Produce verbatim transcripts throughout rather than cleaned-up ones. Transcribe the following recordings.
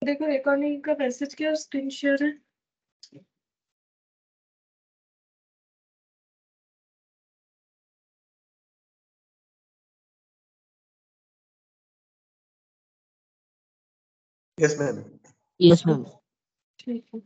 देखो रिकॉर्डिंग का मैसेज क्या स्क्रीन शेयर है। Yes ma'am. Yes ma'am. ठीक है।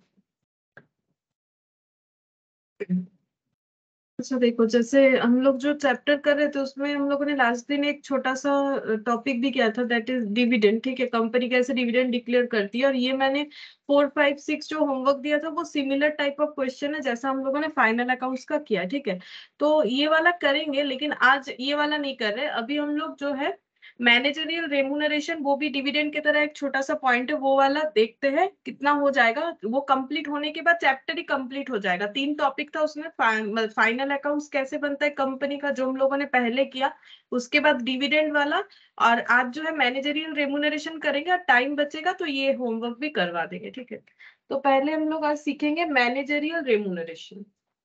अच्छा देखो, जैसे हम लोग जो चैप्टर कर रहे थे उसमें हम लोगों ने लास्ट दिन एक छोटा सा टॉपिक भी किया था, दैट इज डिविडेंड। ठीक है, कंपनी कैसे डिविडेंड डिक्लेयर करती है। और ये मैंने फोर फाइव सिक्स जो होमवर्क दिया था वो सिमिलर टाइप ऑफ क्वेश्चन है जैसा हम लोगों ने फाइनल अकाउंट्स का किया। ठीक है, तो ये वाला करेंगे, लेकिन आज ये वाला नहीं कर रहे। अभी हम लोग जो है मैनेजरियल रेमुनरेशन, वो भी डिविडेंड की तरह एक छोटा सा पॉइंट है, वो वाला देखते हैं कितना हो जाएगा। वो कंप्लीट होने के बाद चैप्टर ही कंप्लीट हो जाएगा। तीन टॉपिक था उसमें, फाइनल अकाउंट्स कैसे बनता है कंपनी का, जो हम लोगों ने पहले किया, उसके बाद डिविडेंड वाला, और आज जो है मैनेजरियल रेमुनरेशन करेंगे। और टाइम बचेगा तो ये होमवर्क भी करवा देंगे। ठीक है, तो पहले हम लोग आज सीखेंगे मैनेजरियल रेमुनरेशन।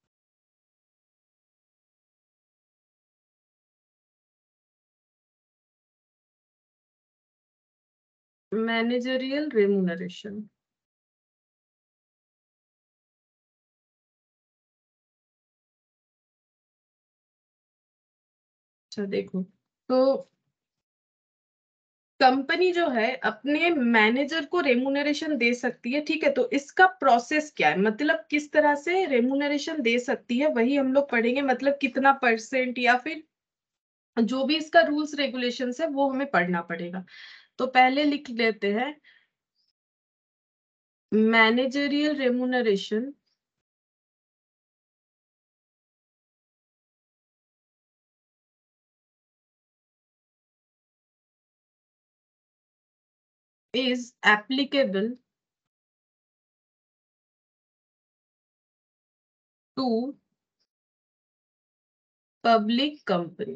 मैनेजरियल रेमुनरेशन अच्छा देखो, तो कंपनी जो है अपने मैनेजर को रेमुनरेशन दे सकती है। ठीक है, तो इसका प्रोसेस क्या है, मतलब किस तरह से रेमुनरेशन दे सकती है, वही हम लोग पढ़ेंगे। मतलब कितना परसेंट, या फिर जो भी इसका रूल्स रेगुलेशंस है वो हमें पढ़ना पड़ेगा। तो पहले लिख लेते हैं managerial remuneration is applicable to public company.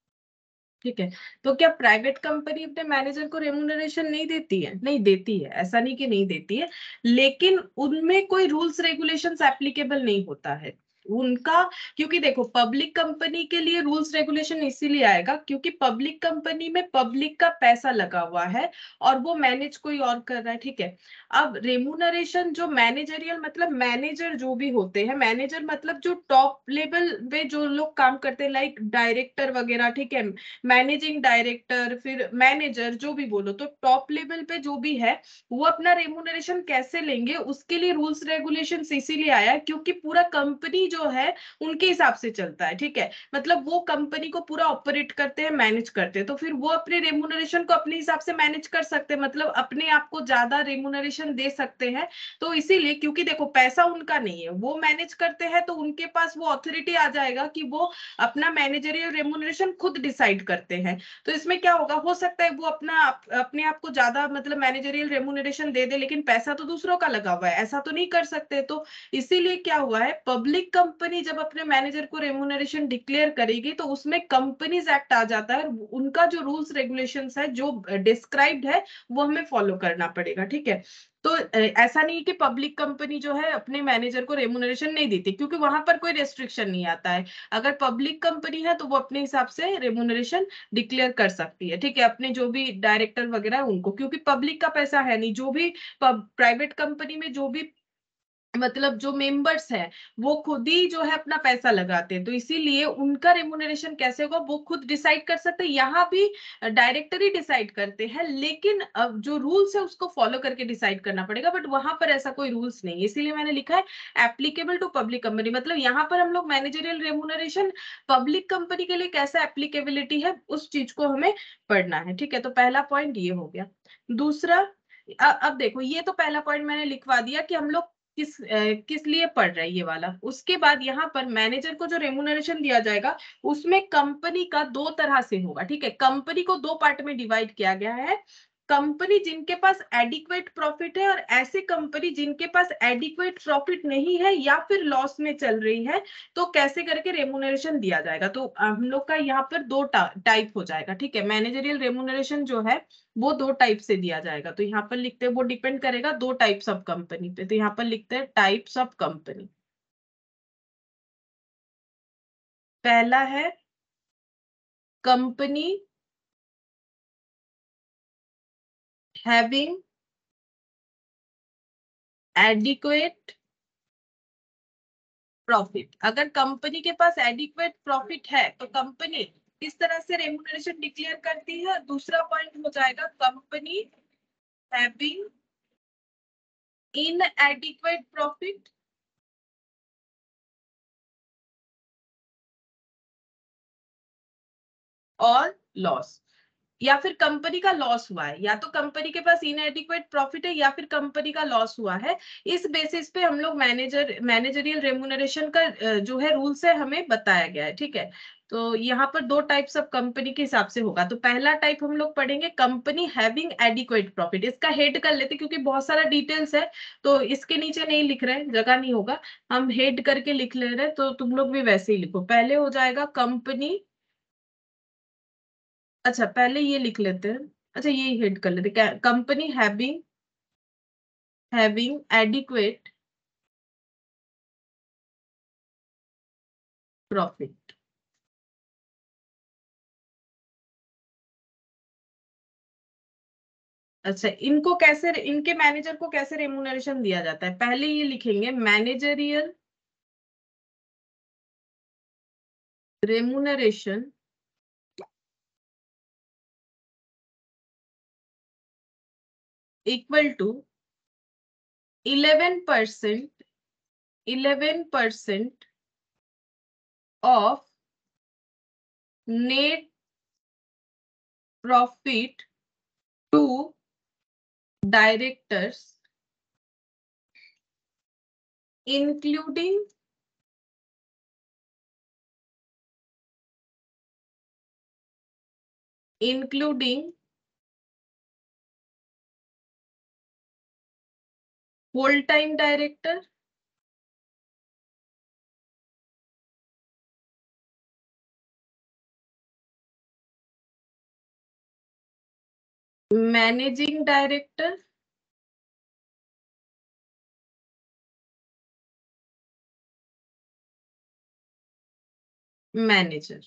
ठीक है, तो क्या प्राइवेट कंपनी अपने मैनेजर को रेमुनरेशन नहीं देती है? नहीं देती है, ऐसा नहीं कि नहीं देती है, लेकिन उनमें कोई रूल्स रेगुलेशंस एप्लीकेबल नहीं होता है उनका। क्योंकि देखो, पब्लिक कंपनी के लिए रूल्स रेगुलेशन इसीलिए आएगा क्योंकि पब्लिक कंपनी में पब्लिक का पैसा लगा हुआ है और वो मैनेज कोई और कर रहा है। ठीक है, अब रेमुनरेशन जो मैनेजरियल, मतलब मैनेजर जो भी होते हैं, मैनेजर मतलब जो टॉप लेवल पे जो लोग काम करते हैं, लाइक डायरेक्टर वगैरह। ठीक है, मैनेजिंग डायरेक्टर, फिर मैनेजर, जो भी बोलो, तो टॉप लेवल पे जो भी है वो अपना रेमुनरेशन कैसे लेंगे, उसके लिए रूल्स रेगुलेशन इसीलिए आया क्योंकि पूरा कंपनी जो है उनके हिसाब से चलता है। ठीक है, मतलब वो कंपनी को पूरा ऑपरेट करते हैं, मैनेज करते हैं, तो फिर वो अपने रेमुनरेशन को अपने हिसाब से मैनेज कर सकते हैं, मतलब अपने आप को ज्यादा रेमुनरेशन दे सकते हैं। तो इसीलिए, क्योंकि देखो पैसा उनका नहीं है, वो मैनेज करते हैं, तो उनके पास वो अथॉरिटी आ जाएगा कि वो अपना मैनेजरियल रेमुनरेशन खुद डिसाइड करते हैं। तो इसमें क्या होगा, हो सकता है वो अपना आप, अपने आप को ज्यादा मतलब मैनेजरियल रेमुनरेशन दे दे, लेकिन पैसा तो दूसरों का लगा हुआ है, ऐसा तो नहीं कर सकते। तो इसीलिए क्या हुआ है, पब्लिक कंपनी जब अपने मैनेजर को रेमुनरेशन डिक्लेयर करेगी तो उसमें कंपनीज एक्ट आ जाता है, उनका जो रूल्स रेगुलेशंस है, जो डिस्क्राइब्ड है, वो हमें फॉलो करना पड़ेगा। ठीक है, तो ऐसा नहीं कि पब्लिक कंपनी जो है अपने मैनेजर को रेमुनरेशन नहीं देती, क्योंकि वहां पर कोई रेस्ट्रिक्शन नहीं आता है। अगर पब्लिक कंपनी है तो वो अपने हिसाब से रेमुनरेशन डिक्लेयर कर सकती है। ठीक है, अपने जो भी डायरेक्टर वगैरह है उनको, क्योंकि पब्लिक का पैसा है नहीं। जो भी प्राइवेट कंपनी में जो भी मतलब जो मेंबर्स हैं वो खुद ही जो है अपना पैसा लगाते हैं, तो इसीलिए उनका रेमुनरेशन कैसे होगा वो खुद डिसाइड कर सकते हैं। यहाँ भी डायरेक्टर ही डिसाइड करते हैं, लेकिन अब जो रूल्स है उसको फॉलो करके डिसाइड करना पड़ेगा, बट वहां पर ऐसा कोई रूल्स नहीं है, इसीलिए मैंने लिखा है एप्लीकेबल टू पब्लिक कंपनी। मतलब यहाँ पर हम लोग मैनेजरियल रेमुनरेशन पब्लिक कंपनी के लिए कैसा एप्लीकेबिलिटी है उस चीज को हमें पढ़ना है। ठीक है, तो पहला पॉइंट ये हो गया। दूसरा, अब देखो, ये तो पहला पॉइंट मैंने लिखवा दिया कि हम लोग किस किस लिए पढ़ रहे हैं ये वाला। उसके बाद यहाँ पर मैनेजर को जो रेमुनरेशन दिया जाएगा उसमें कंपनी का दो तरह से होगा। ठीक है, कंपनी को दो पार्ट में डिवाइड किया गया है। कंपनी जिनके पास एडिक्वेट प्रॉफिट है और ऐसे कंपनी जिनके पास एडिक्वेट प्रॉफिट नहीं है या फिर लॉस में चल रही है, तो कैसे करके रेमुनरेशन दिया जाएगा। तो हम लोग का यहाँ पर दो टाइप हो जाएगा। ठीक है, मैनेजरियल रेमुनरेशन जो है वो दो टाइप से दिया जाएगा। तो यहाँ पर लिखते हैं, वो डिपेंड करेगा दो टाइप्स ऑफ कंपनी पे, तो यहाँ पर लिखते हैं टाइप्स ऑफ कंपनी। पहला है कंपनी हैविंग एडिक्वेट प्रॉफिट। अगर कंपनी के पास एडिक्वेट प्रॉफिट है तो कंपनी किस तरह से रेम्यूनरेशन डिक्लेयर करती है। दूसरा पॉइंट हो जाएगा कंपनी हैविंग इनएडिक्वेट प्रॉफिट और लॉस, या फिर कंपनी का लॉस हुआ है, या तो कंपनी के पास इनएडिक्वेट प्रॉफिट है या फिर कंपनी का लॉस हुआ है। इस बेसिस पे हम लोग मैनेजर मैनेजरियल रेम्यूनरेशन का जो है रूल से हमें बताया गया है, ठीक है। तो यहाँ पर दो टाइप्स ऑफ कंपनी के हिसाब से होगा। तो पहला टाइप हम लोग पढ़ेंगे कंपनी हैविंग एडिक्वेट प्रॉफिट। इसका हेड कर लेते क्योंकि बहुत सारा डिटेल्स है, तो इसके नीचे नहीं लिख रहे, जगह नहीं होगा, हम हेड करके लिख ले रहे, तो तुम लोग भी वैसे ही लिखो। पहले हो जाएगा कंपनी, अच्छा पहले ये लिख लेते हैं, अच्छा ये हेड कर लेते हैं, company having having adequate profit. अच्छा इनको कैसे, इनके मैनेजर को कैसे रेम्यूनरेशन दिया जाता है, पहले ये लिखेंगे managerial remuneration equal to eleven percent eleven percent of net profit to directors including including whole time director, managing director, manager.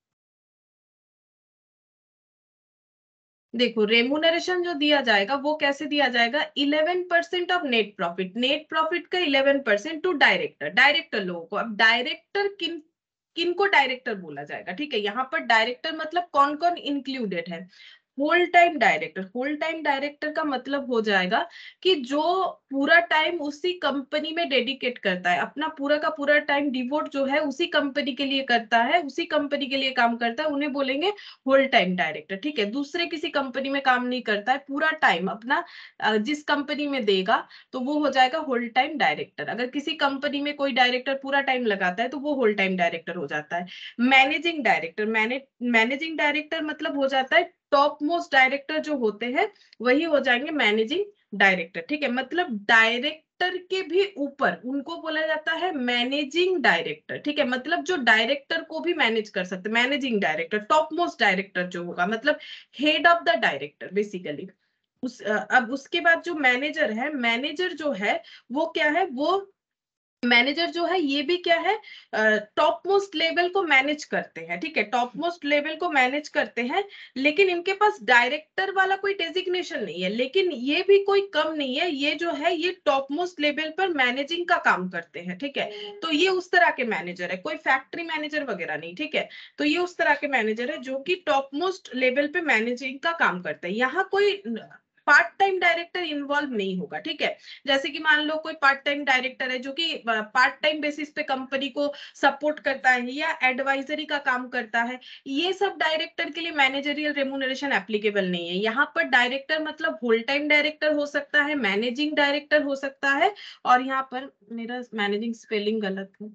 देखो रेम्यूनरेशन जो दिया जाएगा वो कैसे दिया जाएगा, eleven percent of net profit, net profit का eleven percent to director, director लोगों को। अब डायरेक्टर किन किन को डायरेक्टर बोला जाएगा, ठीक है। यहाँ पर डायरेक्टर मतलब कौन कौन इंक्लूडेड है, whole time director. Whole time director का मतलब हो जाएगा कि जो पूरा टाइम उसी कंपनी में डेडिकेट करता है, अपना पूरा का पूरा टाइम डिवोट जो है उसी कंपनी के लिए करता है, उसी कंपनी के लिए काम करता है, उन्हें बोलेंगे होल टाइम डायरेक्टर, ठीक है। दूसरे किसी कंपनी में काम नहीं करता है, पूरा टाइम अपना जिस कंपनी में देगा तो वो हो जाएगा होल टाइम डायरेक्टर। अगर किसी कंपनी में कोई डायरेक्टर पूरा टाइम लगाता है तो वो होल टाइम डायरेक्टर हो जाता है। मैनेजिंग डायरेक्टर, मैनेजिंग डायरेक्टर मतलब हो जाता है टॉप मोस्ट डायरेक्टर जो होते हैं वही हो जाएंगे मैनेजिंग डायरेक्टर, ठीक है। मतलब डायरेक्टर के भी ऊपर उनको बोला जाता है मैनेजिंग डायरेक्टर, ठीक है। मतलब जो डायरेक्टर को भी मैनेज कर सकते, managing director, top most director जो होगा, मतलब head of the director basically. उस अब उसके बाद जो मैनेजर है, मैनेजर जो है वो क्या है, वो मैनेजर जो है ये भी क्या है, टॉप मोस्ट लेवल को मैनेज करते हैं, ठीक है। टॉप मोस्ट लेवल को मैनेज करते हैं, लेकिन इनके पास डायरेक्टर वाला कोई डेजिग्नेशन नहीं है, लेकिन ये भी कोई कम नहीं है, ये जो है ये टॉप मोस्ट लेवल पर मैनेजिंग का काम करते हैं, ठीक है। तो ये उस तरह के मैनेजर है, कोई फैक्ट्री मैनेजर वगैरह नहीं, ठीक है। तो ये उस तरह के मैनेजर है जो कि टॉप मोस्ट लेवल पे मैनेजिंग का काम करते हैं। यहाँ कोई पार्ट टाइम डायरेक्टर इन्वॉल्व नहीं होगा, ठीक है। जैसे कि मान लो कोई पार्ट टाइम डायरेक्टर है जो कि पार्ट टाइम बेसिस पे कंपनी को सपोर्ट करता है या एडवाइजरी का काम करता है, ये सब डायरेक्टर के लिए मैनेजरियल रेम्यूनरेशन एप्लीकेबल नहीं है। यहाँ पर डायरेक्टर मतलब होल टाइम डायरेक्टर हो सकता है, मैनेजिंग डायरेक्टर हो सकता है, और यहाँ पर मेरा मैनेजिंग स्पेलिंग गलत है।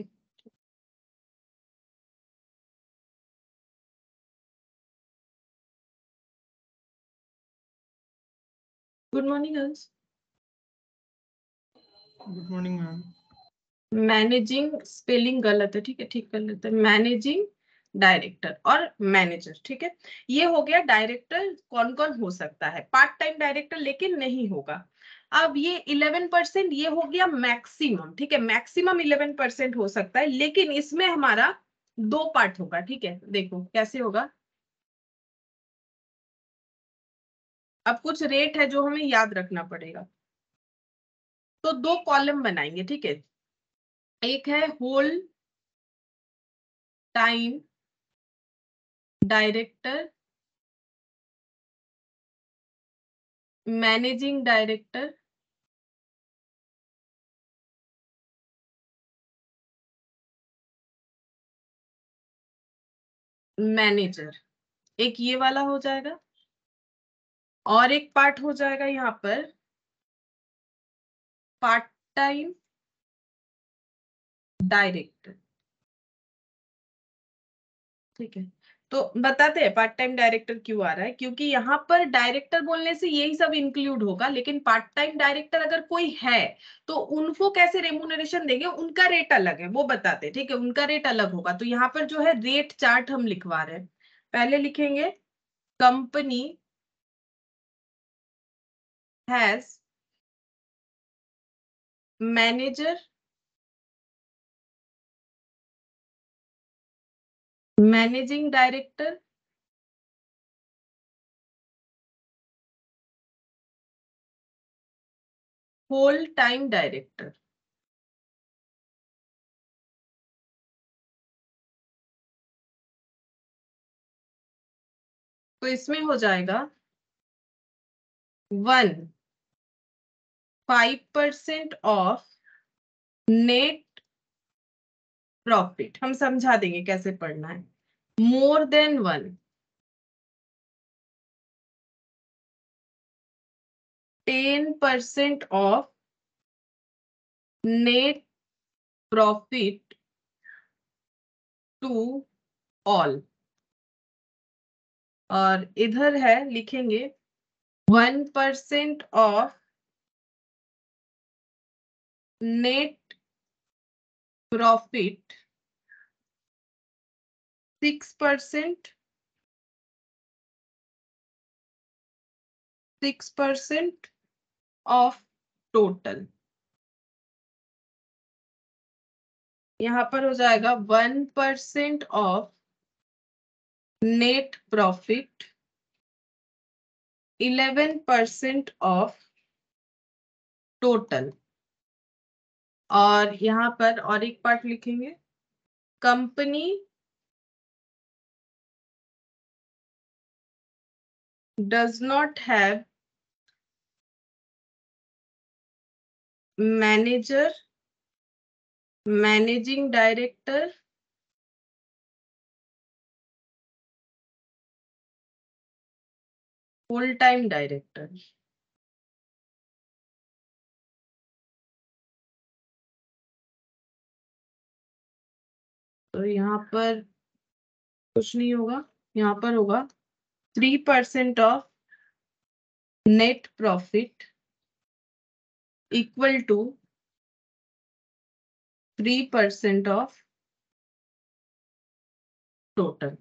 Good morning girls. Good morning ma'am. Managing spelling गलत है, ठीक है, ठीक कर लेते हैं। मैनेजिंग डायरेक्टर और मैनेजर, ठीक है। ये हो गया डायरेक्टर कौन कौन हो सकता है, पार्ट टाइम डायरेक्टर लेकिन नहीं होगा। अब ये इलेवन परसेंट ये हो गया मैक्सिमम, ठीक है। मैक्सिमम इलेवन परसेंट हो सकता है, लेकिन इसमें हमारा दो पार्ट होगा, ठीक है। देखो कैसे होगा, अब कुछ रेट है जो हमें याद रखना पड़ेगा। तो दो कॉलम बनाएंगे, ठीक है। एक है whole time director, managing director, manager, एक ये वाला हो जाएगा। और एक पार्ट हो जाएगा यहाँ पर पार्ट टाइम डायरेक्टर, ठीक है। तो बताते हैं पार्ट टाइम डायरेक्टर क्यों आ रहा है, क्योंकि यहाँ पर डायरेक्टर बोलने से यही सब इंक्लूड होगा, लेकिन पार्ट टाइम डायरेक्टर अगर कोई है तो उनको कैसे रेम्यूनरेशन देंगे, उनका रेट अलग है, वो बताते हैं, ठीक है। उनका रेट अलग होगा। तो यहाँ पर जो है रेट चार्ट हम लिखवा रहे हैं। पहले लिखेंगे company has manager, managing director, whole time director. तो इसमें हो जाएगा one five percent of net profit. हम समझा देंगे कैसे पढ़ना है। More than one, ten percent of net profit to all. और इधर है लिखेंगे one percent of net profit, six percent, six percent of total. यहां पर हो जाएगा one percent of net profit, eleven percent of total. और यहां पर और एक पार्ट लिखेंगे company does not have manager, managing director, full time director. तो यहाँ पर कुछ नहीं होगा, यहाँ पर होगा three percent of net profit equal to three percent of total.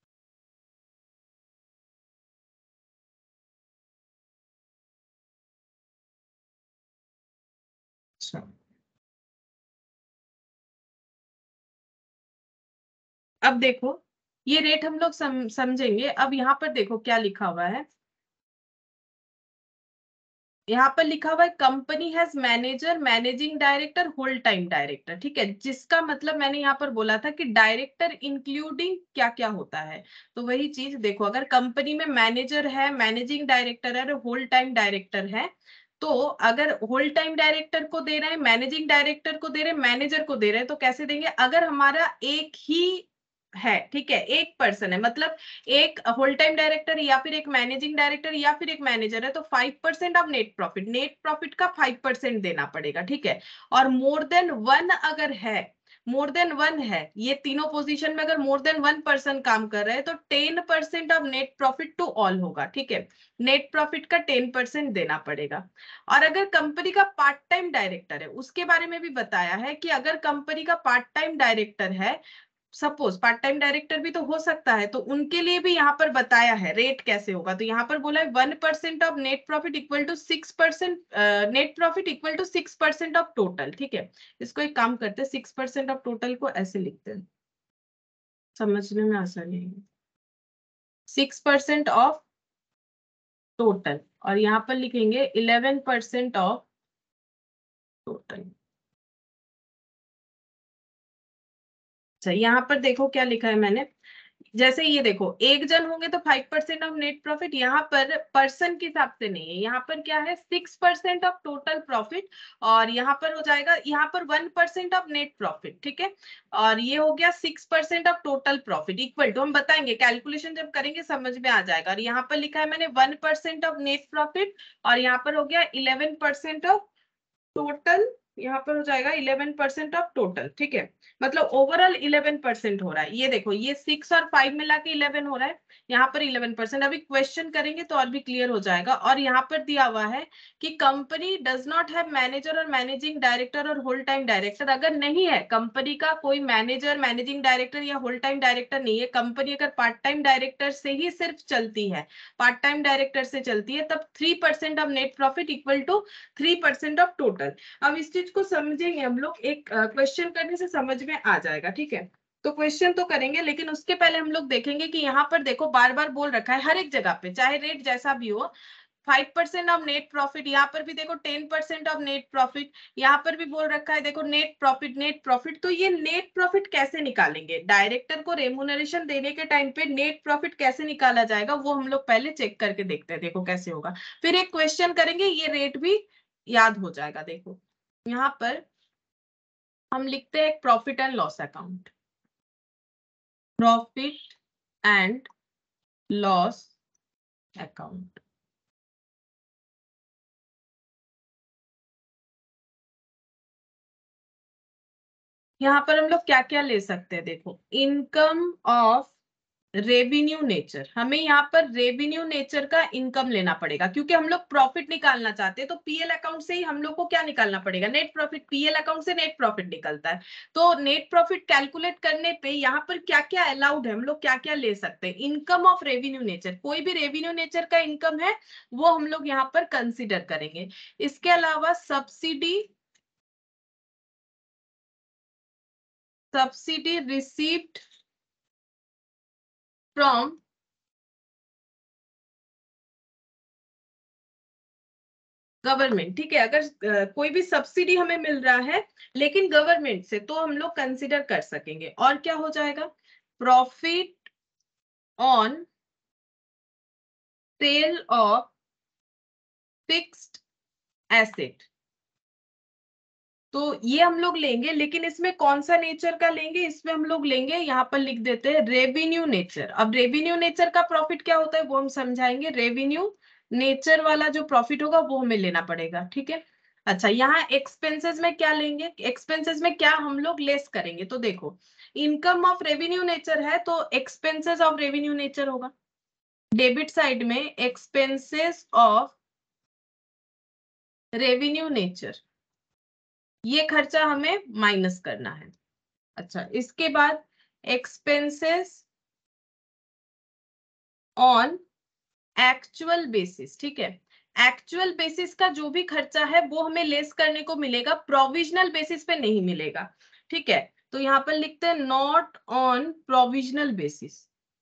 अच्छा, अब देखो ये रेट हम लोग सम, समझेंगे। अब यहाँ पर देखो क्या लिखा हुआ है। यहाँ पर लिखा हुआ है company has manager, managing director, whole time director, ठीक है। जिसका मतलब मैंने यहाँ पर बोला था कि डायरेक्टर इंक्लूडिंग क्या क्या होता है। तो वही चीज देखो, अगर कंपनी में मैनेजर है, मैनेजिंग डायरेक्टर है और होल टाइम डायरेक्टर है, तो अगर होल टाइम डायरेक्टर को दे रहे हैं, मैनेजिंग डायरेक्टर को दे रहे हैं, मैनेजर को दे रहे हैं, तो कैसे देंगे। अगर हमारा एक ही है, ठीक है, एक पर्सन है, मतलब एक होल टाइम डायरेक्टर या फिर एक मैनेजिंग डायरेक्टर या फिर एक मैनेजर है, तो five percent of net profit, net profit का फाइव परसेंट देना पड़ेगा, ठीक है। और मोर देन वन अगर है, मोर देन वन है, ये तीनों पोजीशन में अगर मोर देन वन पर्सन काम कर रहे हैं तो ten percent of net profit to all होगा, ठीक है। नेट प्रॉफिट का टेन परसेंट देना पड़ेगा। और अगर कंपनी का पार्ट टाइम डायरेक्टर है, उसके बारे में भी बताया है कि अगर कंपनी का पार्ट टाइम डायरेक्टर है, सपोज पार्ट टाइम डायरेक्टर भी तो हो सकता है, तो उनके लिए भी यहाँ पर बताया है रेट कैसे होगा। तो यहाँ पर बोला है one percent of net profit equal to six percent, net profit equal to six percent of total, ठीक है। इसको एक काम करते हैं, सिक्स परसेंट ऑफ टोटल को ऐसे लिखते हैं, समझने में आसानी है। सिक्स परसेंट ऑफ टोटल, और यहाँ पर लिखेंगे इलेवन परसेंट ऑफ टोटल। अच्छा यहाँ पर देखो क्या लिखा है मैंने, जैसे ये देखो एक जन होंगे तो five percent of net profit, यहाँ पर पर्सन के हिसाब से नहीं है, यहाँ पर क्या है six percent of total profit, और यहाँ पर हो जाएगा यहाँ पर one percent of net profit, ठीक है, और ये हो गया six percent of total profit equal to, हम बताएंगे कैलकुलेशन जब करेंगे समझ में आ जाएगा, और यहाँ पर लिखा है मैंने one percent of net profit, और यहाँ पर हो गया इलेवन परसेंट ऑफ टोटल, यहाँ पर हो जाएगा इलेवन परसेंट ऑफ टोटल, ठीक है, मतलब ओवरऑल इलेवन परसेंट हो रहा है, ये देखो ये सिक्स और फाइव मिला के इलेवन हो रहा है, यहाँ पर इलेवन परसेंट, अभी क्वेश्चन करेंगे तो और भी क्लियर हो जाएगा, और यहाँ पर दिया हुआ है कि company does not have manager और मैनेजिंग डायरेक्टर और होल टाइम डायरेक्टर, अगर नहीं है कंपनी का कोई मैनेजर मैनेजिंग डायरेक्टर या होल टाइम डायरेक्टर नहीं है, कंपनी अगर पार्ट टाइम डायरेक्टर से ही सिर्फ चलती है, पार्ट टाइम डायरेक्टर से चलती है, तब three percent of net profit equal to three percent of total. अब इस चीज को समझेंगे हम लोग, एक क्वेश्चन करने से समझ में आ जाएगा, ठीक है, तो क्वेश्चन तो करेंगे लेकिन उसके पहले हम लोग देखेंगे कि यहाँ पर देखो बार बार बोल रखा है हर एक जगह पे चाहे रेट जैसा भी हो, five percent of net profit, यहाँ पर भी देखो ten percent of net profit, यहाँ पर भी बोल रखा है देखो नेट प्रॉफिट नेट प्रॉफिट, तो ये नेट प्रॉफिट कैसे निकालेंगे, डायरेक्टर को रेम्यूनरेशन देने के टाइम पे नेट प्रॉफिट कैसे निकाला जाएगा वो हम लोग पहले चेक करके देखते हैं, देखो कैसे होगा, फिर एक क्वेश्चन करेंगे, ये रेट भी याद हो जाएगा। देखो यहाँ पर हम लिखते हैं profit and loss account, profit and loss account, यहाँ पर हम लोग क्या क्या ले सकते हैं, देखो इनकम ऑफ रेवेन्यू नेचर, हमें यहाँ पर रेवेन्यू नेचर का इनकम लेना पड़ेगा क्योंकि हम लोग प्रॉफिट निकालना चाहते हैं, तो पीएल अकाउंट से ही हम लोग को क्या निकालना पड़ेगा, नेट प्रॉफिट, पीएल अकाउंट से नेट प्रॉफिट निकलता है, तो नेट प्रॉफिट कैलकुलेट करने पे यहाँ पर क्या क्या अलाउड है, हम लोग क्या क्या ले सकते हैं, इनकम ऑफ रेवेन्यू नेचर, कोई भी रेवेन्यू नेचर का इनकम है वो हम लोग यहाँ पर कंसिडर करेंगे, इसके अलावा subsidy, subsidy received from government, ठीक है, अगर uh, कोई भी सब्सिडी हमें मिल रहा है लेकिन गवर्नमेंट से, तो हम लोग कंसिडर कर सकेंगे, और क्या हो जाएगा profit on sale of fixed asset, तो ये हम लोग लेंगे, लेकिन इसमें कौन सा नेचर का लेंगे, इसमें हम लोग लेंगे, यहाँ पर लिख देते हैं रेवेन्यू नेचर, अब रेवेन्यू नेचर का प्रॉफिट क्या होता है वो हम समझाएंगे, रेवेन्यू नेचर वाला जो प्रॉफिट होगा वो हमें लेना पड़ेगा, ठीक है। अच्छा यहाँ एक्सपेंसेस में क्या लेंगे, एक्सपेंसेस में क्या हम लोग लेस करेंगे, तो देखो इनकम ऑफ रेवेन्यू नेचर है तो एक्सपेंसेस ऑफ रेवेन्यू नेचर होगा, डेबिट साइड में एक्सपेंसेस ऑफ रेवेन्यू नेचर, ये खर्चा हमें माइनस करना है। अच्छा इसके बाद एक्सपेंसेस ऑन एक्चुअल बेसिस, ठीक है, एक्चुअल बेसिस का जो भी खर्चा है वो हमें लेस करने को मिलेगा, प्रोविजनल बेसिस पे नहीं मिलेगा, ठीक है, तो यहाँ पर लिखते हैं not on provisional basis,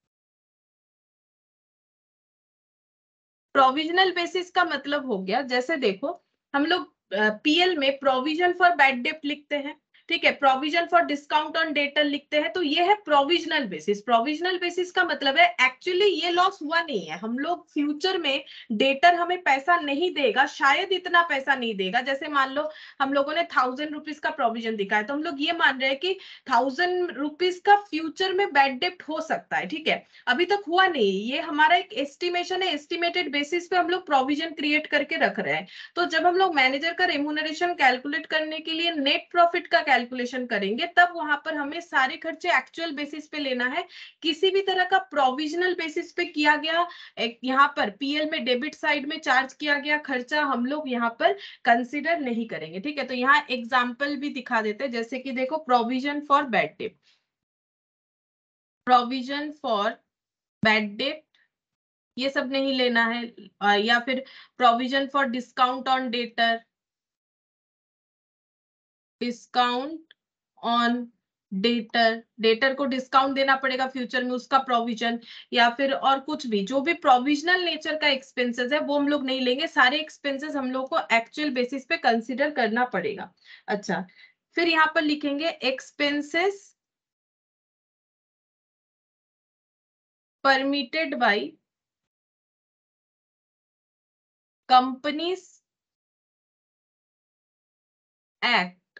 provisional basis का मतलब हो गया, जैसे देखो हम लोग पीएल में प्रोविजन फॉर बैड डेट लिखते हैं, ठीक है, provision for discount on debtor लिखते हैं, तो ये है प्रोविजनल बेसिस, प्रोविजनल बेसिस का मतलब है एक्चुअली ये लॉस हुआ नहीं है, हम लोग फ्यूचर में डेटर हमें पैसा नहीं देगा, शायद इतना पैसा नहीं देगा, जैसे मान लो हम लोगों ने थाउजेंड रुपीज का प्रोविजन दिखाया, तो हम लोग ये मान रहे हैं कि थाउजेंड रुपीज का फ्यूचर में बैड डेट हो सकता है, ठीक है, अभी तक हुआ नहीं, ये हमारा एक एस्टिमेशन है, एस्टिमेटेड बेसिस पे हम लोग प्रोविजन क्रिएट करके रख रहे हैं, तो जब हम लोग मैनेजर का रेम्यूनरेशन कैलकुलेट करने के लिए नेट प्रॉफिट का कैलकुलेशन करेंगे तब वहां पर हमें सारे खर्चे एक्चुअल बेसिस पे लेना है, किसी भी तरह का प्रोविजनल बेसिस पे किया गया एक यहाँ पर पीएल में डेबिट साइड में चार्ज किया गया खर्चा हम लोग यहाँ पर कंसिडर नहीं करेंगे, ठीक है, तो यहाँ एग्जाम्पल भी दिखा देते हैं, जैसे कि देखो provision for bad debt, provision for bad debt ये सब नहीं लेना है, या फिर provision for discount on debtor, discount on debtor, debtor को डिस्काउंट देना पड़ेगा फ्यूचर में, उसका प्रोविजन, या फिर और कुछ भी जो भी प्रोविजनल नेचर का एक्सपेंसेस है वो हम लोग नहीं लेंगे, सारे एक्सपेंसेस हम लोग को एक्चुअल बेसिस पे कंसीडर करना पड़ेगा। अच्छा, फिर यहाँ पर लिखेंगे expenses permitted by Companies Act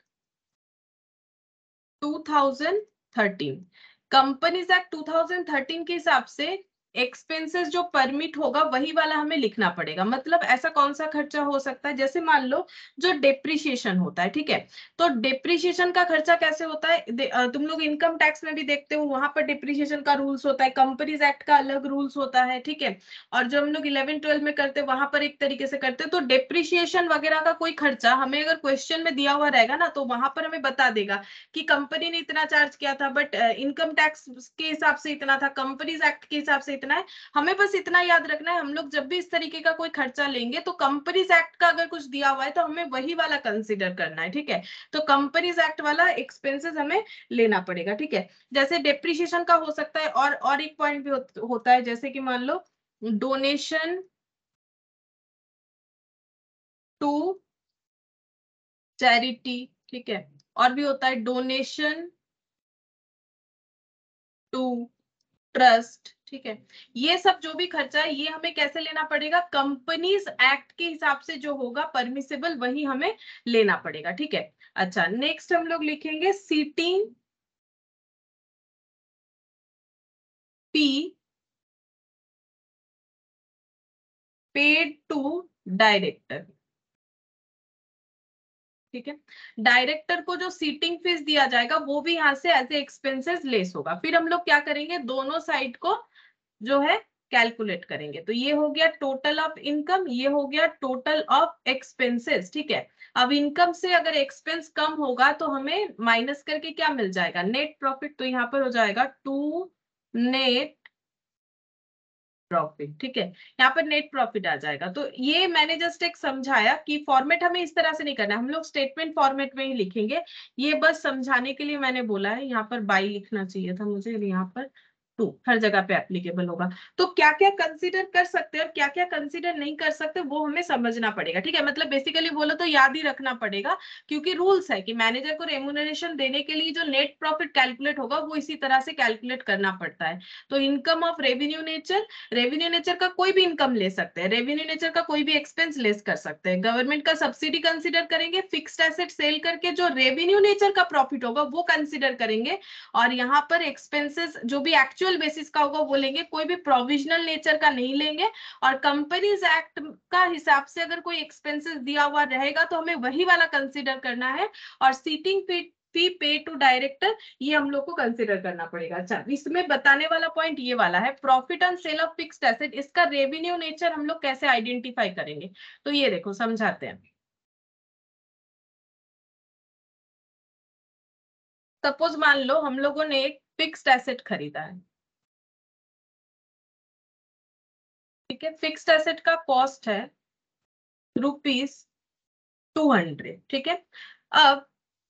two thousand thirteen. Companies Act two thousand thirteen के हिसाब से एक्सपेंसेस जो परमिट होगा वही वाला हमें लिखना पड़ेगा। मतलब ऐसा कौन सा खर्चा हो सकता है, जैसे मान लो जो डेप्रिसिएशन होता है, ठीक है, तो डेप्रिसिएशन का खर्चा कैसे होता है, तुम लोग इनकम टैक्स में भी देखते हो, वहां पर डेप्रिसिएशन का रूल्स होता है, कंपनीज एक्ट का अलग रूल्स होता है, ठीक है, और जो हम लोग इलेवन ट्वेल्व में करते हैं वहां पर एक तरीके से करते हैं। तो डेप्रिसिएशन वगैरह का कोई खर्चा हमें अगर क्वेश्चन में दिया हुआ रहेगा ना, तो वहां पर हमें बता देगा कि कंपनी ने इतना चार्ज किया था, बट इनकम टैक्स के हिसाब से इतना था, कंपनीज एक्ट के हिसाब से इतना है। हमें बस इतना याद रखना है, हम लोग जब भी इस तरीके का कोई खर्चा लेंगे तो कंपनीज एक्ट का अगर कुछ दिया हुआ है तो हमें वही वाला कंसीडर करना है, ठीक है। तो कंपनीज एक्ट वाला एक्सपेंसेस हमें लेना पड़ेगा, ठीक है। जैसे डेप्रिसिएशन का हो सकता है, और और एक पॉइंट भी हो, होता है, जैसे कि मान लो डोनेशन टू चैरिटी, ठीक है, और भी होता है डोनेशन टू ट्रस्ट, ठीक है। ये सब जो भी खर्चा है ये हमें कैसे लेना पड़ेगा, कंपनीज एक्ट के हिसाब से जो होगा परमिसेबल वही हमें लेना पड़ेगा, ठीक है। अच्छा, नेक्स्ट हम लोग लिखेंगे sitting fee paid to director, ठीक है। डायरेक्टर को जो सीटिंग फीस दिया जाएगा वो भी यहाँ से एज ए एक्सपेंसेस लेस होगा। फिर हम लोग क्या करेंगे, दोनों साइड को जो है कैलकुलेट करेंगे। तो ये हो गया टोटल ऑफ इनकम, ये हो गया टोटल ऑफ एक्सपेंसेस, ठीक है। अब इनकम से अगर एक्सपेंस कम होगा तो हमें माइनस करके क्या मिल जाएगा, नेट प्रॉफिट। तो यहाँ पर हो जाएगा टू नेट प्रॉफिट, ठीक है, यहाँ पर नेट प्रॉफिट आ जाएगा। तो ये मैंने जस्ट एक समझाया कि फॉर्मेट हमें इस तरह से नहीं करना है, हम लोग स्टेटमेंट फॉर्मेट में ही लिखेंगे। ये बस समझाने के लिए मैंने बोला है। यहाँ पर बाई लिखना चाहिए था मुझे, यहाँ पर टू, हर जगह पे एप्लीकेबल होगा। तो क्या क्या कंसीडर कर सकते हैं और क्या क्या कंसीडर नहीं कर सकते वो हमें समझना पड़ेगा, ठीक है। मतलब बेसिकली बोलो तो याद ही रखना पड़ेगा, क्योंकि रूल्स है कि मैनेजर को रेम्यूनरेशन देने के लिए जो नेट प्रॉफिट कैलकुलेट होगा वो इसी तरह से कैलकुलेट करना पड़ता है। तो income of revenue nature, revenue nature का कोई भी इनकम ले सकते हैं, रेवेन्यू नेचर का कोई भी एक्सपेंस लेस कर सकते हैं। गवर्नमेंट का सब्सिडी कंसीडर करेंगे, फिक्स्ड एसेट सेल करके जो रेवेन्यू नेचर का प्रॉफिट होगा वो कंसीडर करेंगे, और यहाँ पर एक्सपेंसेस जो भी एक्चुअल बेसिस का होगा वो लेंगे, कोई भी प्रोविजनल नेचर का नहीं लेंगे। और कंपनीज एक्ट का हिसाब से अगर कोई एक्सपेंसेस दिया हुआ रहेगा तो हमें वही वाला कंसीडर करना है। और सीटिंग फी फी पे टू डायरेक्टर ये हम लोग को कंसीडर करना पड़ेगा। अच्छा, इसमें बताने वाला पॉइंट ये वाला है, profit on sale of fixed asset, इसका रेवेन्यू नेचर हम लोग कैसे आइडेंटिफाई करेंगे। तो ये देखो समझाते हैं। सपोज मान लो हम लोगों ने एक फिक्स्ड एसेट खरीदा है, ठीक है, फिक्स्ड एसेट का कॉस्ट है रुपीज टू हंड्रेड, ठीक है। अब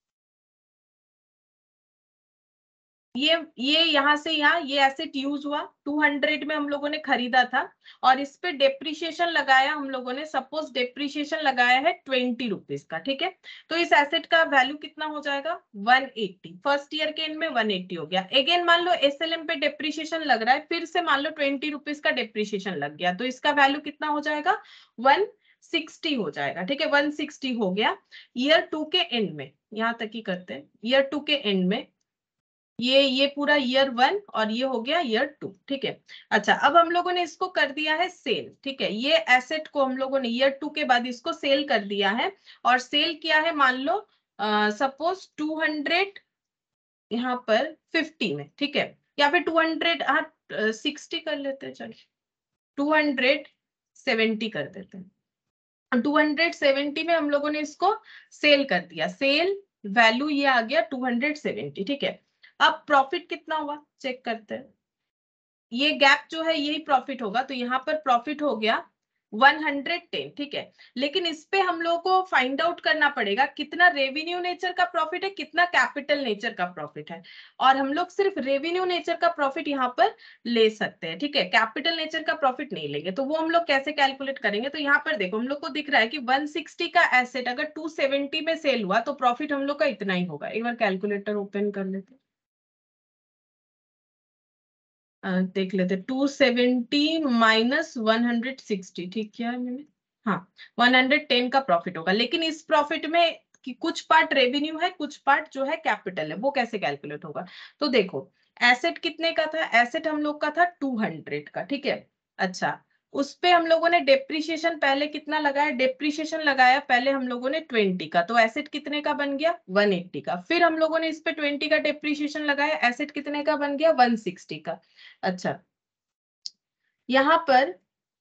ये ये यहाँ से यहाँ ये एसेट यूज हुआ, टू हंड्रेड में हम लोगों ने खरीदा था, और इस पे डेप्रिसिएशन लगाया हम लोगों ने, सपोज डेप्रिसिएशन लगाया है ट्वेंटी रुपीज का, ठीक है। तो इस एसेट का वैल्यू कितना हो जाएगा, वन एट्टी, फर्स्ट ईयर के एंड में वन एट्टी हो गया। अगेन मान लो एसएलएम पे डेप्रिसिएशन लग रहा है, फिर से मान लो ट्वेंटी रुपीज का डेप्रिसिएशन लग गया, तो इसका वैल्यू कितना हो जाएगा, वन सिक्सटी हो जाएगा, ठीक है, वन सिक्सटी हो गया। ईयर टू के एंड में, यहाँ तक ही करते हैं, ईयर टू के एंड में ये ये पूरा ईयर वन और ये हो गया ईयर टू, ठीक है। अच्छा, अब हम लोगों ने इसको कर दिया है सेल, ठीक है, ये एसेट को हम लोगों ने ईयर टू के बाद इसको सेल कर दिया है, और सेल किया है मान लो सपोज टू हंड्रेड यहाँ पर फिफ्टी में, ठीक है, या फिर टू हंड्रेड, हाँ सिक्सटी कर लेते हैं, चलिए टू हंड्रेड सेवेंटी कर देते हैं। टू हंड्रेड सेवेंटी में हम लोगों ने इसको सेल कर दिया, सेल वैल्यू ये आ गया टू हंड्रेड सेवेंटी, ठीक है। अब प्रॉफिट कितना हुआ चेक करते हैं, ये गैप जो है यही प्रॉफिट होगा, तो यहाँ पर प्रॉफिट हो गया वन हंड्रेड टेन, ठीक है। लेकिन इस पे हम लोग को फाइंड आउट करना पड़ेगा कितना रेवेन्यू नेचर का प्रॉफिट है, कितना कैपिटल नेचर का प्रॉफिट है। और हम लोग सिर्फ रेवेन्यू नेचर का प्रॉफिट यहाँ पर ले सकते हैं, ठीक है, कैपिटल नेचर का प्रॉफिट नहीं लेंगे। तो वो हम लोग कैसे कैलकुलेट करेंगे, तो यहाँ पर देखो हम लोग को दिख रहा है कि वन सिक्सटी का एसेट अगर टू सेवेंटी में सेल हुआ तो प्रॉफिट हम लोग का इतना ही होगा। एक बार कैलकुलेटर ओपन कर लेते, देख लेते, two seventy minus one hundred sixty, ठीक किया है मैंने, हाँ, वन हंड्रेड टेन का प्रॉफिट होगा। लेकिन इस प्रॉफिट में कि कुछ पार्ट रेवेन्यू है, कुछ पार्ट जो है कैपिटल है, वो कैसे कैलकुलेट होगा। तो देखो एसेट कितने का था, एसेट हम लोग का था टू हंड्रेड का, ठीक है। अच्छा, उस पे हम लोगों ने डेप्रिसिएशन पहले कितना लगाया, डेप्रिसिएशन लगाया पहले हम लोगों ने ट्वेंटी का, तो एसेट कितने का बन गया, वन एट्टी का। फिर हम लोगों ने इस पे ट्वेंटी का डेप्रिसिएशन लगाया, एसेट कितने का बन गया, वन सिक्सटी का। अच्छा, यहाँ पर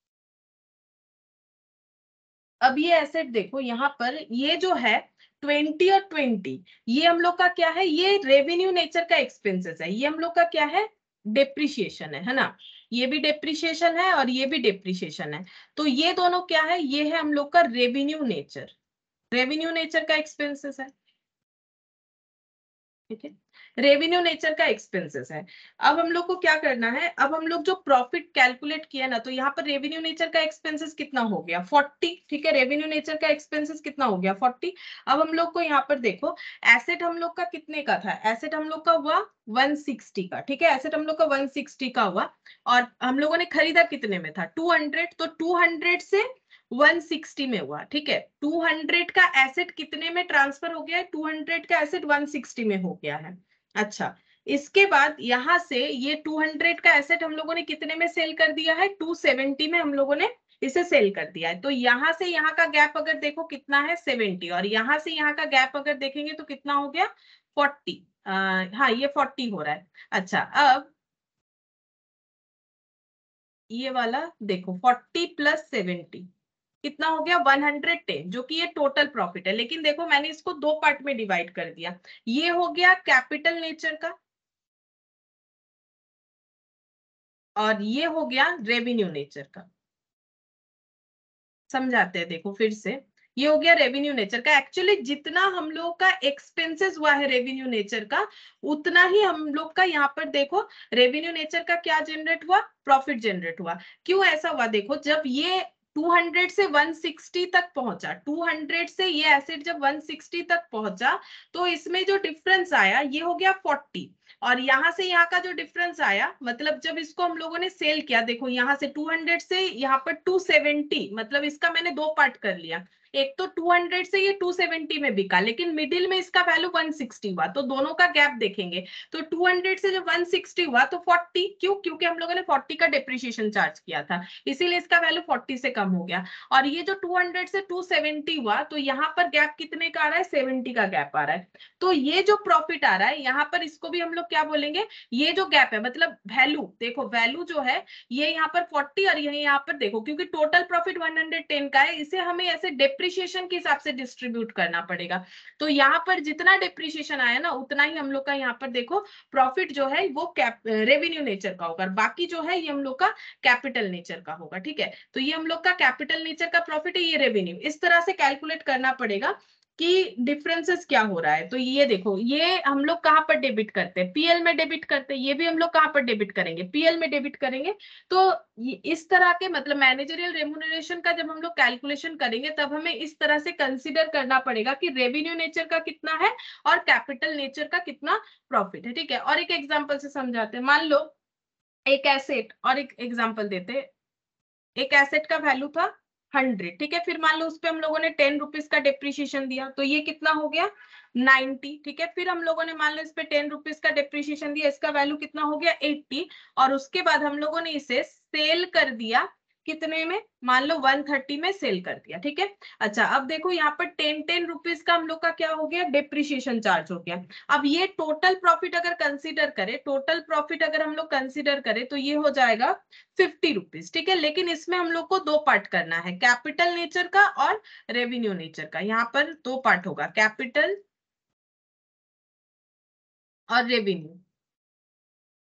अब ये एसेट देखो, यहाँ पर ये जो है ट्वेंटी और ट्वेंटी, ये हम लोग का क्या है, ये रेवेन्यू नेचर का एक्सपेंसेस है, ये हम लोग का क्या है, डेप्रिसिएशन है है ना। ये भी डेप्रिसिएशन है और ये भी डेप्रिसिएशन है। तो ये दोनों क्या है, ये है हम लोग का रेवेन्यू नेचर, रेवेन्यू नेचर का एक्सपेंसेस है, ठीक है, रेवेन्यू नेचर का एक्सपेंसेस है। अब हम लोग को क्या करना है, अब हम लोग जो प्रॉफिट कैलकुलेट किया ना, तो यहाँ पर रेवेन्यू नेचर का एक्सपेंसेस कितना हो गया, फोर्टी, ठीक है, रेवेन्यू नेचर का एक्सपेंसेस कितना हो गया, फोर्टी। अब हम लोग को यहाँ पर देखो एसेट हम लोग का कितने का था, एसेट हम लोग का हुआ वन सिक्सटी का, ठीक है, एसेट हम लोग का वन सिक्सटी का हुआ। और हम लोगों ने खरीदा कितने में था, टू हंड्रेड, तो टू हंड्रेड से वन सिक्सटी में हुआ, ठीक है। टू हंड्रेड का एसेट कितने में ट्रांसफर हो गया है, टू हंड्रेड का एसेट वन सिक्सटी में हो गया है। अच्छा, इसके बाद यहां से ये टू हंड्रेड का एसेट हम लोगों ने कितने में सेल कर दिया है, टू सेवेंटी में हम लोगों ने इसे सेल कर दिया है। तो यहां से यहाँ का गैप अगर देखो कितना है, सेवेंटी, और यहां से यहाँ का गैप अगर देखेंगे तो कितना हो गया, फोर्टी। हाँ, ये फोर्टी हो रहा है। अच्छा, अब ये वाला देखो, फोर्टी प्लस सेवेंटी कितना हो गया, वन हंड्रेड टेन, जो कि ये टोटल प्रॉफिट है। लेकिन देखो मैंने इसको दो पार्ट में डिवाइड कर दिया, ये हो गया कैपिटल नेचर का और ये हो गया रेवेन्यू नेचर का। समझाते हैं, देखो फिर से, ये हो गया रेवेन्यू नेचर का। एक्चुअली जितना हम लोग का एक्सपेंसेस हुआ है रेवेन्यू नेचर का, उतना ही हम लोग का यहाँ पर देखो रेवेन्यू नेचर का क्या जनरेट हुआ, प्रॉफिट जनरेट हुआ। क्यों ऐसा हुआ, देखो जब ये टू हंड्रेड से वन सिक्सटी तक पहुंचा, टू हंड्रेड से ये एसेट जब वन सिक्सटी तक पहुंचा, तो इसमें जो डिफरेंस आया ये हो गया फोर्टी। और यहां से यहाँ का जो डिफरेंस आया, मतलब जब इसको हम लोगों ने सेल किया, देखो यहाँ से टू हंड्रेड से यहाँ पर टू सेवेंटी, मतलब इसका मैंने दो पार्ट कर लिया। एक तो टू हंड्रेड से ये टू सेवेंटी में बिका, लेकिन मिडिल में इसका वैल्यू वन सिक्सटी हुआ, तो दोनों का गैप देखेंगे। तो टू हंड्रेड से जब वन सिक्सटी हुआ तो फोर्टी, क्यों, क्योंकि हम लोगों ने फोर्टी का डिप्रिसिएशन चार्ज किया था, इसीलिए इसका वैल्यू फोर्टी से कम हो गया। और ये जो टू हंड्रेड से टू सेवेंटी हुआ, तो यहाँ पर गैप कितने का आ रहा है, सेवेंटी का गैप आ रहा है। तो ये जो प्रॉफिट आ रहा है यहाँ पर, इसको भी हम लोग क्या बोलेंगे, ये जो गैप है, मतलब वैल्यू, देखो वैल्यू जो है ये यहाँ पर फोर्टी और ये यहाँ पर देखो, क्योंकि total profit one hundred ten का है, इसे हमें ऐसे डेप्रिसिएशन के हिसाब से डिस्ट्रीब्यूट करना पड़ेगा। तो यहाँ पर जितना डेप्रिसिएशन आया ना, उतना ही हम लोग का यहाँ पर देखो प्रॉफिट जो है वो कैप रेवेन्यू नेचर का होगा, बाकी जो है ये हम लोग का कैपिटल नेचर का होगा, ठीक है। तो ये हम लोग का कैपिटल नेचर का प्रॉफिट है, ये रेवेन्यू, इस तरह से कैलकुलेट करना पड़ेगा कि डिफरेंसेस क्या हो रहा है। तो ये देखो, ये हम लोग कहाँ पर डेबिट करते हैं, पीएल में डेबिट करते हैं, ये भी हम लोग कहाँ पर डेबिट करेंगे, पीएल में डेबिट करेंगे। तो इस तरह के मतलब मैनेजरियल रेम्युनरेशन का जब हम लोग कैलकुलेशन करेंगे, तब हमें इस तरह से कंसीडर करना पड़ेगा कि रेवेन्यू नेचर का कितना है और कैपिटल नेचर का कितना प्रॉफिट है, ठीक है। और एक एग्जाम्पल से समझाते हैं, मान लो एक एसेट, और एक एग्जाम्पल देते हैं, एक एसेट का वैल्यू था हंड्रेड, ठीक है, फिर मान लो उस पे हम लोगों ने टेन रुपीज का डेप्रिसिएशन दिया, तो ये कितना हो गया, नाइन्टी, ठीक है। फिर हम लोगों ने मान लो इस पे टेन रुपीज का डेप्रिसिएशन दिया, इसका वैल्यू कितना हो गया, एट्टी। और उसके बाद हम लोगों ने इसे सेल कर दिया कितने में, मान लो वन थर्टी में सेल कर दिया, ठीक है। अच्छा, अब देखो यहाँ पर टेन टेन रुपीज का हम लोग का क्या हो गया, डेप्रिसिएशन चार्ज हो गया। अब ये टोटल प्रॉफिट अगर कंसीडर करें, टोटल प्रॉफिट अगर हम लोग कंसीडर करें, तो ये हो जाएगा फिफ्टी रुपीज, ठीक है। लेकिन इसमें हम लोग को दो पार्ट करना है, कैपिटल नेचर का और रेवेन्यू नेचर का। यहाँ पर दो पार्ट होगा, कैपिटल और रेवेन्यू,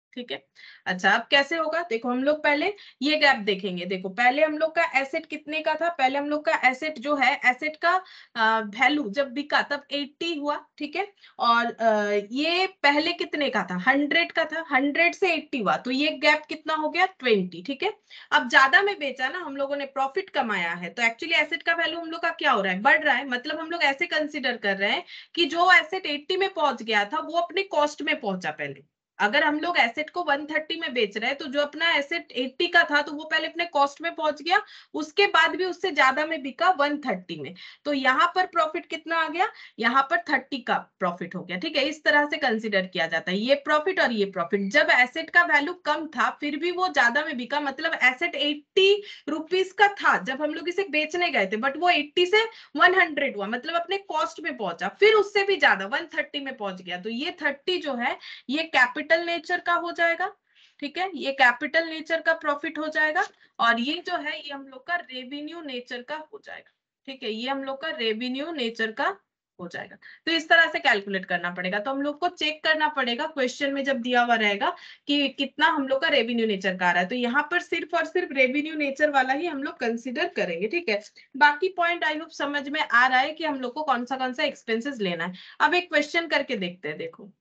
ठीक है। अच्छा अब कैसे होगा, देखो हम लोग पहले ये गैप देखेंगे। देखो पहले हम लोग का एसेट कितने का था, पहले हम लोग का एसेट जो है, एसेट का वैल्यू जब बिका तब अस्सी हुआ, ठीक है। और आ, ये पहले कितने का था, हंड्रेड का था, हंड्रेड से अस्सी हुआ, तो ये गैप कितना हो गया, बीस, ठीक है। अब ज्यादा में बेचा ना हम लोगों ने, प्रॉफिट कमाया है, तो एक्चुअली एसेट का वैल्यू हम लोग का क्या हो रहा है, बढ़ रहा है। मतलब हम लोग ऐसे कंसिडर कर रहे हैं कि जो एसेट अस्सी में पहुंच गया था वो अपने कॉस्ट में पहुंचा पहले। अगर हम लोग एसेट को एक सौ तीस में बेच रहे हैं तो जो अपना एसेट अस्सी का था तो वो पहले अपने कॉस्ट में पहुंच गया, उसके बाद भी उससे ज्यादा में बिका एक सौ तीस में, तो यहाँ पर प्रॉफिट कितना आ गया, यहाँ पर तीस का प्रॉफिट हो गया, ठीक है। इस तरह से कंसीडर किया जाता है ये प्रॉफिट और ये प्रॉफिट। जब एसेट का वैल्यू कम था फिर भी वो ज्यादा में बिका, मतलब एसेट अस्सी रुपीस का था जब हम लोग इसे बेचने गए थे, बट वो अस्सी से सौ हुआ, मतलब अपने कॉस्ट में पहुंचा, फिर उससे भी ज्यादा एक सौ तीस में पहुंच गया, तो ये तीस जो है ये कैपिटल नेचर का हो जाएगा, ठीक है। ये कैपिटल नेचर का प्रॉफिट हो जाएगा, और ये जो है ये हम लोग का रेवेन्यू नेचर का हो जाएगा, ठीक है। ये हम लोग का रेवेन्यू नेचर का हो जाएगा। तो इस तरह से कैलकुलेट करना पड़ेगा, तो हम लोग को चेक करना पड़ेगा क्वेश्चन में जब दिया हुआ रहेगा कि कितना हम लोग का रेवेन्यू नेचर का आ रहा है, तो यहाँ पर सिर्फ और सिर्फ रेवेन्यू नेचर वाला ही हम लोग कंसिडर करेंगे, ठीक है। बाकी पॉइंट आई होप समझ में आ रहा है कि हम लोग को कौन सा कौन सा एक्सपेंसेस लेना है। अब एक क्वेश्चन करके देखते हैं, देखो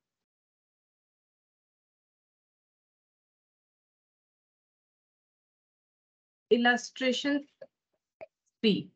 illustration थ्री।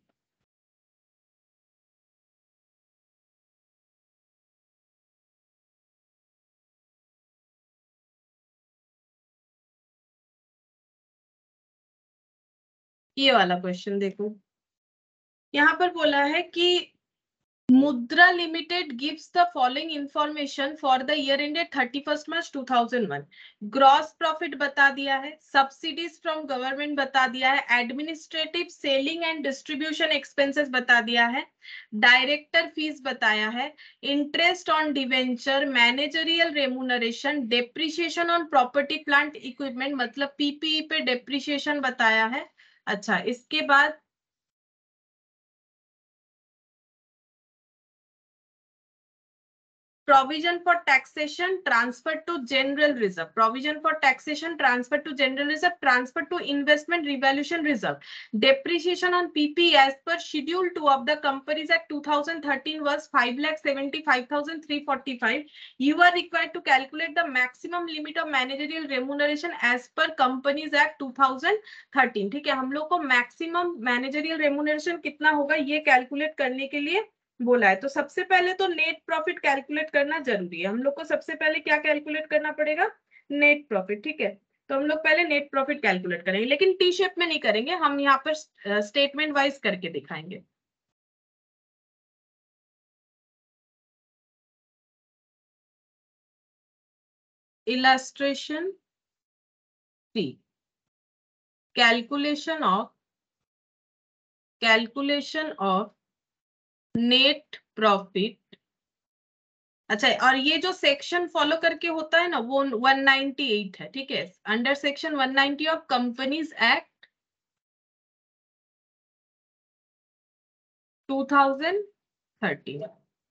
ये वाला क्वेश्चन देखो, यहाँ पर बोला है कि Mudra limited gives the following information for the year ended thirty first March two thousand one. Gross profit बता दिया है, सब्सिडीज फ्रॉम गवर्नमेंट बता दिया है, administrative selling and distribution expenses बता दिया है, डायरेक्टर फीस बताया है, interest on debenture, managerial remuneration, depreciation on property plant equipment, मतलब पीपीई पे डेप्रिसिएशन बताया है। अच्छा इसके बाद provision for taxation transferred to general reserve, provision for taxation transferred to general reserve, transferred to investment revaluation reserve, depreciation on P P as per schedule two of the Companies Act two thousand thirteen was five lakh seventy-five thousand three hundred forty-five. You are required to calculate the maximum limit of managerial remuneration as per Companies Act two thousand thirteen, ठीक है। हम लोग को maximum managerial remuneration कितना होगा ये calculate करने के लिए बोला है। तो सबसे पहले तो नेट प्रॉफिट कैलकुलेट करना जरूरी है, हम लोग को सबसे पहले क्या कैलकुलेट करना पड़ेगा, नेट प्रॉफिट, ठीक है। तो हम लोग पहले नेट प्रॉफिट कैलकुलेट करेंगे, लेकिन टी शेप में नहीं करेंगे, हम यहाँ पर स्टेटमेंट वाइज करके दिखाएंगे। Illustration three, calculation of calculation of net profit. अच्छा और ये जो सेक्शन फॉलो करके होता है ना वो वन नाइंटी एट है, ठीक है, under section one ninety of Companies Act two thousand thirteen.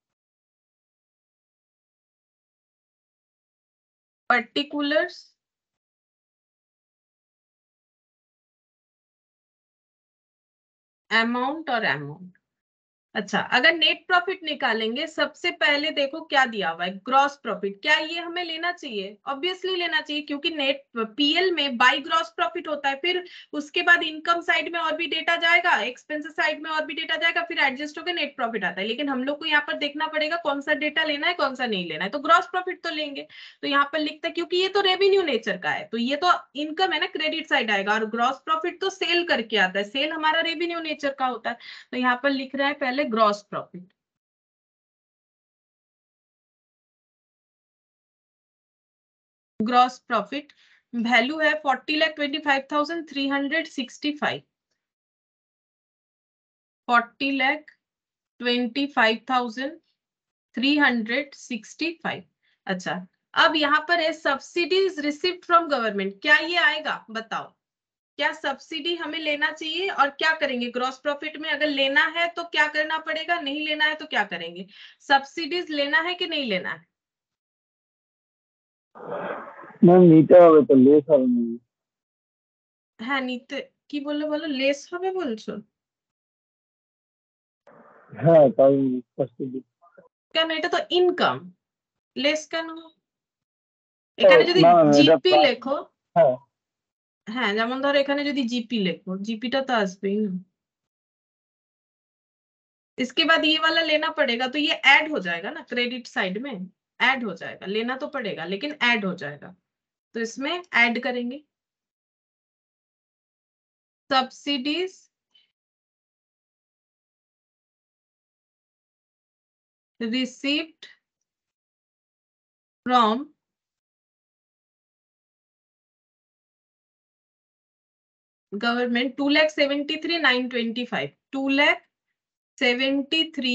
Particulars amount और अमाउंट। अच्छा अगर नेट प्रॉफिट निकालेंगे सबसे पहले देखो क्या दिया हुआ है, ग्रॉस प्रॉफिट। क्या ये हमें लेना चाहिए, ऑब्वियसली लेना चाहिए, क्योंकि नेट पीएल में बाय ग्रॉस प्रॉफिट होता है, फिर उसके बाद इनकम साइड में और भी डेटा जाएगा, एक्सपेंसेस साइड में और भी डेटा जाएगा, फिर एडजस्ट होकर नेट प्रॉफिट आता है। लेकिन हम लोग को यहाँ पर देखना पड़ेगा कौन सा डेटा लेना है कौन सा नहीं लेना है, तो ग्रॉस प्रॉफिट तो लेंगे। तो यहाँ पर लिखता है क्योंकि ये तो रेवेन्यू नेचर का है, तो ये तो इनकम है ना, क्रेडिट साइड आएगा, और ग्रॉस प्रॉफिट तो सेल करके आता है, सेल हमारा रेवेन्यू नेचर का होता है। तो यहाँ पर लिख रहा है पहले gross profit. Gross profit value है forty lakh twenty five thousand three hundred sixty five, forty lakh twenty five thousand three hundred sixty five. अच्छा अब यहाँ पर है सब्सिडीज रिसीव्ड फ्रॉम गवर्नमेंट, क्या ये आएगा बताओ, क्या सब्सिडी हमें लेना चाहिए, और क्या करेंगे ग्रॉस प्रॉफिट में, अगर लेना है तो क्या करना पड़ेगा, नहीं लेना है तो क्या करेंगे, सब्सिडीज लेना है कि नहीं लेना है। ম্যাম নিতে হবে তো, লেস হবে না। হ্যাঁ নিতে কি বললে বলো, লেস হবে বলছো? হ্যাঁ তাই স্পষ্ট দিক। কেন, এটা তো ইনকাম, লেস কেন? এখানে যদি না ম্যাম এটা জিপি প্লাস। লেখো, হ্যাঁ হ্যাঁ যেমন ধরো এখানে যদি জিपी লেখो, জিপিটা तो আসবেই না। इसके बाद ये वाला लेना पड़ेगा तो ये ऐड हो जाएगा ना, क्रेडिट साइड में ऐड हो जाएगा, लेना तो पड़ेगा लेकिन ऐड हो जाएगा। तो इसमें ऐड करेंगे subsidies received from government two lakh seventy three nine twenty five, two lakh seventy three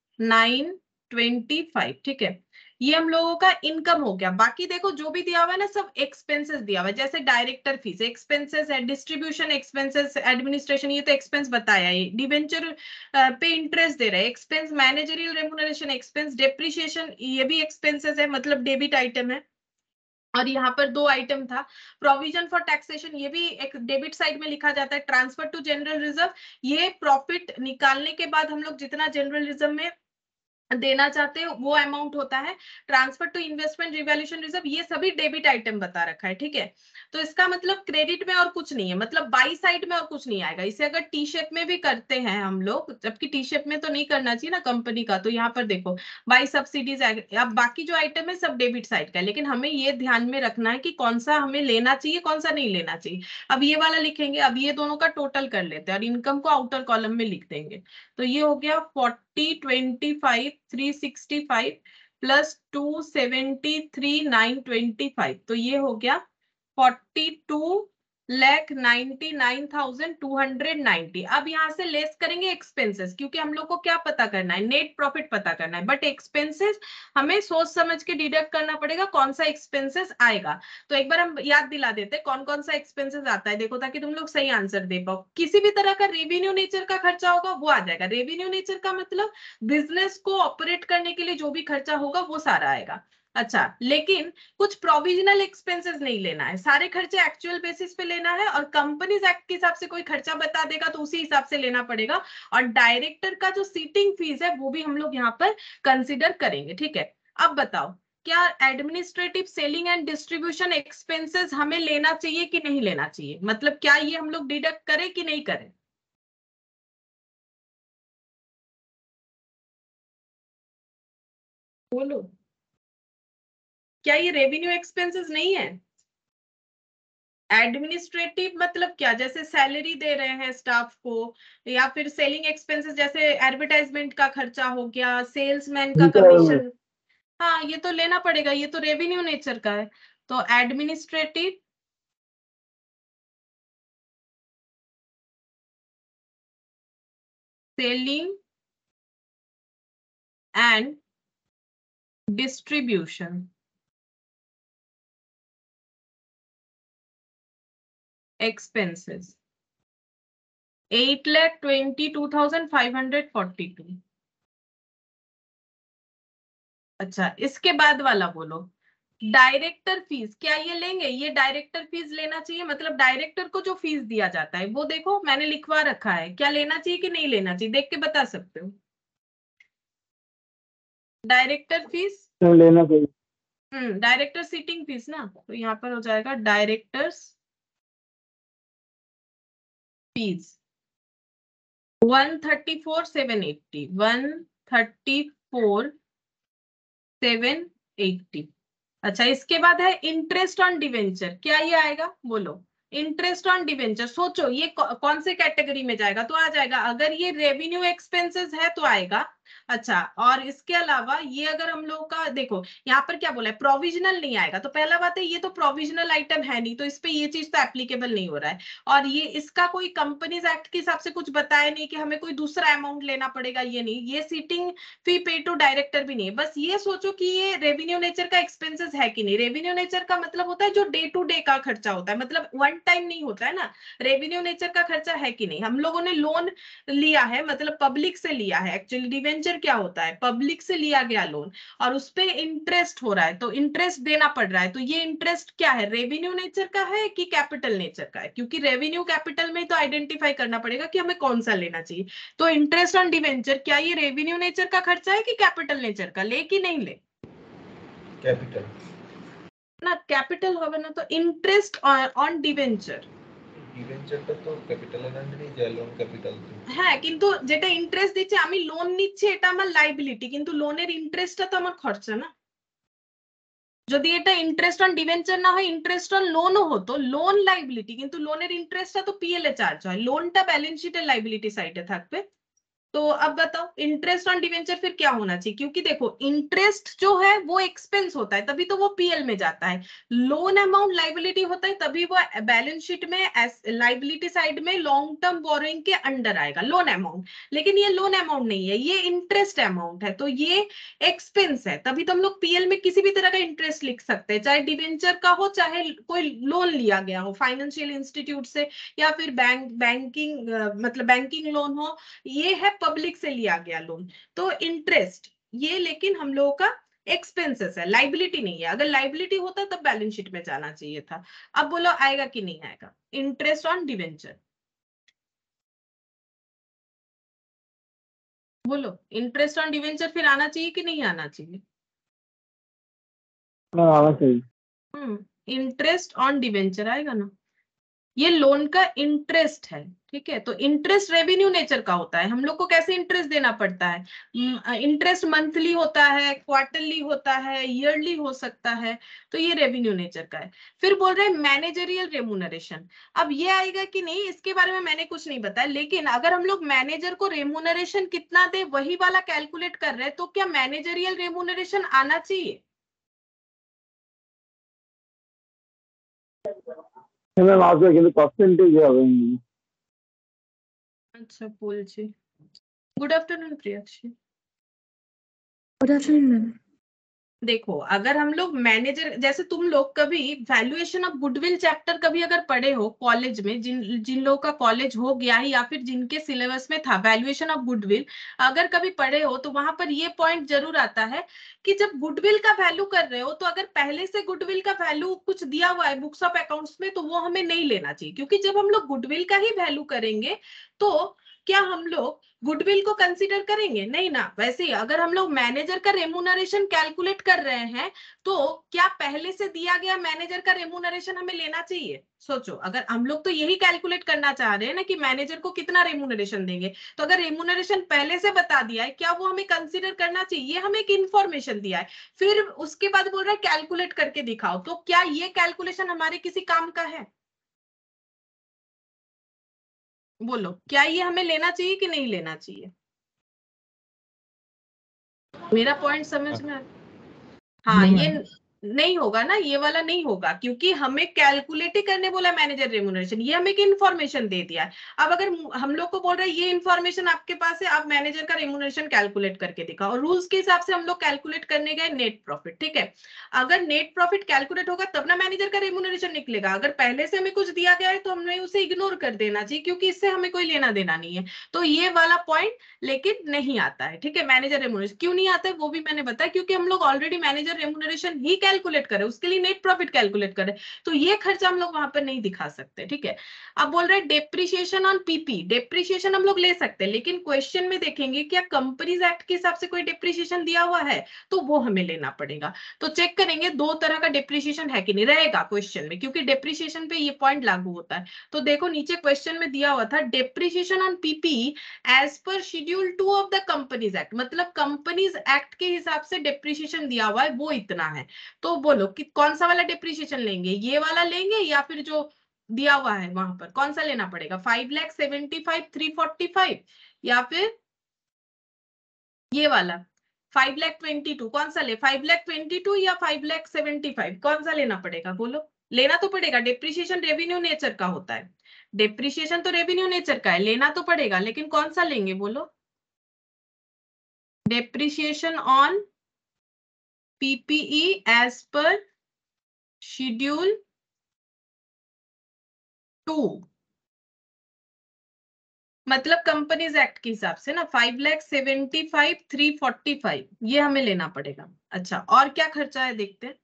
nine twenty five, ठीक है। ये हम लोगों का इनकम हो गया। बाकी देखो जो भी दिया हुआ है ना सब एक्सपेंसेस दिया हुआ है, जैसे डायरेक्टर फीस एक्सपेंसेस है, डिस्ट्रीब्यूशन एक्सपेंसेस, एडमिनिस्ट्रेशन ये तो एक्सपेंस बताया है, डिवेंचर पे इंटरेस्ट दे रहे हैं expense, managerial remuneration expense, depreciation ये भी एक्सपेंसेस है मतलब डेबिट आइटम है। और यहाँ पर दो आइटम था, प्रोविजन फॉर टैक्सेशन ये भी एक डेबिट साइड में लिखा जाता है, ट्रांसफर टू जनरल रिजर्व ये प्रॉफिट निकालने के बाद हम लोग जितना जनरल रिजर्व में देना चाहते हैं वो अमाउंट होता है, transfer to investment revaluation reserve ये सभी डेबिट आइटम बता रखा है, ठीक है। तो इसका मतलब क्रेडिट में और कुछ नहीं है, मतलब बाई साइड में और कुछ नहीं आएगा। इसे अगर टी शेप में भी करते हैं हम लोग, जबकि टी शेप में तो नहीं करना चाहिए ना कंपनी का, तो यहाँ पर देखो बाई सब्सिडीज, अब बाकी जो आइटम है सब डेबिट साइड का है, लेकिन हमें ये ध्यान में रखना है कि कौन सा हमें लेना चाहिए कौन सा नहीं लेना चाहिए। अब ये वाला लिखेंगे, अब ये दोनों का टोटल कर लेते हैं और इनकम को आउटर कॉलम में लिख देंगे। तो ये हो गया forty twenty five three sixty five plus two seventy three nine twenty five, तो ये हो गया forty two lakh ninety nine thousand two hundred ninety. अब यहाँ से लेस करेंगे एक्सपेंसेस, क्योंकि हम लोग को क्या पता करना है, नेट प्रॉफिट पता करना है, बट एक्सपेंसेस हमें सोच समझ के डिडक्ट करना पड़ेगा कौन सा एक्सपेंसेस आएगा। तो एक बार हम याद दिला देते कौन कौन सा एक्सपेंसेस आता है, देखो ताकि तुम लोग सही आंसर दे पाओ। किसी भी तरह का रेवेन्यू नेचर का खर्चा होगा वो आ जाएगा, रेवेन्यू नेचर का मतलब बिजनेस को ऑपरेट करने के लिए जो भी खर्चा होगा वो सारा आएगा। अच्छा, लेकिन कुछ प्रोविजनल एक्सपेंसेस नहीं लेना है, सारे खर्चे एक्चुअल बेसिस पे लेना है, और कंपनीज एक्ट के हिसाब से कोई खर्चा बता देगा तो उसी हिसाब से लेना पड़ेगा। और डायरेक्टर का जो सीटिंग फीस है वो भी हम लोग यहाँ पर कंसिडर करेंगे, ठीक है। अब बताओ क्या administrative selling and distribution expenses हमें लेना चाहिए कि नहीं लेना चाहिए, मतलब क्या ये हम लोग डिडक्ट करें कि नहीं करें? बोलो, क्या ये रेवेन्यू एक्सपेंसेस नहीं है? एडमिनिस्ट्रेटिव मतलब क्या, जैसे सैलरी दे रहे हैं स्टाफ को, या फिर सेलिंग एक्सपेंसेस जैसे एडवर्टाइजमेंट का खर्चा हो गया, सेल्समैन का कमीशन, हाँ ये तो लेना पड़ेगा, ये तो रेवेन्यू नेचर का है। तो administrative selling and distribution expenses eight lakh twenty two thousand five hundred forty two. अच्छा, इसके बाद वाला बोलो, डायरेक्टर फीस क्या ये लेंगे, ये डायरेक्टर फीस लेना चाहिए, मतलब डायरेक्टर को जो फीस दिया जाता है वो देखो मैंने लिखवा रखा है, क्या लेना चाहिए कि नहीं लेना चाहिए देख के बता सकते हो। डायरेक्टर फीस लेना चाहिए। हम्म डायरेक्टर सीटिंग फीस ना, तो यहाँ पर हो जाएगा directors fees one thirty four seven eighty, one thirty four seven eighty. अच्छा, इसके बाद है इंटरेस्ट ऑन डिवेंचर, क्या ये आएगा बोलो? इंटरेस्ट ऑन डिवेंचर सोचो ये कौन से कैटेगरी में जाएगा, तो आ जाएगा अगर ये रेवेन्यू एक्सपेंसेस है तो आएगा। अच्छा, और इसके अलावा ये अगर हम लोग का देखो यहाँ पर क्या बोला है, प्रोविजनल नहीं आएगा, तो पहला बात है ये तो प्रोविजनल आइटम है नहीं, तो इस पे ये चीज तो एप्लीकेबल नहीं हो रहा है। और ये इसका कोई कंपनीज एक्ट के हिसाब से कुछ बताया नहीं कि हमें कोई दूसरा अमाउंट लेना पड़ेगा, ये नहीं, ये सीटिंग फी पे टू डायरेक्टर भी नहीं है। बस ये सोचो कि ये रेवेन्यू नेचर का एक्सपेंसेस है कि नहीं। रेवेन्यू नेचर का मतलब होता है जो डे टू डे का खर्चा होता है, मतलब वन टाइम नहीं होता है ना। रेवेन्यू नेचर का खर्चा है कि नहीं, हम लोगों ने लोन लिया है मतलब पब्लिक से लिया है, एक्चुअली डिवेंचर डिवेंचर क्या होता है, पब्लिक से लिया गया लोन और उस पे इंटरेस्ट हो रहा है, तो इंटरेस्ट देना पड़ रहा है, तो ये इंटरेस्ट क्या है, रेवेन्यू नेचर का है कि कैपिटल नेचर का है, क्योंकि रेवेन्यू कैपिटल में तो आइडेंटिफाई करना पड़ेगा कि हमें कौन सा लेना चाहिए। तो इंटरेस्ट ऑन डिवेंचर क्या ये रेवेन्यू नेचर का खर्चा है कि कैपिटल नेचर का, ले कि नहीं ले, कैपिटल ना कैपिटल होगा ना, तो इंटरेस्ट ऑन डिवेंचर ডিবেঞ্চারটা তো ক্যাপিটালের আন্ডারেই যায়, লোন ক্যাপিটাল তো। হ্যাঁ, কিন্তু যেটা ইন্টারেস্ট দিচ্ছে, আমি লোন নিচ্ছি এটা আমার লাইবিলিটি, কিন্তু লোনের ইন্টারেস্টটা তো আমার খরচা না। যদি এটা ইন্টারেস্ট অন ডিবেঞ্চার না হয়, ইন্টারেস্ট অন লোনও হতো, লোন লাইবিলিটি, কিন্তু লোনের ইন্টারেস্টটা তো পিএল এ চার্জ হয়, লোনটা ব্যালেন্স শিটের লাইবিলিটি সাইডে থাকবে। तो अब बताओ इंटरेस्ट ऑन डिवेंचर फिर क्या होना चाहिए, क्योंकि देखो इंटरेस्ट जो है वो एक्सपेंस होता है, तभी तो वो पीएल में जाता है, लोन अमाउंट लाइबिलिटी होता है, तभी वो बैलेंस शीट में लाइबिलिटी साइड में लॉन्ग टर्म बोरोइंग के अंडर आएगा लोन अमाउंट। लेकिन ये लोन अमाउंट नहीं है, ये इंटरेस्ट अमाउंट है, तो ये एक्सपेंस है, तभी तो हम लोग पीएल में किसी भी तरह का इंटरेस्ट लिख सकते हैं, चाहे डिवेंचर का हो, चाहे कोई लोन लिया गया हो फाइनेंशियल इंस्टीट्यूट से, या फिर बैंक बैंकिंग मतलब बैंकिंग लोन हो, ये है पब्लिक से लिया गया लोन। तो इंटरेस्ट ये लेकिन हम लोगों का एक्सपेंसेस है, लाइबिलिटी नहीं है, अगर लाइबिलिटी होता तब बैलेंस शीट में जाना चाहिए था। अब बोलो आएगा कि नहीं आएगा इंटरेस्ट ऑन डिवेंचर, बोलो इंटरेस्ट ऑन डिवेंचर फिर आना चाहिए कि नहीं आना चाहिए, हाँ आना चाहिए। हम्म इंटरेस्ट ऑन डिवेंचर आएगा ना, ये लोन का इंटरेस्ट है, ठीक है। तो इंटरेस्ट रेवेन्यू नेचर का होता है, हम लोग को कैसे इंटरेस्ट देना पड़ता है, इंटरेस्ट मंथली होता है, क्वार्टरली होता है, ईयरली हो सकता है, तो ये रेवेन्यू नेचर का है। फिर बोल रहे हैं मैनेजरियल रेमुनरेशन, अब ये आएगा कि नहीं इसके बारे में मैंने कुछ नहीं बताया, लेकिन अगर हम लोग मैनेजर को रेमुनरेशन कितना दे वही वाला कैलकुलेट कर रहे हैं, तो क्या मैनेजरियल रेमुनरेशन आना चाहिए, ম্যাম আসবে কিন্তু পার্সেন্টেজ হবে না। अच्छा বলছি। Good afternoon Priyakshi. Good afternoon ma'am. देखो अगर हम लोग मैनेजर, जैसे तुम लोग कभी वैल्यूएशन ऑफ गुडविल चैप्टर कभी अगर पढ़े हो कॉलेज में, जिन जिन लोगों का कॉलेज हो गया है या फिर जिनके सिलेबस में था वैल्यूएशन ऑफ गुडविल, अगर कभी पढ़े हो तो वहां पर ये पॉइंट जरूर आता है कि जब गुडविल का वैल्यू कर रहे हो, तो अगर पहले से गुडविल का वैल्यू कुछ दिया हुआ है बुक्स ऑफ अकाउंट्स में, तो वो हमें नहीं लेना चाहिए, क्योंकि जब हम लोग गुडविल का ही वैल्यू करेंगे तो क्या हम लोग गुडविल को कंसीडर करेंगे, नहीं ना। वैसे ही अगर हम लोग मैनेजर का रेमुनरेशन कैलकुलेट कर रहे हैं, तो क्या पहले से दिया गया मैनेजर का रेमुनरेशन हमें लेना चाहिए, सोचो। अगर हम लोग तो यही कैलकुलेट करना चाह रहे हैं ना कि मैनेजर को कितना रेमुनरेशन देंगे, तो अगर रेमुनरेशन पहले से बता दिया है, क्या वो हमें कंसीडर करना चाहिए, हमें एक इंफॉर्मेशन दिया है, फिर उसके बाद बोल रहा है कैलकुलेट करके दिखाओ, तो क्या ये कैलकुलेशन हमारे किसी काम का है, बोलो क्या ये हमें लेना चाहिए कि नहीं लेना चाहिए, मेरा पॉइंट समझ में। हाँ ये नहीं होगा ना, ये वाला नहीं होगा, क्योंकि हमें कैलकुलेट ही करने बोला मैनेजर रेमुनरेशन, ये हमें एक इन्फॉर्मेशन दे दिया है। अब अगर हम लोग को बोल रहे हैं ये इन्फॉर्मेशन आपके पास है, आप मैनेजर का रेमुनरेशन कैलकुलेट करके दिखाओ, और रूल्स के हिसाब से हम लोग कैलकुलेट करने गए नेट प्रॉफिट, ठीक है। अगर नेट प्रॉफिट कैलकुलेट होगा तब ना मैनेजर का रेमुनरेशन निकलेगा, अगर पहले से हमें कुछ दिया गया है तो हमें उसे इग्नोर कर देना चाहिए, क्योंकि इससे हमें कोई लेना देना नहीं है। तो ये वाला पॉइंट लेकिन नहीं आता है, ठीक है। मैनेजर रेमुनरेशन क्यों नहीं आता है वो भी मैंने बताया, क्योंकि हम लोग ऑलरेडी मैनेजर रेमुनरेशन ही कैलकुलेट करें, उसके लिए नेट प्रॉफिट कैलकुलेट करें, तो ये खर्चा हम लोग वहां पर नहीं दिखा सकते, ठीक है। अब बोल रहे हैं डेप्रिसिएशन ऑन पीपी, डेप्रिसिएशन हम लोग ले सकते हैं, लेकिन क्वेश्चन में देखेंगे क्या कंपनीज एक्ट के हिसाब से कोई डेप्रिसिएशन दिया हुआ है, तो वो हमें लेना पड़ेगा। तो चेक करेंगे दो तरह का डेप्रिसिएशन है कि नहीं, रहेगा क्वेश्चन में, क्योंकि डेप्रिसिएशन पे ये पॉइंट लागू होता है। तो देखो नीचे क्वेश्चन में दिया हुआ था depreciation on PP as per schedule two of the companies act, मतलब कंपनीज एक्ट के हिसाब से डेप्रिसिएशन दिया हुआ है वो इतना है। तो बोलो कि कौन सा वाला डेप्रिसिएशन लेंगे, ये वाला लेंगे या फिर जो दिया हुआ है वहां पर कौन सा लेना पड़ेगा, five lakh seventy five three forty five या फिर ये वाला फाइव लैख ट्वेंटी टू, कौन सा ले, फाइव लैख ट्वेंटी टू या फाइव लैख सेवेंटी फाइव, कौन सा लेना पड़ेगा, बोलो। लेना तो पड़ेगा, डेप्रिसिएशन रेवेन्यू नेचर का होता है, डेप्रिसिएशन तो रेवेन्यू नेचर का है, लेना तो पड़ेगा, लेकिन कौन सा लेंगे बोलो। Depreciation on PPE as per schedule two, मतलब कंपनीज एक्ट के हिसाब से ना five lakh seventy five three forty five ये हमें लेना पड़ेगा। अच्छा और क्या खर्चा है देखते हैं।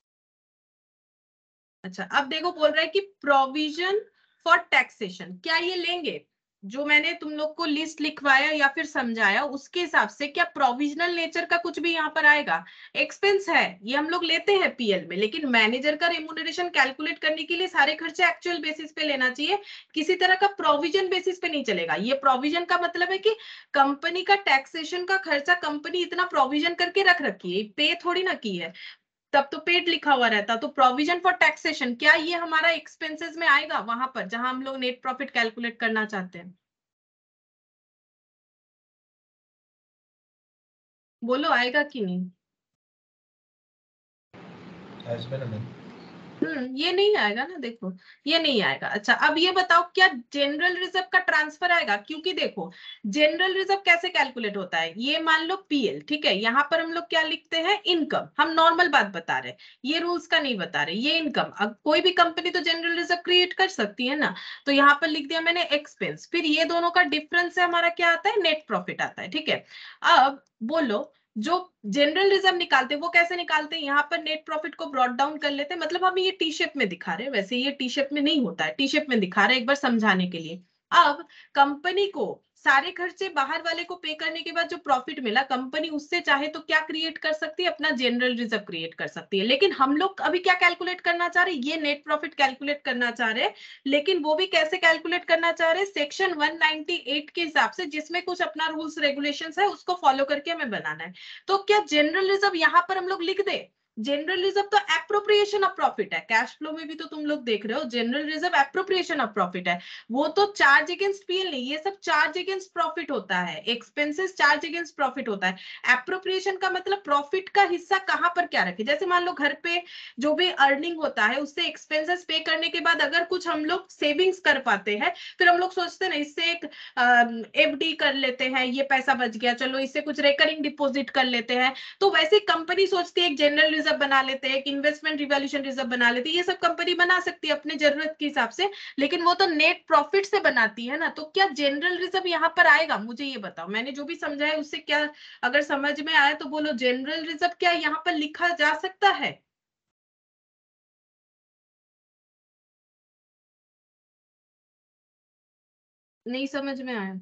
अच्छा अब देखो बोल रहा है कि प्रोविजन फॉर टैक्सेशन, क्या ये लेंगे जो मैंने तुम लोग को लिस्ट लिखवाया या फिर समझाया उसके हिसाब से, क्या प्रोविजनल नेचर का कुछ भी यहाँ पर आएगा? एक्सपेंस है ये हम लोग लेते हैं पीएल में, लेकिन मैनेजर का रेम्यूनरेशन कैलकुलेट करने के लिए सारे खर्चे एक्चुअल बेसिस पे लेना चाहिए, किसी तरह का प्रोविजन बेसिस पे नहीं चलेगा। ये प्रोविजन का मतलब है कि कंपनी का टैक्सेशन का खर्चा कंपनी इतना प्रोविजन करके रख रखी है, पे थोड़ी ना की है, तब तो पेड लिखा हुआ रहता। तो प्रोविजन फॉर टैक्सेशन क्या ये हमारा एक्सपेंसेस में आएगा वहां पर जहां हम लोग नेट प्रॉफिट कैलकुलेट करना चाहते हैं? बोलो आएगा कि नहीं? आज मैंने मैम हम्म ये नहीं आएगा ना, देखो ये नहीं आएगा। अच्छा अब ये बताओ क्या जनरल रिजर्व का ट्रांसफर आएगा? क्योंकि देखो जनरल रिजर्व कैसे कैलकुलेट होता है, ये मान लो पीएल, ठीक है, यहाँ पर हम लोग क्या लिखते हैं, इनकम। हम नॉर्मल बात बता रहे हैं, ये रूल्स का नहीं बता रहे, ये इनकम। अब कोई भी कंपनी तो जनरल रिजर्व क्रिएट कर सकती है ना, तो यहाँ पर लिख दिया मैंने एक्सपेंस, फिर ये दोनों का डिफरेंस है हमारा क्या आता है, नेट प्रॉफिट आता है, ठीक है। अब बोलो जो जनरल रिजर्व निकालते हैं वो कैसे निकालते हैं, यहाँ पर नेट प्रॉफिट को ब्रॉट डाउन कर लेते हैं, मतलब हम ये टी शेप में दिखा रहे हैं, वैसे ये टी शेप में नहीं होता है, टी शेप में दिखा रहे हैं एक बार समझाने के लिए। अब कंपनी को सारे खर्चे बाहर वाले को पे करने के बाद जो प्रॉफिट मिला, कंपनी उससे चाहे तो क्या क्रिएट कर सकती है, अपना जनरल रिजर्व क्रिएट कर सकती है। लेकिन हम लोग अभी क्या कैलकुलेट करना चाह रहे हैं, ये नेट प्रॉफिट कैलकुलेट करना चाह रहे हैं, लेकिन वो भी कैसे कैलकुलेट करना चाह रहे हैं, सेक्शन वन नाइंटी एट के हिसाब से, जिसमें कुछ अपना रूल्स रेगुलेशंस है उसको फॉलो करके हमें बनाना है। तो क्या जनरल रिजर्व यहां पर हम लोग लिख दे? जनरल रिजर्व तो एप्रोप्रिएशन ऑफ प्रॉफिट है, कैश फ्लो में भी तो तुम लोग देख रहे हो general reserve appropriation of profit है, वो तो चार्ज अगेंस्ट पीएल नहीं, ये सब चार्ज अगेंस्ट प्रॉफिट होता है, एक्सपेंसेस चार्ज अगेंस्ट प्रॉफिट होता है। एप्रोप्रिएशन का मतलब प्रॉफिट का हिस्सा कहां पर क्या रखे, जैसे मान लो घर पे जो भी अर्निंग होता है उससे एक्सपेंसेस पे करने के बाद अगर कुछ हम लोग सेविंग्स कर पाते हैं, फिर हम लोग सोचते हैं ना इससे एक एफडी कर लेते हैं, ये पैसा बच गया, चलो इससे कुछ रिकरिंग डिपॉजिट कर लेते हैं। तो वैसे कंपनी सोचती है एक जनरल रिजर्व बना लेते हैं, एक इन्वेस्टमेंट रिवॉल्यूशन रिजर्व बना लेते हैं, ये सब कंपनी बना सकती है अपने जरूरत के हिसाब से, लेकिन वो तो नेट प्रॉफिट से बनाती है ना। तो क्या जनरल रिजर्व यहाँ पर आएगा, मुझे ये बताओ, मैंने जो भी समझाया उससे क्या अगर समझ में आया तो बोलो, जनरल रिजर्व क्या यहाँ पर लिखा जा सकता है? नहीं समझ में आया?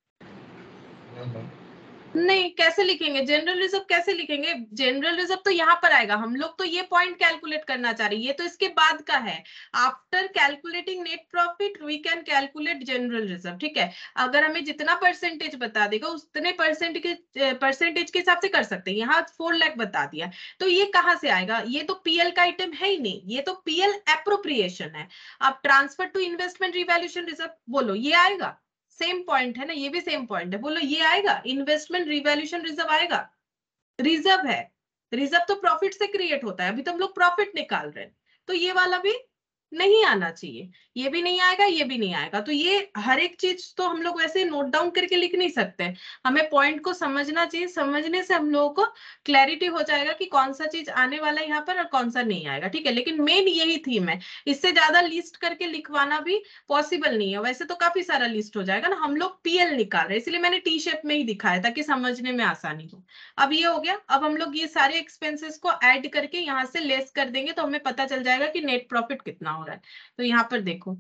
मैम नहीं, कैसे लिखेंगे जनरल रिजर्व, कैसे लिखेंगे जनरल रिजर्व? तो यहाँ पर आएगा, हम लोग तो ये पॉइंट कैलकुलेट करना चाह रहे हैं, ये तो इसके बाद का है। After calculating net profit we can calculate general reserve, ठीक है। अगर हमें जितना परसेंटेज बता देगा उतने परसेंट के परसेंटेज के हिसाब से कर सकते हैं। यहाँ फोर लाख बता दिया, तो ये कहाँ से आएगा, ये तो पीएल का आइटम है ही नहीं, ये तो पीएल एप्रोप्रिएशन है। अब transfer to investment revaluation reserve, बोलो ये आएगा? सेम पॉइंट है ना, ये भी सेम पॉइंट है, बोलो ये आएगा? इन्वेस्टमेंट रिवैल्यूएशन रिजर्व आएगा? रिजर्व है, रिजर्व तो प्रॉफिट से क्रिएट होता है, अभी तो हम लोग प्रॉफिट निकाल रहे हैं, तो ये वाला भी नहीं आना चाहिए, ये भी नहीं आएगा, ये भी नहीं आएगा। तो ये हर एक चीज तो हम लोग वैसे नोट डाउन करके लिख नहीं सकते, हमें पॉइंट को समझना चाहिए, समझने से हम लोगों को क्लैरिटी हो जाएगा कि कौन सा चीज आने वाला है यहाँ पर और कौन सा नहीं आएगा, ठीक है। लेकिन मेन यही थीम है, इससे ज्यादा लिस्ट करके लिखवाना भी पॉसिबल नहीं है, वैसे तो काफी सारा लिस्ट हो जाएगा ना, हम लोग पीएल निकाल रहे हैं इसलिए मैंने टी शेप में ही दिखाया ताकि समझने में आसानी हो। अब ये हो गया, अब हम लोग ये सारे एक्सपेंसेस को ऐड करके यहाँ से लेस कर देंगे तो हमें पता चल जाएगा कि नेट प्रॉफिट कितना हो रहा है। तो यहाँ पर देखो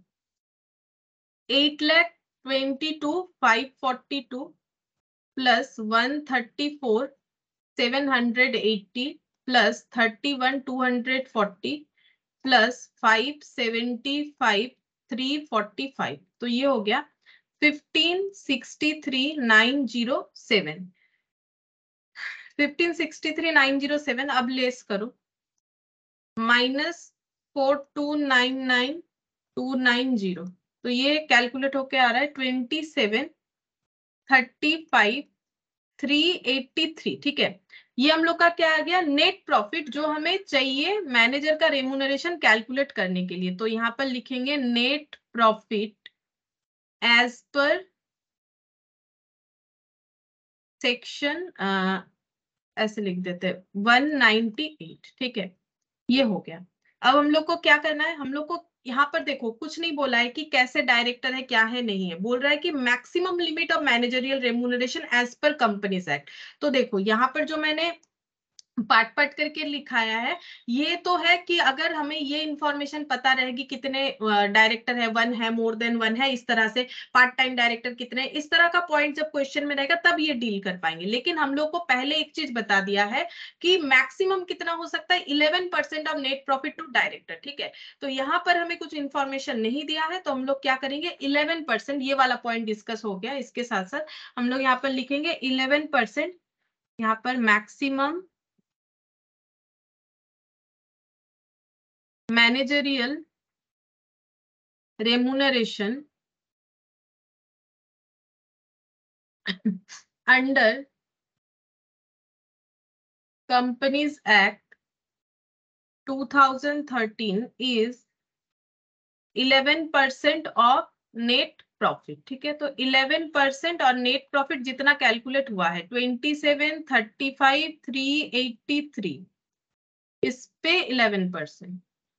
eight lakh twenty two five forty two plus one thirty four seven hundred eighty plus thirty one two hundred forty plus five seventy five three forty five, तो ये हो गया fifteen sixty three nine zero seven, fifteen sixty three nine zero seven. अब less करो, minus four two nine nine two nine zero, तो ये calculate होके आ रहा है twenty seven thirty five three eighty three, ठीक है। ये हम लोग का क्या आ गया, नेट प्रॉफिट जो हमें चाहिए मैनेजर का रेम्यूनरेशन कैलकुलेट करने के लिए। तो यहाँ पर लिखेंगे net profit as per section, ऐसे लिख देते वन नाइंटी एट, ठीक है, ये हो गया। अब हम लोग को क्या करना है, हम लोग को यहाँ पर देखो कुछ नहीं बोला है कि कैसे डायरेक्टर है क्या है नहीं है, बोल रहा है कि maximum limit of managerial remuneration as per companies act. तो देखो यहाँ पर जो मैंने पार्ट पार्ट करके लिखाया है, ये तो है कि अगर हमें ये इंफॉर्मेशन पता रहेगी कितने डायरेक्टर है, वन है, मोर देन वन है, इस तरह से पार्ट टाइम डायरेक्टर कितने, इस तरह का पॉइंट जब क्वेश्चन में रहेगा तब ये डील कर पाएंगे। लेकिन हम लोग को पहले एक चीज बता दिया है कि मैक्सिमम कितना हो सकता है, eleven percent of net profit to director. ठीक है, तो यहाँ पर हमें कुछ इंफॉर्मेशन नहीं दिया है, तो हम लोग क्या करेंगे, इलेवन परसेंट, ये वाला पॉइंट डिस्कस हो गया। इसके साथ साथ हम लोग यहाँ पर लिखेंगे इलेवन परसेंट, यहाँ पर maximum managerial remuneration under Companies Act twenty thirteen is eleven percent of net profit. ठीक है, तो इलेवन परसेंट और नेट प्रॉफिट जितना कैलकुलेट हुआ है twenty seven, thirty five, three eighty three, इस पे इलेवन परसेंट।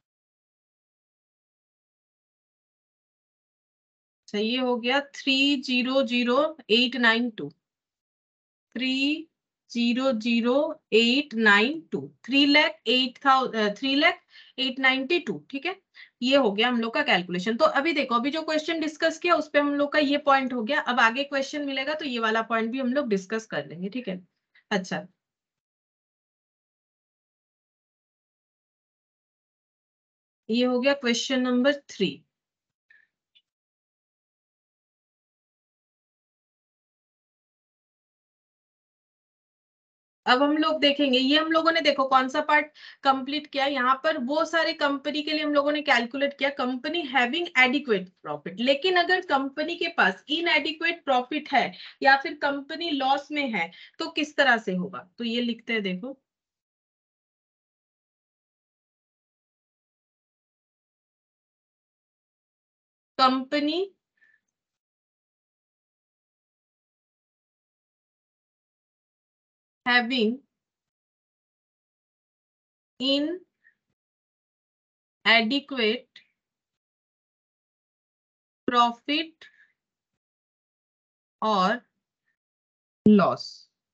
ये हो गया three zero zero eight nine two, three zero zero eight nine two, three lakh eight thousand three lakh eight ninety two. ठीक है, ये हो गया हम लोग का कैलकुलेशन। तो अभी देखो, अभी जो क्वेश्चन डिस्कस किया उस पे हम लोग का ये पॉइंट हो गया। अब आगे क्वेश्चन मिलेगा तो ये वाला पॉइंट भी हम लोग डिस्कस कर लेंगे। ठीक है, अच्छा ये हो गया क्वेश्चन नंबर थ्री। अब हम लोग देखेंगे, ये हम लोगों ने देखो कौन सा पार्ट कंप्लीट किया, यहाँ पर वो सारे कंपनी के लिए हम लोगों ने कैलकुलेट किया कंपनी हैविंग एडिक्वेट प्रॉफिट। लेकिन अगर कंपनी के पास इनएडिक्वेट प्रॉफिट है या फिर कंपनी लॉस में है तो किस तरह से होगा, तो ये लिखते हैं देखो, company having in adequate profit और लॉस।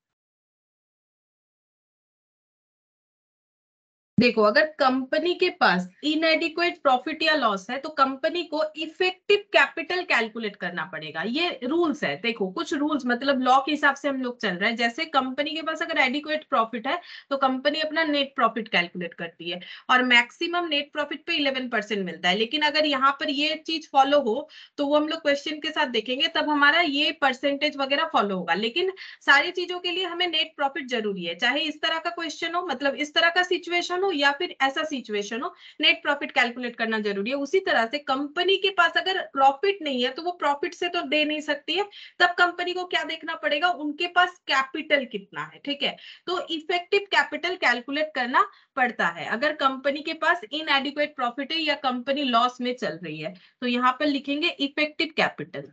देखो, अगर कंपनी के पास इनएडिक्वेट प्रॉफिट या लॉस है तो कंपनी को इफेक्टिव कैपिटल कैलकुलेट करना पड़ेगा। ये रूल्स है, देखो कुछ रूल्स मतलब लॉ के हिसाब से हम लोग चल रहे हैं। जैसे कंपनी के पास अगर एडिक्वेट प्रॉफिट है तो कंपनी अपना नेट प्रॉफिट कैलकुलेट करती है और मैक्सिमम नेट प्रॉफिट पे इलेवन परसेंट मिलता है। लेकिन अगर यहाँ पर ये चीज फॉलो हो तो वो हम लोग क्वेश्चन के साथ देखेंगे, तब हमारा ये परसेंटेज वगैरह फॉलो होगा। लेकिन सारी चीजों के लिए हमें नेट प्रॉफिट जरूरी है, चाहे इस तरह का क्वेश्चन हो, मतलब इस तरह का सिचुएशन हो या फिर ऐसा सिचुएशन हो, नेट प्रॉफिट कैलकुलेट करना जरूरी है। उसी तरह से कंपनी के पास अगर प्रॉफिट नहीं है तो वो प्रॉफिट से तो दे नहीं सकती है, तब कंपनी को क्या देखना पड़ेगा, उनके पास कैपिटल कितना है। ठीक है, तो इफेक्टिव कैपिटल कैलकुलेट करना पड़ता है अगर कंपनी के पास इनएडिक्वेट प्रॉफिट है या कंपनी लॉस में चल रही है। तो यहाँ पर लिखेंगे इफेक्टिव कैपिटल।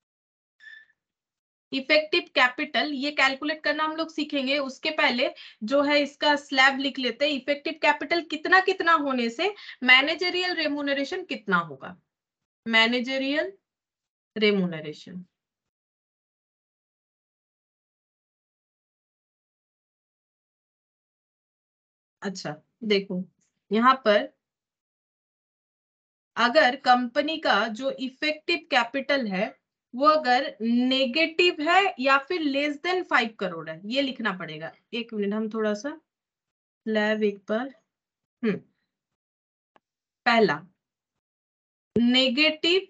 इफेक्टिव कैपिटल ये कैलकुलेट करना हम लोग सीखेंगे, उसके पहले जो है इसका स्लैब लिख लेते हैं। इफेक्टिव कैपिटल कितना कितना होने से मैनेजरियल रेम्यूनरेशन कितना होगा, मैनेजरियल रेम्यूनरेशन। अच्छा देखो, यहाँ पर अगर कंपनी का जो इफेक्टिव कैपिटल है वो अगर नेगेटिव है या फिर लेस देन फाइव करोड़ है, ये लिखना पड़ेगा। एक मिनट, हम थोड़ा सा स्लैब एक बार, हम्म पहला नेगेटिव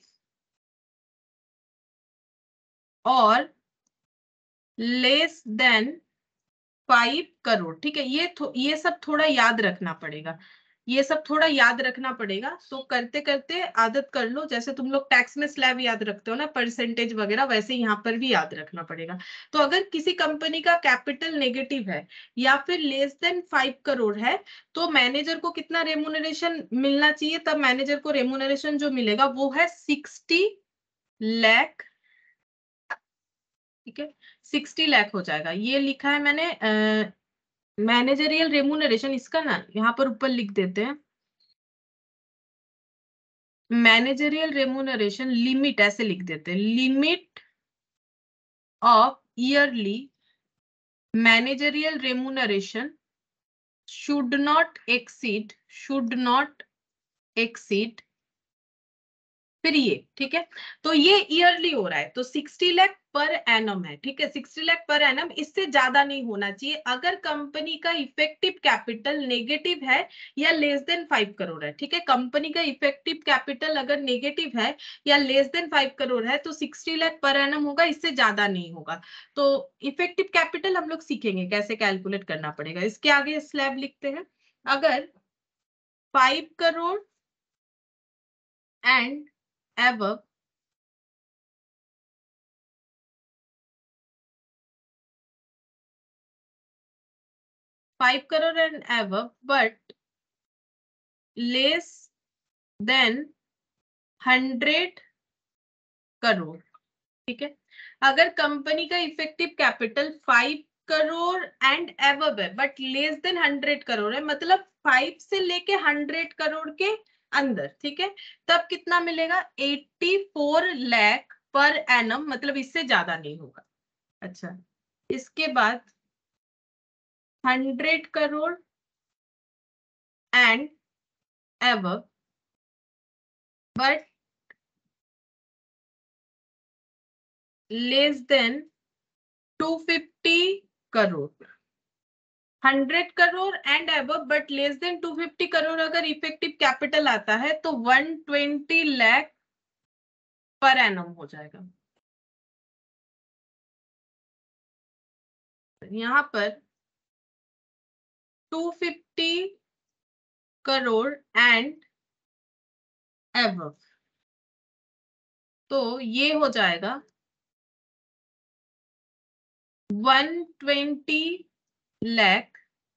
और लेस देन फाइव करोड़। ठीक है, ये ये सब थोड़ा याद रखना पड़ेगा, ये सब थोड़ा याद रखना पड़ेगा। तो करते करते आदत कर लो, जैसे तुम लोग टैक्स में स्लैब याद रखते हो ना, परसेंटेज वगैरह, वैसे यहाँ पर भी याद रखना पड़ेगा। तो अगर किसी कंपनी का कैपिटल नेगेटिव है या फिर लेस देन फाइव करोड़ है तो मैनेजर को कितना रेम्यूनरेशन मिलना चाहिए, तब मैनेजर को रेम्यूनरेशन जो मिलेगा वो है सिक्सटी लाख। ठीक है, सिक्सटी लाख हो जाएगा। ये लिखा है मैंने मैनेजरियल रेम्यूनरेशन, इसका ना यहाँ पर ऊपर लिख देते हैं मैनेजरियल रेम्यूनरेशन लिमिट ऐसे लिख देते हैं, limit of yearly managerial remuneration should not exceed should not exceed फिर ये, ठीक है। तो ये ईयरली हो रहा है, तो साठ लाख पर एनम है, ठीक है, साठ लाख पर एनम, इससे ज्यादा नहीं होना चाहिए अगर कंपनी का इफेक्टिव कैपिटल नेगेटिव है या लेस देन फाइव करोड़ है, ठीक है। कंपनी का इफेक्टिव कैपिटल अगर नेगेटिव है या लेस देन फाइव करोड़ है तो साठ लाख पर एनम होगा, इससे ज्यादा नहीं होगा। तो इफेक्टिव कैपिटल हम लोग सीखेंगे कैसे कैलकुलेट करना पड़ेगा। इसके आगे स्लैब लिखते हैं, अगर five crore and above five crore and above but less than hundred crore, ठीक है। अगर कंपनी का effective capital five crore and above है but less than hundred crore है, मतलब फाइव से लेके हंड्रेड करोड़ के अंदर, ठीक है, तब कितना मिलेगा, चौरासी लाख पर एनम, मतलब इससे ज्यादा नहीं होगा। अच्छा, इसके बाद hundred crore and above but less than two fifty crore, hundred crore and above but less than two fifty crore अगर इफेक्टिव कैपिटल आता है तो one twenty lakh per annum हो जाएगा। यहां पर two fifty crore and above, तो ये हो जाएगा one twenty lakh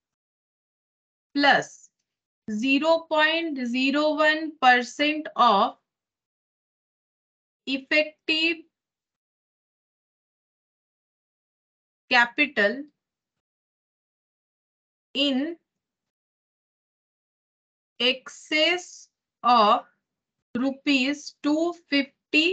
plus zero point zero one percent of effective capital in excess of rupees two fifty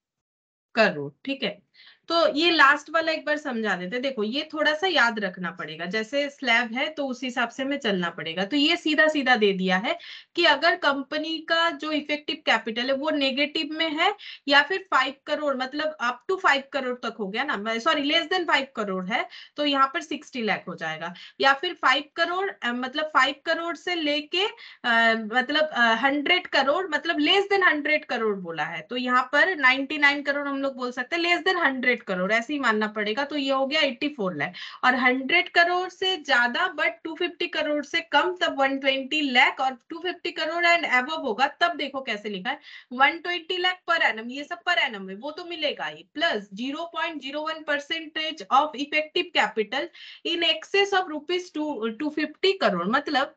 crore, ठीक है। तो ये लास्ट वाला एक बार समझा देते, देखो ये थोड़ा सा याद रखना पड़ेगा, जैसे स्लैब है तो उस हिसाब से हमें चलना पड़ेगा। तो ये सीधा सीधा दे दिया है कि अगर कंपनी का जो इफेक्टिव कैपिटल है वो नेगेटिव में है या फिर फाइव करोड़, मतलब अप टू फाइव करोड़ तक हो गया ना, sorry less than five crore है तो यहाँ पर सिक्सटी लाख हो जाएगा, या फिर फाइव करोड़ मतलब फाइव करोड़ से लेके आ, मतलब हंड्रेड करोड़, मतलब लेस देन हंड्रेड करोड़ बोला है तो यहाँ पर नाइनटी नाइन करोड़ हम लोग बोल सकते हैं, लेस देन हंड्रेड करोड़ ऐसे ही मानना पड़ेगा। तो ये हो गया चौरासी लाख, और हंड्रेड करोड़ से ज्यादा बट टू फिफ्टी करोड़ से कम तब वन ट्वेंटी लाख, और two fifty crore and above होगा तब देखो कैसे लिखा है, one twenty lakh per annum, ये सब पर एनम है वो तो मिलेगा ही, plus zero point zero one percentage of effective capital in excess of rupees two fifty crore, मतलब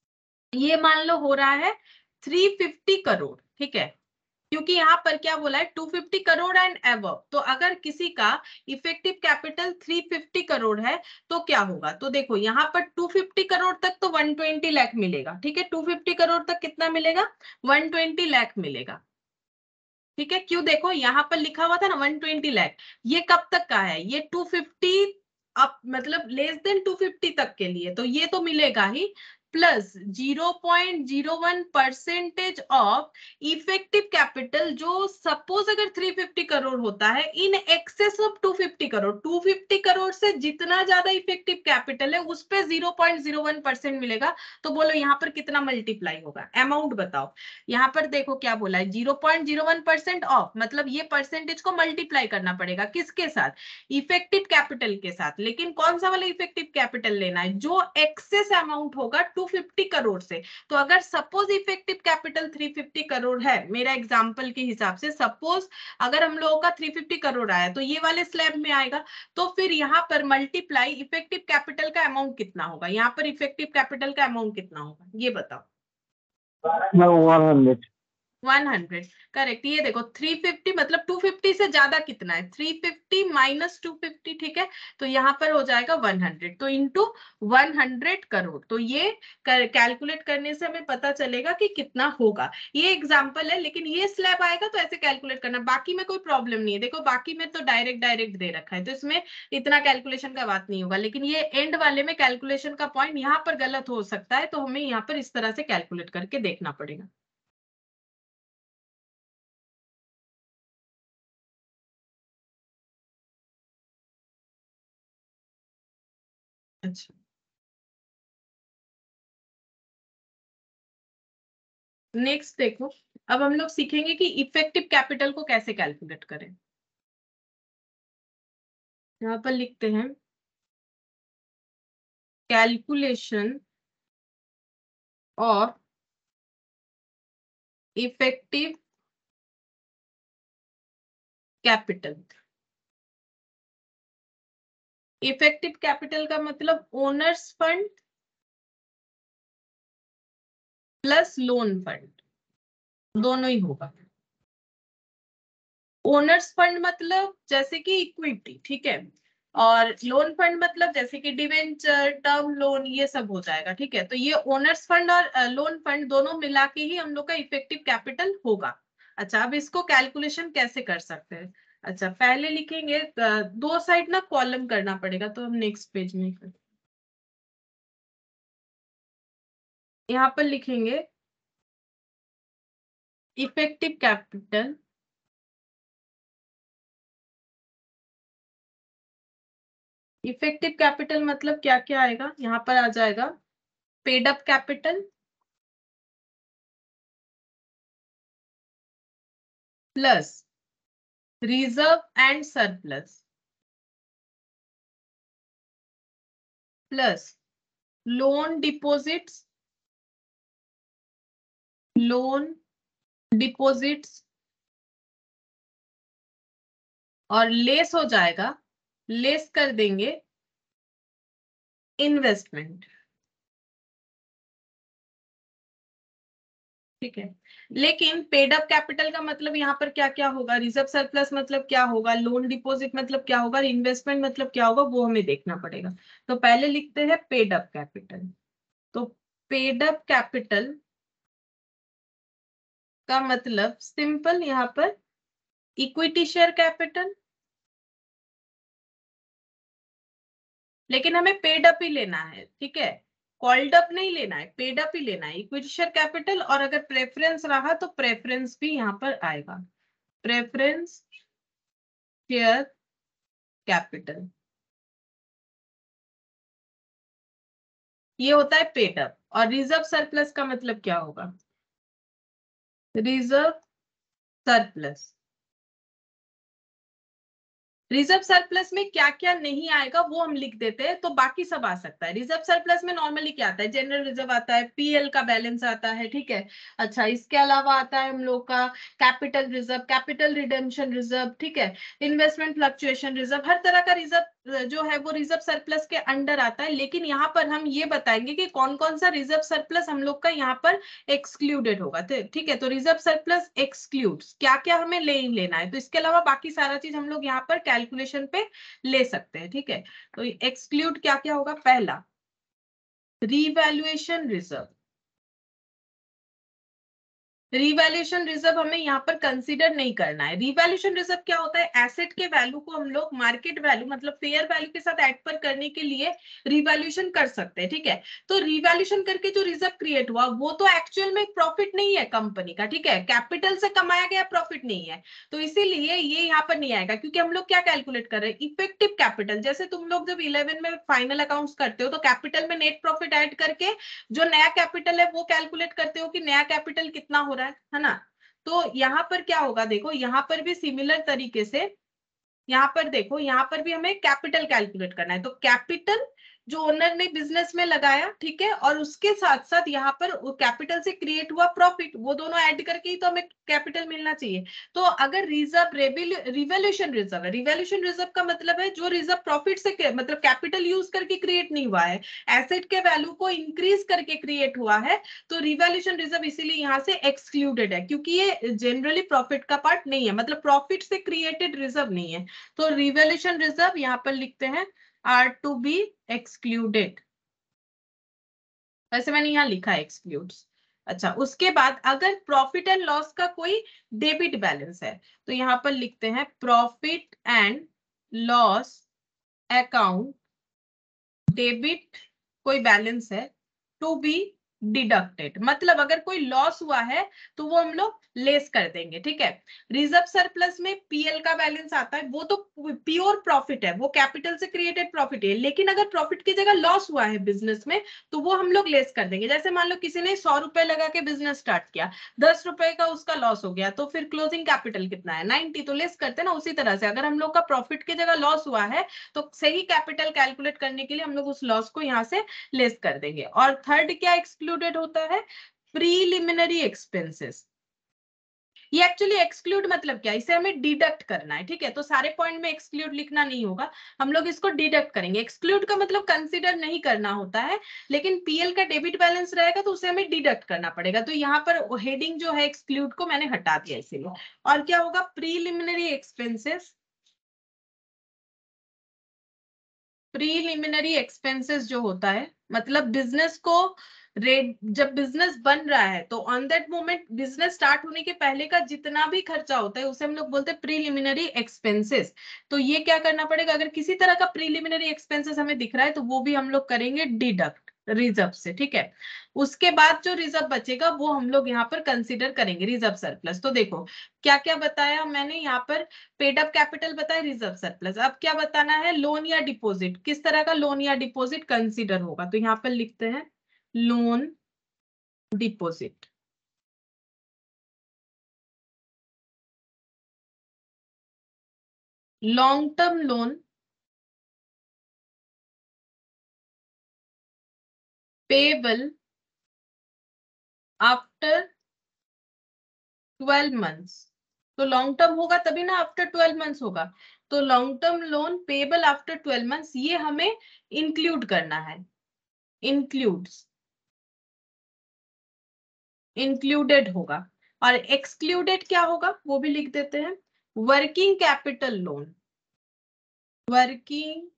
ये मान लो हो रहा है थ्री फिफ्टी करोड़, ठीक है, क्योंकि यहाँ पर क्या बोला है two fifty crore and above. तो अगर किसी का effective capital three fifty crore है तो क्या होगा, तो देखो यहाँ पर टू फिफ्टी करोड़ तक तो वन ट्वेंटी लाख मिलेगा, ठीक है, टू फिफ्टी करोड़ तक कितना मिलेगा, वन ट्वेंटी लाख मिलेगा, ठीक है। क्यों, देखो यहाँ पर लिखा हुआ था ना वन ट्वेंटी लाख, ये कब तक का है, ये टू फिफ्टी अप मतलब लेस देन टू फिफ्टी तक के लिए, तो ये तो मिलेगा ही, plus zero point zero one percentage of effective capital, जो सपोज अगर थ्री फिफ्टी करोड़ होता है in excess of two fifty crore, two fifty crore से जितना ज्यादा इफेक्टिव कैपिटल है उस पे zero point zero one percent मिलेगा। तो बोलो यहाँ पर कितना मल्टीप्लाई होगा, अमाउंट बताओ। यहाँ पर देखो क्या बोला है, zero point zero one percent of, मतलब ये परसेंटेज को मल्टीप्लाई करना पड़ेगा किसके साथ, इफेक्टिव कैपिटल के साथ, लेकिन कौन सा वाला इफेक्टिव कैपिटल लेना है, जो एक्सेस अमाउंट होगा टू फिफ्टी करोड़ से। तो अगर suppose effective capital three fifty crore है, मेरा एग्जांपल के हिसाब से सपोज अगर हम लोगों का थ्री फिफ्टी करोड़ आया तो ये वाले स्लैब में आएगा, तो फिर यहाँ पर मल्टीप्लाई इफेक्टिव कैपिटल का अमाउंट कितना होगा, यहाँ पर इफेक्टिव कैपिटल का अमाउंट कितना होगा ये बताओ। One hundred hundred, correct. ये देखो थ्री फिफ्टी मतलब टू फिफ्टी से ज्यादा कितना है, three fifty minus two fifty, ठीक है। तो यहाँ पर हो जाएगा हंड्रेड, तो इंटू हंड्रेड करोड़। तो ये कैलकुलेट करने से हमें पता चलेगा कि कितना होगा। ये एग्जांपल है, लेकिन ये स्लैब आएगा तो ऐसे कैलकुलेट करना, बाकी में कोई प्रॉब्लम नहीं है। देखो बाकी में तो डायरेक्ट डायरेक्ट दे रखा है, तो इसमें इतना कैलकुलेशन का बात नहीं होगा, लेकिन ये एंड वाले में कैलकुलेशन का पॉइंट यहाँ पर गलत हो सकता है, तो हमें यहाँ पर इस तरह से कैलकुलेट करके देखना पड़ेगा। अच्छा, नेक्स्ट देखो, अब हम लोग सीखेंगे कि इफेक्टिव कैपिटल को कैसे कैलकुलेट करें। यहाँ पर लिखते हैं calculation of effective capital. Effective capital का मतलब owners fund plus loan fund, दोनों ही होगा। ओनर्स फंड मतलब जैसे कि इक्विटी, ठीक है, और लोन फंड मतलब जैसे कि डिवेंचर, टर्म लोन, ये सब हो जाएगा, ठीक है। तो ये ओनर्स फंड और लोन फंड दोनों मिला के ही हम लोग का इफेक्टिव कैपिटल होगा। अच्छा, अब इसको कैलकुलेशन कैसे कर सकते हैं। अच्छा, पहले लिखेंगे, दो साइड ना कॉलम करना पड़ेगा, तो हम नेक्स्ट पेज में कर, यहाँ पर लिखेंगे इफेक्टिव कैपिटल इफेक्टिव कैपिटल मतलब क्या क्या आएगा, यहाँ पर आ जाएगा paid up capital plus reserve and surplus plus loan deposits loan deposits और लेस हो जाएगा, लेस कर देंगे इन्वेस्टमेंट, ठीक है। लेकिन पेड अप कैपिटल का मतलब यहाँ पर क्या क्या होगा, रिजर्व सरप्लस मतलब क्या होगा, लोन डिपॉजिट मतलब क्या होगा, इन्वेस्टमेंट मतलब क्या होगा, वो हमें देखना पड़ेगा। तो पहले लिखते हैं पेड अप कैपिटल। तो पेड अप कैपिटल का मतलब सिंपल, यहाँ पर इक्विटी शेयर कैपिटल, लेकिन हमें पेड अप ही लेना है, ठीक है, कॉल्ड अप नहीं लेना है, पेड अप ही लेना है, इक्विटी शेयर कैपिटल। और अगर प्रेफरेंस रहा तो प्रेफरेंस भी यहाँ पर आएगा, प्रेफरेंस शेयर कैपिटल, ये होता है पेड अप। और रिजर्व सरप्लस का मतलब क्या होगा, रिजर्व सरप्लस, रिजर्व सरप्लस में क्या क्या नहीं आएगा वो हम लिख देते हैं, तो बाकी सब आ सकता है। रिजर्व सरप्लस में नॉर्मली क्या आता है, जनरल रिजर्व आता है, पीएल का बैलेंस आता है, ठीक है। अच्छा, इसके अलावा आता है हम लोग का capital reserve, capital redemption reserve, ठीक है, इन्वेस्टमेंट फ्लक्चुएशन रिजर्व, हर तरह का रिजर्व जो है वो रिजर्व सरप्लस के अंडर आता है। लेकिन यहाँ पर हम ये बताएंगे कि कौन कौन सा रिजर्व सरप्लस हम लोग का यहाँ पर एक्सक्लूडेड होगा, ठीक है। तो रिजर्व सरप्लस एक्सक्लूड्स क्या क्या हमें ले ही लेना है, तो इसके अलावा बाकी सारा चीज हम लोग यहाँ पर कैलकुलेशन पे ले सकते हैं, ठीक है। तो एक्सक्लूड क्या क्या होगा, पहला रीवैल्यूएशन रिजर्व, रिवैल्यूएशन रिजर्व हमें यहाँ पर कंसीडर नहीं करना है। रिवैल्यूएशन रिजर्व क्या होता है, एसेट के वैल्यू को हम लोग मार्केट वैल्यू मतलब फेयर वैल्यू के साथ ऐड पर करने के लिए रिवैल्यूएशन कर सकते हैं, ठीक है। तो रिवैल्यूएशन करके जो रिजर्व क्रिएट हुआ वो तो एक्चुअल में प्रॉफिट नहीं है कंपनी का, ठीक है, कैपिटल से कमाया गया प्रॉफिट नहीं है, तो इसीलिए ये यहाँ पर नहीं आएगा। क्योंकि हम लोग क्या कैलकुलेट कर रहे हैं, इफेक्टिव कैपिटल। जैसे तुम लोग जब इलेवन में फाइनल अकाउंट्स करते हो तो कैपिटल में नेट प्रॉफिट ऐड करके जो नया कैपिटल है वो कैलकुलेट करते हो कि नया कैपिटल कितना हो रहा है है ना। तो यहाँ पर क्या होगा, देखो यहाँ पर भी सिमिलर तरीके से, यहाँ पर देखो, यहाँ पर भी हमें कैपिटल कैलकुलेट करना है। तो कैपिटल जो ओनर ने बिजनेस में लगाया, ठीक है, और उसके साथ साथ यहाँ पर कैपिटल से क्रिएट हुआ प्रॉफिट, वो दोनों ऐड करके ही तो हमें कैपिटल मिलना चाहिए। तो अगर रिजर्व रिवैल्यूएशन रिजर्व है, रिवैल्यूएशन रिजर्व का मतलब है जो रिजर्व प्रॉफिट से मतलब कैपिटल यूज करके क्रिएट नहीं हुआ है, एसेट के वैल्यू को इंक्रीज करके क्रिएट हुआ है, तो रिवैल्यूएशन रिजर्व इसीलिए यहाँ से एक्सक्लूडेड है, क्योंकि ये जनरली प्रॉफिट का पार्ट नहीं है, मतलब प्रॉफिट से क्रिएटेड रिजर्व नहीं है। तो रिवैल्यूएशन रिजर्व यहाँ पर लिखते हैं आर टू बी एक्सक्लूडेड, वैसे मैंने यहाँ लिखा है एक्सक्लूड्स। अच्छा, उसके बाद अगर प्रॉफिट एंड लॉस का कोई डेबिट बैलेंस है तो यहाँ पर लिखते हैं profit and loss account debit कोई बैलेंस है टू बी डिडक्टेड, मतलब अगर कोई लॉस हुआ है तो वो हम लोग लेस कर देंगे, ठीक है। रिजर्व सरप्लस में पीएल का बैलेंस आता है, वो तो प्योर प्रॉफिट है, वो कैपिटल से क्रिएटेड प्रॉफिट है, लेकिन अगर प्रॉफिट की जगह लॉस हुआ है बिजनेस में तो वो हम लोग लेस कर देंगे। जैसे मान लो किसी ने सौ रुपए लगा के बिजनेस स्टार्ट किया, दस रुपए का उसका लॉस हो गया, तो फिर क्लोजिंग कैपिटल कितना है नाइनटी, तो लेस करते ना। उसी तरह से अगर हम लोग का प्रॉफिट की जगह लॉस हुआ है तो सही कैपिटल कैलकुलेट करने के लिए हम लोग उस लॉस को यहाँ से लेस कर देंगे। और थर्ड क्या एक्सक्लूडेड होता है, प्रीलिमिनरी एक्सपेंसेस। ये एक्चुअली एक्सक्लूड मतलब क्या, इसे हमें डिडक्ट करना है, ठीक है। तो सारे पॉइंट में एक्सक्लूड लिखना नहीं होगा, हम लोग इसको डिडक्ट करेंगे। एक्सक्लूड का मतलब कंसीडर नहीं करना होता है, लेकिन पीएल का डेबिट बैलेंस रहेगा तो उसे हमें डिडक्ट करना पड़ेगा। तो यहाँ पर हेडिंग जो है एक्सक्लूड को मैंने हटा दिया इसीलिए। और क्या होगा, प्रीलिमिनरी एक्सपेंसेस, प्रीलिमिनरी एक्सपेंसेस जो होता है मतलब बिजनेस को रेट, जब बिजनेस बन रहा है तो on that moment business start होने के पहले का जितना भी खर्चा होता है उसे हम लोग बोलते हैं प्रीलिमिनरी एक्सपेंसेस। तो ये क्या करना पड़ेगा, अगर किसी तरह का प्रीलिमिनरी एक्सपेंसेस हमें दिख रहा है तो वो भी हम लोग करेंगे डिडक्ट रिजर्व से, ठीक है। उसके बाद जो रिजर्व बचेगा वो हम लोग यहाँ पर कंसिडर करेंगे रिजर्व सरप्लस। तो देखो क्या क्या बताया मैंने यहाँ पर, पेड अप कैपिटल बताया, रिजर्व सरप्लस। अब क्या बताना है, लोन या डिपॉजिट, किस तरह का लोन या डिपॉजिट कंसिडर होगा। तो यहाँ पर लिखते हैं loan deposit. Long term loan payable after twelve months, तो लॉन्ग टर्म होगा तभी ना आफ्टर ट्वेल्व मंथ्स होगा। तो long term loan payable after twelve months ये हमें इंक्लूड करना है, इंक्लूड्स इंक्लूडेड होगा। और एक्सक्लूडेड क्या होगा वो भी लिख देते हैं, working capital loan, working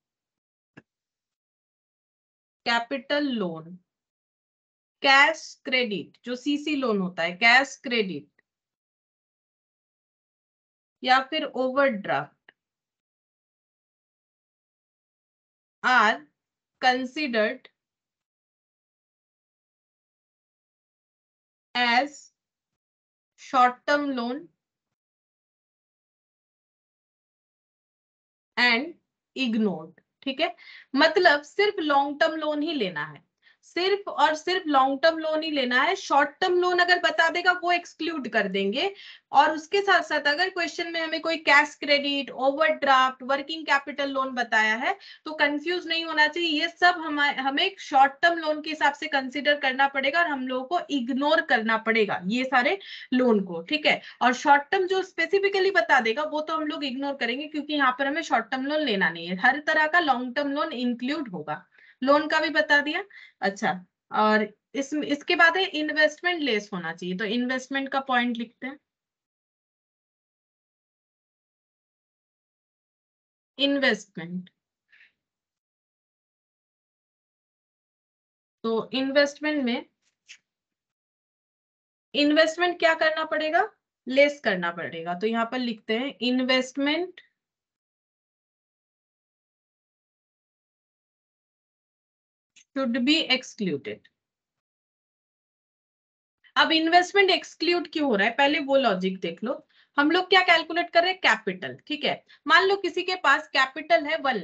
capital loan, cash credit जो सीसी लोन होता है, कैश क्रेडिट या फिर overdraft are considered as short term loan and ignored, ठीक है। मतलब सिर्फ लॉन्ग टर्म लोन ही लेना है, सिर्फ और सिर्फ लॉन्ग टर्म लोन ही लेना है। शॉर्ट टर्म लोन अगर बता देगा वो एक्सक्लूड कर देंगे। और उसके साथ साथ अगर क्वेश्चन में हमें कोई cash credit, overdraft, working capital loan बताया है तो कंफ्यूज नहीं होना चाहिए, ये सब हम हमें शॉर्ट टर्म लोन के हिसाब से कंसिडर करना पड़ेगा और हम लोगों को इग्नोर करना पड़ेगा ये सारे लोन को, ठीक है। और शॉर्ट टर्म जो स्पेसिफिकली बता देगा वो तो हम लोग इग्नोर करेंगे, क्योंकि यहाँ पर हमें शॉर्ट टर्म लोन लेना नहीं है। हर तरह का लॉन्ग टर्म लोन इंक्लूड होगा, लोन का भी बता दिया। अच्छा, और इस इसके बाद है इन्वेस्टमेंट लेस होना चाहिए, तो इन्वेस्टमेंट का पॉइंट लिखते हैं, इन्वेस्टमेंट। तो इन्वेस्टमेंट में इन्वेस्टमेंट क्या करना पड़ेगा, लेस करना पड़ेगा। तो यहाँ पर लिखते हैं इन्वेस्टमेंट शुड बी एक्सक्लूडेड। अब इन्वेस्टमेंट एक्सक्लूड क्यों हो रहा है, पहले वो लॉजिक देख लो। हम लोग क्या कैलकुलेट कर रहे हैं, कैपिटल, ठीक है। मान लो किसी के पास कैपिटल है वन लाख,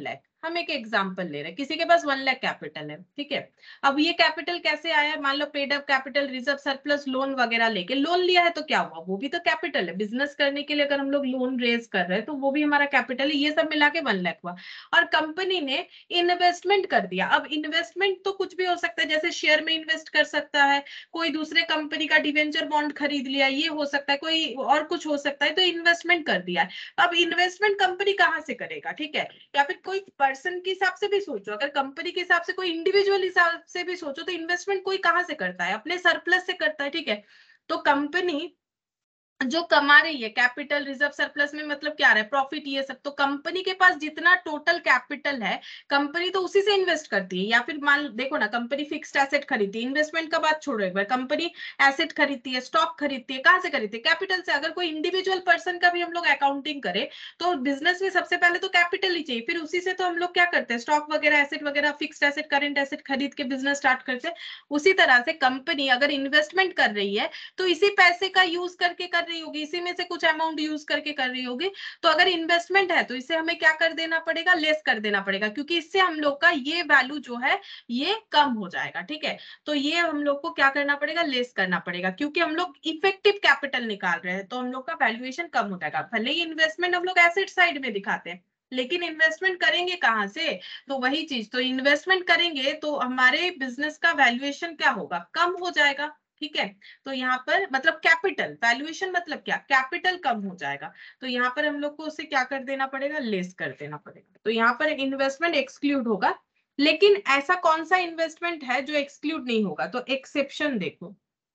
हम एक एग्जांपल ले रहे हैं, किसी के पास वन लाख कैपिटल है, ठीक है। अब ये कैपिटल कैसे आया, मान लो paid up capital, reserve surplus, loan वगैरह लेके लोन लिया है तो क्या हुआ, वो भी तो कैपिटल है। बिजनेस करने के लिए अगर हम लोग लोन रेज कर रहे हैं तो वो भी हमारा कैपिटल है। ये सब मिला के वन लाख हुआ। और कंपनी ने इन्वेस्टमेंट कर दिया। अब इन्वेस्टमेंट तो कुछ भी हो सकता है, जैसे शेयर में इन्वेस्ट कर सकता है, कोई दूसरे कंपनी का डिवेंचर बॉन्ड खरीद लिया, ये हो सकता है, कोई और कुछ हो सकता है, तो इन्वेस्टमेंट कर दिया है। अब इन्वेस्टमेंट कंपनी कहां से करेगा, ठीक है, या फिर कोई पर्सन के हिसाब से भी सोचो, अगर कंपनी के हिसाब से, कोई इंडिविजुअल हिसाब से भी सोचो, तो इन्वेस्टमेंट कोई कहां से करता है, अपने सरप्लस से करता है, ठीक है। तो कंपनी जो कमा रही है कैपिटल, रिजर्व सरप्लस में मतलब क्या रहा है, प्रॉफिट, ये सब, तो कंपनी के पास जितना टोटल कैपिटल है कंपनी तो उसी से इन्वेस्ट करती है। या फिर मान देखो ना, कंपनी फिक्स्ड एसेट खरीदती है, इन्वेस्टमेंट का बात छोड़ो एक बार, कंपनी एसेट खरीदती है, स्टॉक खरीदती है, कहां से खरीदती है, कैपिटल से। अगर कोई इंडिविजुअल पर्सन का भी हम लोग अकाउंटिंग करें तो बिजनेस में सबसे पहले तो कैपिटल ही चाहिए, फिर उसी से तो हम लोग क्या करते हैं, स्टॉक वगैरह, एसेट वगैरह, फिक्स्ड एसेट, करेंट एसेट खरीद के बिजनेस स्टार्ट करते हैं। उसी तरह से कंपनी अगर इन्वेस्टमेंट कर रही है तो इसी पैसे का यूज करके कर रही होगी, इसी में से कुछ अमाउंट यूज करके कर रही होगी। तो अगर इन्वेस्टमेंट है तो इसे हमें क्या कर देना पड़ेगा, लेस कर देना पड़ेगा, क्योंकि इससे हम लोग का ये वैल्यू जो है ये कम हो जाएगा, ठीक है। तो ये हम लोग को क्या करना पड़ेगा, लेस करना पड़ेगा, क्योंकि हम लोग इफेक्टिव कैपिटल निकाल रहे हैं, तो हम लोग का वैल्यूएशन कम हो जाएगा। भले ही इन्वेस्टमेंट हम लोग एसेट साइड में दिखाते हैं, लेकिन इन्वेस्टमेंट करेंगे कहां से, तो वही चीज, तो इन्वेस्टमेंट करेंगे तो हमारे बिजनेस का वैल्यूएशन क्या होगा, कम हो जाएगा, ठीक है। तो यहाँ पर मतलब कैपिटल वैल्यूएशन मतलब क्या, कैपिटल कम हो जाएगा, तो यहाँ पर हम लोग को उसे क्या कर देना पड़ेगा, लेस कर देना पड़ेगा। तो यहाँ पर इन्वेस्टमेंट एक्सक्लूड होगा। लेकिन ऐसा कौन सा इन्वेस्टमेंट है जो एक्सक्लूड नहीं होगा, तो एक्सेप्शन देखो,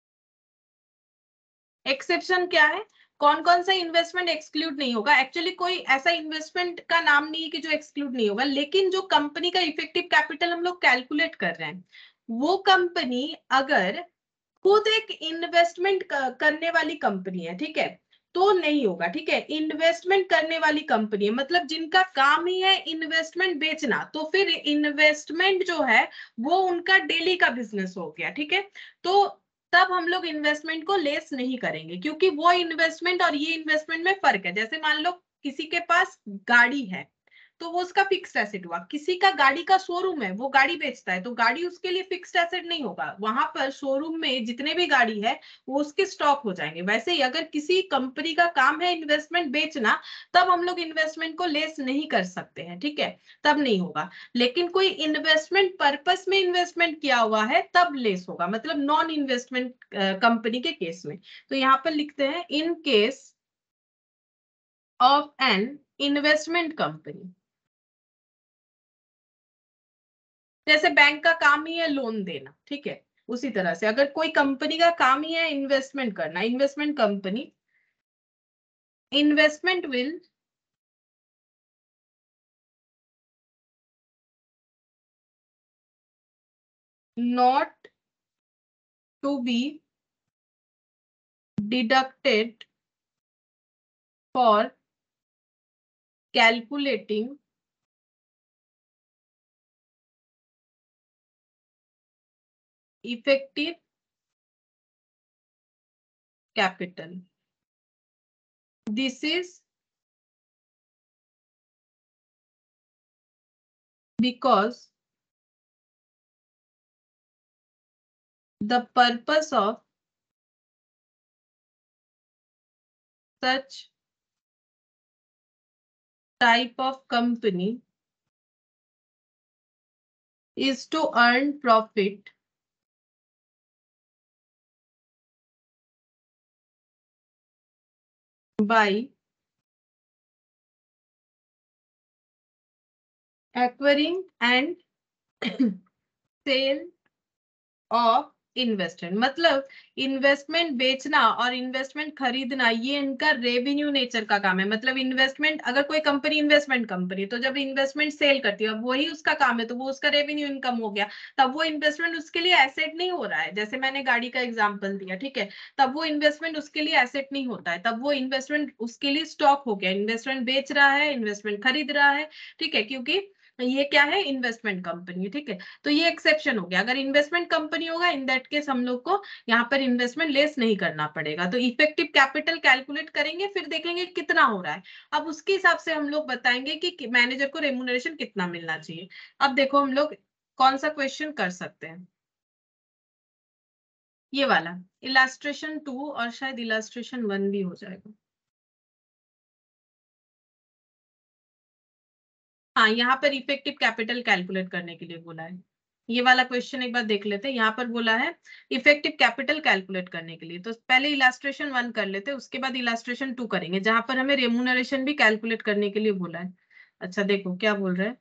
एक्सेप्शन क्या है, कौन कौन सा इन्वेस्टमेंट एक्सक्लूड नहीं होगा। एक्चुअली कोई ऐसा इन्वेस्टमेंट का नाम नहीं है कि जो एक्सक्लूड नहीं होगा, लेकिन जो कंपनी का इफेक्टिव कैपिटल हम लोग कैलकुलेट कर रहे हैं, वो कंपनी अगर खुद एक इन्वेस्टमेंट करने वाली कंपनी है, ठीक है, तो नहीं होगा, ठीक है। इन्वेस्टमेंट करने वाली कंपनी है मतलब जिनका काम ही है इन्वेस्टमेंट बेचना, तो फिर इन्वेस्टमेंट जो है वो उनका डेली का बिजनेस हो गया, ठीक है। तो तब हम लोग इन्वेस्टमेंट को लेस नहीं करेंगे, क्योंकि वो इन्वेस्टमेंट और ये इन्वेस्टमेंट में फर्क है। जैसे मान लो किसी के पास गाड़ी है तो वो उसका फिक्स्ड एसेट हुआ, किसी का गाड़ी का शोरूम है, वो गाड़ी बेचता है, तो गाड़ी उसके लिए फिक्स्ड एसेट नहीं होगा, वहां पर शोरूम में जितने भी गाड़ी है वो उसके स्टॉक हो जाएंगे। वैसे ही अगर किसी कंपनी का काम है इन्वेस्टमेंट बेचना, तब हम लोग इन्वेस्टमेंट को लेस नहीं कर सकते हैं, ठीक है, तब नहीं होगा। लेकिन कोई इन्वेस्टमेंट पर्पस में इन्वेस्टमेंट किया हुआ है तब लेस होगा, मतलब नॉन इन्वेस्टमेंट कंपनी के केस में। तो यहाँ पर लिखते हैं in case of an investment company, जैसे बैंक का काम ही है लोन देना, ठीक है, उसी तरह से अगर कोई कंपनी का काम ही है इन्वेस्टमेंट करना, investment company, investment will not to be deducted for calculating effective capital. This is because the purpose of such type of company is to earn profit by acquiring and sale of investment. मतलब investment बेचना और investment खरीदना ये इनका revenue nature का काम है। मतलब इन्वेस्टमेंट, अगर कोई कंपनी इन्वेस्टमेंट कंपनी, तो जब इन्वेस्टमेंट सेल करती है वही उसका काम है, तो वो उसका रेवेन्यू इनकम हो गया, तब वो इन्वेस्टमेंट उसके लिए एसेट नहीं हो रहा है। जैसे मैंने गाड़ी का एग्जांपल दिया, ठीक है, तब वो इन्वेस्टमेंट उसके लिए एसेट नहीं होता है, तब वो इन्वेस्टमेंट उसके लिए स्टॉक हो गया। इन्वेस्टमेंट बेच रहा है, इन्वेस्टमेंट खरीद रहा है, ठीक है, क्योंकि ये क्या है, इन्वेस्टमेंट कंपनी, ठीक है। तो ये एक्सेप्शन हो गया, अगर इन्वेस्टमेंट कंपनी होगा इन दैट केस हम लोग को यहाँ पर इन्वेस्टमेंट लेस नहीं करना पड़ेगा। तो इफेक्टिव कैपिटल कैलकुलेट करेंगे, फिर देखेंगे कितना हो रहा है, अब उसके हिसाब से हम लोग बताएंगे कि मैनेजर को रेम्यूनरेशन कितना मिलना चाहिए। अब देखो हम लोग कौन सा क्वेश्चन कर सकते हैं, ये वाला इलास्ट्रेशन टू और शायद इलास्ट्रेशन वन भी हो जाएगा। हाँ, यहाँ पर इफेक्टिव कैपिटल कैलकुलेट करने के लिए बोला है। ये वाला क्वेश्चन एक बार देख लेते हैं, यहाँ पर बोला है इफेक्टिव कैपिटल कैलकुलेट करने के लिए। तो पहले इलास्ट्रेशन वन कर लेते हैं, उसके बाद इलास्ट्रेशन टू करेंगे, जहां पर हमें रेम्यूनरेशन भी कैलकुलेट करने के लिए बोला है। अच्छा देखो क्या बोल रहे हैं,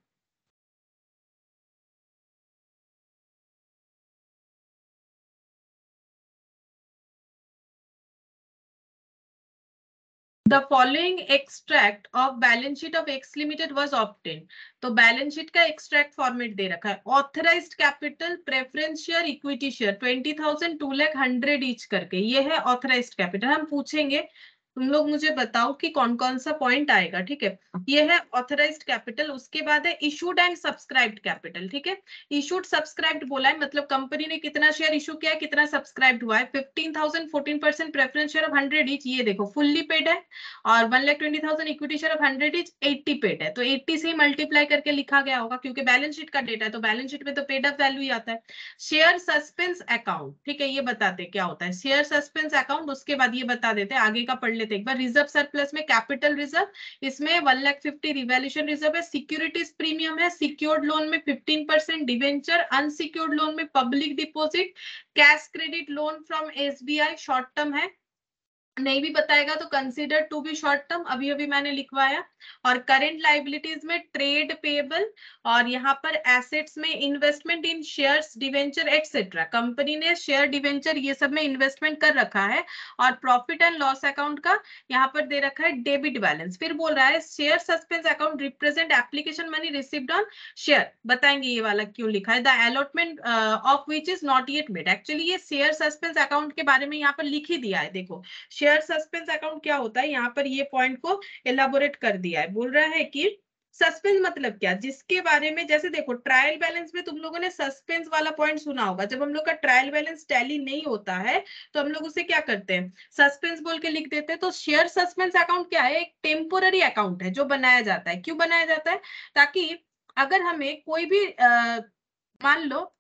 the following extract of balance sheet of X limited was obtain. तो बैलेंस शीट का एक्सट्रैक्ट फॉर्मेट दे रखा है, authorised capital, preference share, equity share, twenty thousand, two lakh, hundred each करके, ये है ऑथराइज्ड कैपिटल। हम पूछेंगे तुम लोग मुझे बताओ कि कौन कौन सा पॉइंट आएगा, ठीक है। ये है ऑथराइज्ड कैपिटल, उसके बाद है इशूड एंड सब्सक्राइब्ड कैपिटल, ठीक है। इशूड सब्सक्राइब्ड बोला है, मतलब कंपनी ने कितना शेयर इशू किया है, कितना सब्सक्राइब्ड हुआ है, fifteen thousand, fourteen percent preference share of hundred each, ये देखो फुल्ली पेड है, और one lakh twenty thousand equity share of hundred each eighty paid है। तो एट्टी से मल्टीप्लाई करके लिखा गया होगा, क्योंकि बैलेंस शीट का डेटा है, तो बैलेंस शीट में तो पेड अप वैल्यू ही आता है। शेयर सस्पेंस अकाउंट, ठीक है, ये बताते क्या होता है शेयर सस्पेंस अकाउंट, उसके बाद ये बता देते हैं, आगे का पढ़ लेते एक बार। रिजर्व सरप्लस में कैपिटल रिजर्व, इसमें one lakh fifty revaluation reserve है, सिक्योरिटीज प्रीमियम है, सिक्योर्ड लोन में fifteen percent, debenture, unsecured loan में public deposit, cash credit loan from SBI short term है, नहीं भी बताएगा तो consider to be short term, अभी अभी मैंने लिखवाया। और करेंट लाइबिलिटीज में ट्रेड पेबल, और यहाँ पर एसेट्स में investment in shares, debenture etcetera, company ने शेयर डिवेंचर ये सब में इन्वेस्टमेंट कर रखा है। और प्रॉफिट एंड लॉस अकाउंट का यहाँ पर दे रखा है डेबिट बैलेंस। फिर बोल रहा है share suspense account represent application money received on share, बताएंगे ये वाला क्यों लिखा है। The allotment of which is not yet made, actually ये शेयर सस्पेंस अकाउंट के बारे में यहाँ पर लिख ही दिया है। देखो शेयर सस्पेंस अकाउंट क्या होता है, यहाँ पर ये पॉइंट को एलाबोरेट कर दिया है। बोल रहा है कि सस्पेंस मतलब क्या, जिसके बारे में, जैसे देखो ट्रायल बैलेंस में तुम लोगों ने सस्पेंस वाला पॉइंट सुना होगा, जब हम लोग का ट्रायल बैलेंस टैली नहीं होता है तो हम लोग उसे क्या करते हैं, सस्पेंस बोल के लिख देते हैं। तो शेयर सस्पेंस अकाउंट क्या है, एक टेम्पोररी अकाउंट है जो बनाया जाता है। क्यों बनाया जाता है, ताकि अगर हमें कोई भी आ, मान लो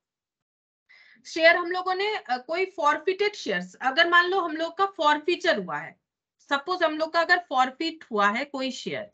शेयर हम लोगों ने कोई फॉरफिटेड शेयर्स, अगर मान लो हम लोग का फॉरफीचर हुआ है, सपोज हम लोग का अगर फॉरफिट हुआ है कोई शेयर,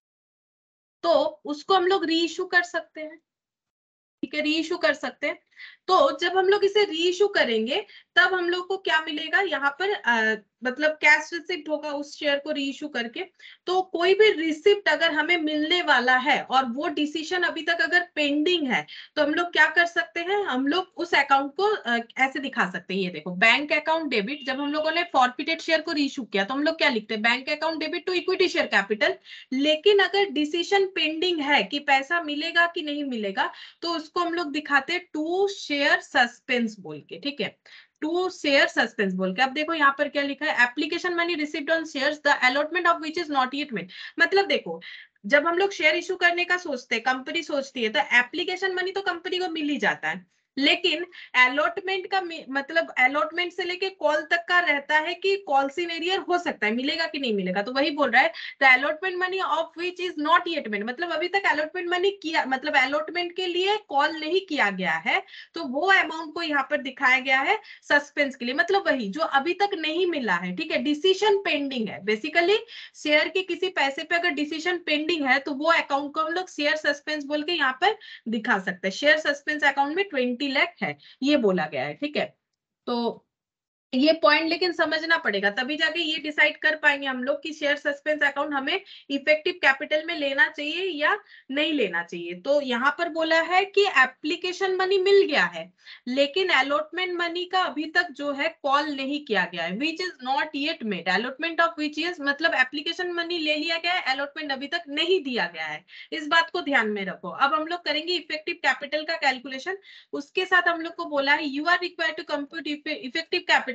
तो उसको हम लोग री इशू कर सकते हैं, ठीक है, री इशू कर सकते हैं। तो जब हम लोग इसे री इशू करेंगे तब हम लोग को क्या मिलेगा, यहाँ पर आ, मतलब कैश रिसिप्ट होगा उस शेयर को री इशू करके। तो कोई भी रिसिप्ट अगर हमें मिलने वाला है और वो डिसीजन अभी तक अगर पेंडिंग है, तो हम लोग क्या कर सकते हैं, हम लोग उस अकाउंट को आ, ऐसे दिखा सकते हैं। ये देखो बैंक अकाउंट डेबिट, जब हम लोगों ने फॉरफिटेड शेयर को री इशू किया तो हम लोग क्या लिखते हैं, bank account debit to equity share capital. लेकिन अगर डिसीजन पेंडिंग है कि पैसा मिलेगा कि नहीं मिलेगा, तो उसको हम लोग दिखाते हैं टू शेयर सस्पेंस बोल के, ठीक है, टू शेयर सस्पेंस बोल के। अब देखो यहाँ पर क्या लिखा है, application money received on shares the allotment of which is not yet made. मतलब देखो जब हम लोग शेयर इशू करने का सोचते हैं, कंपनी सोचती है, तो एप्लीकेशन मनी तो कंपनी को मिल ही जाता है, लेकिन अलॉटमेंट का मतलब अलॉटमेंट से लेके कॉल तक का रहता है कि कॉल सिनेरियर हो सकता है, मिलेगा कि नहीं मिलेगा। तो वही बोल रहा है the allotment money of which is not yet made, मतलब अभी तक अलॉटमेंट मनी किया, मतलब अलॉटमेंट के लिए कॉल नहीं किया गया है, तो वो अमाउंट को यहाँ पर दिखाया गया है सस्पेंस के लिए, मतलब वही जो अभी तक नहीं मिला है, ठीक है, डिसीजन पेंडिंग है। बेसिकली शेयर के किसी पैसे पे अगर डिसीजन पेंडिंग है तो वो अकाउंट को हम लोग शेयर सस्पेंस बोल के यहाँ पर दिखा सकते हैं। शेयर सस्पेंस अकाउंट में ट्वेंटी लाख है, ये बोला गया है, ठीक है। तो ये पॉइंट लेकिन समझना पड़ेगा, तभी जाके ये डिसाइड कर पाएंगे हम लोग कि शेयर सस्पेंस अकाउंट हमें इफेक्टिव कैपिटल में लेना चाहिए या नहीं लेना चाहिए। तो यहाँ पर बोला है कि एप्लीकेशन मनी मिल गया है, लेकिन अलॉटमेंट मनी का अभी तक जो है कॉल नहीं किया गया है, which is not yet made, allotment of which is, मतलब एप्लीकेशन मनी ले लिया गया है, अलॉटमेंट अभी तक नहीं दिया गया है। इस बात को ध्यान में रखो। अब हम लोग करेंगे इफेक्टिव कैपिटल का कैलकुलेशन, उसके साथ हम लोग को बोला है you are required to compute effective capital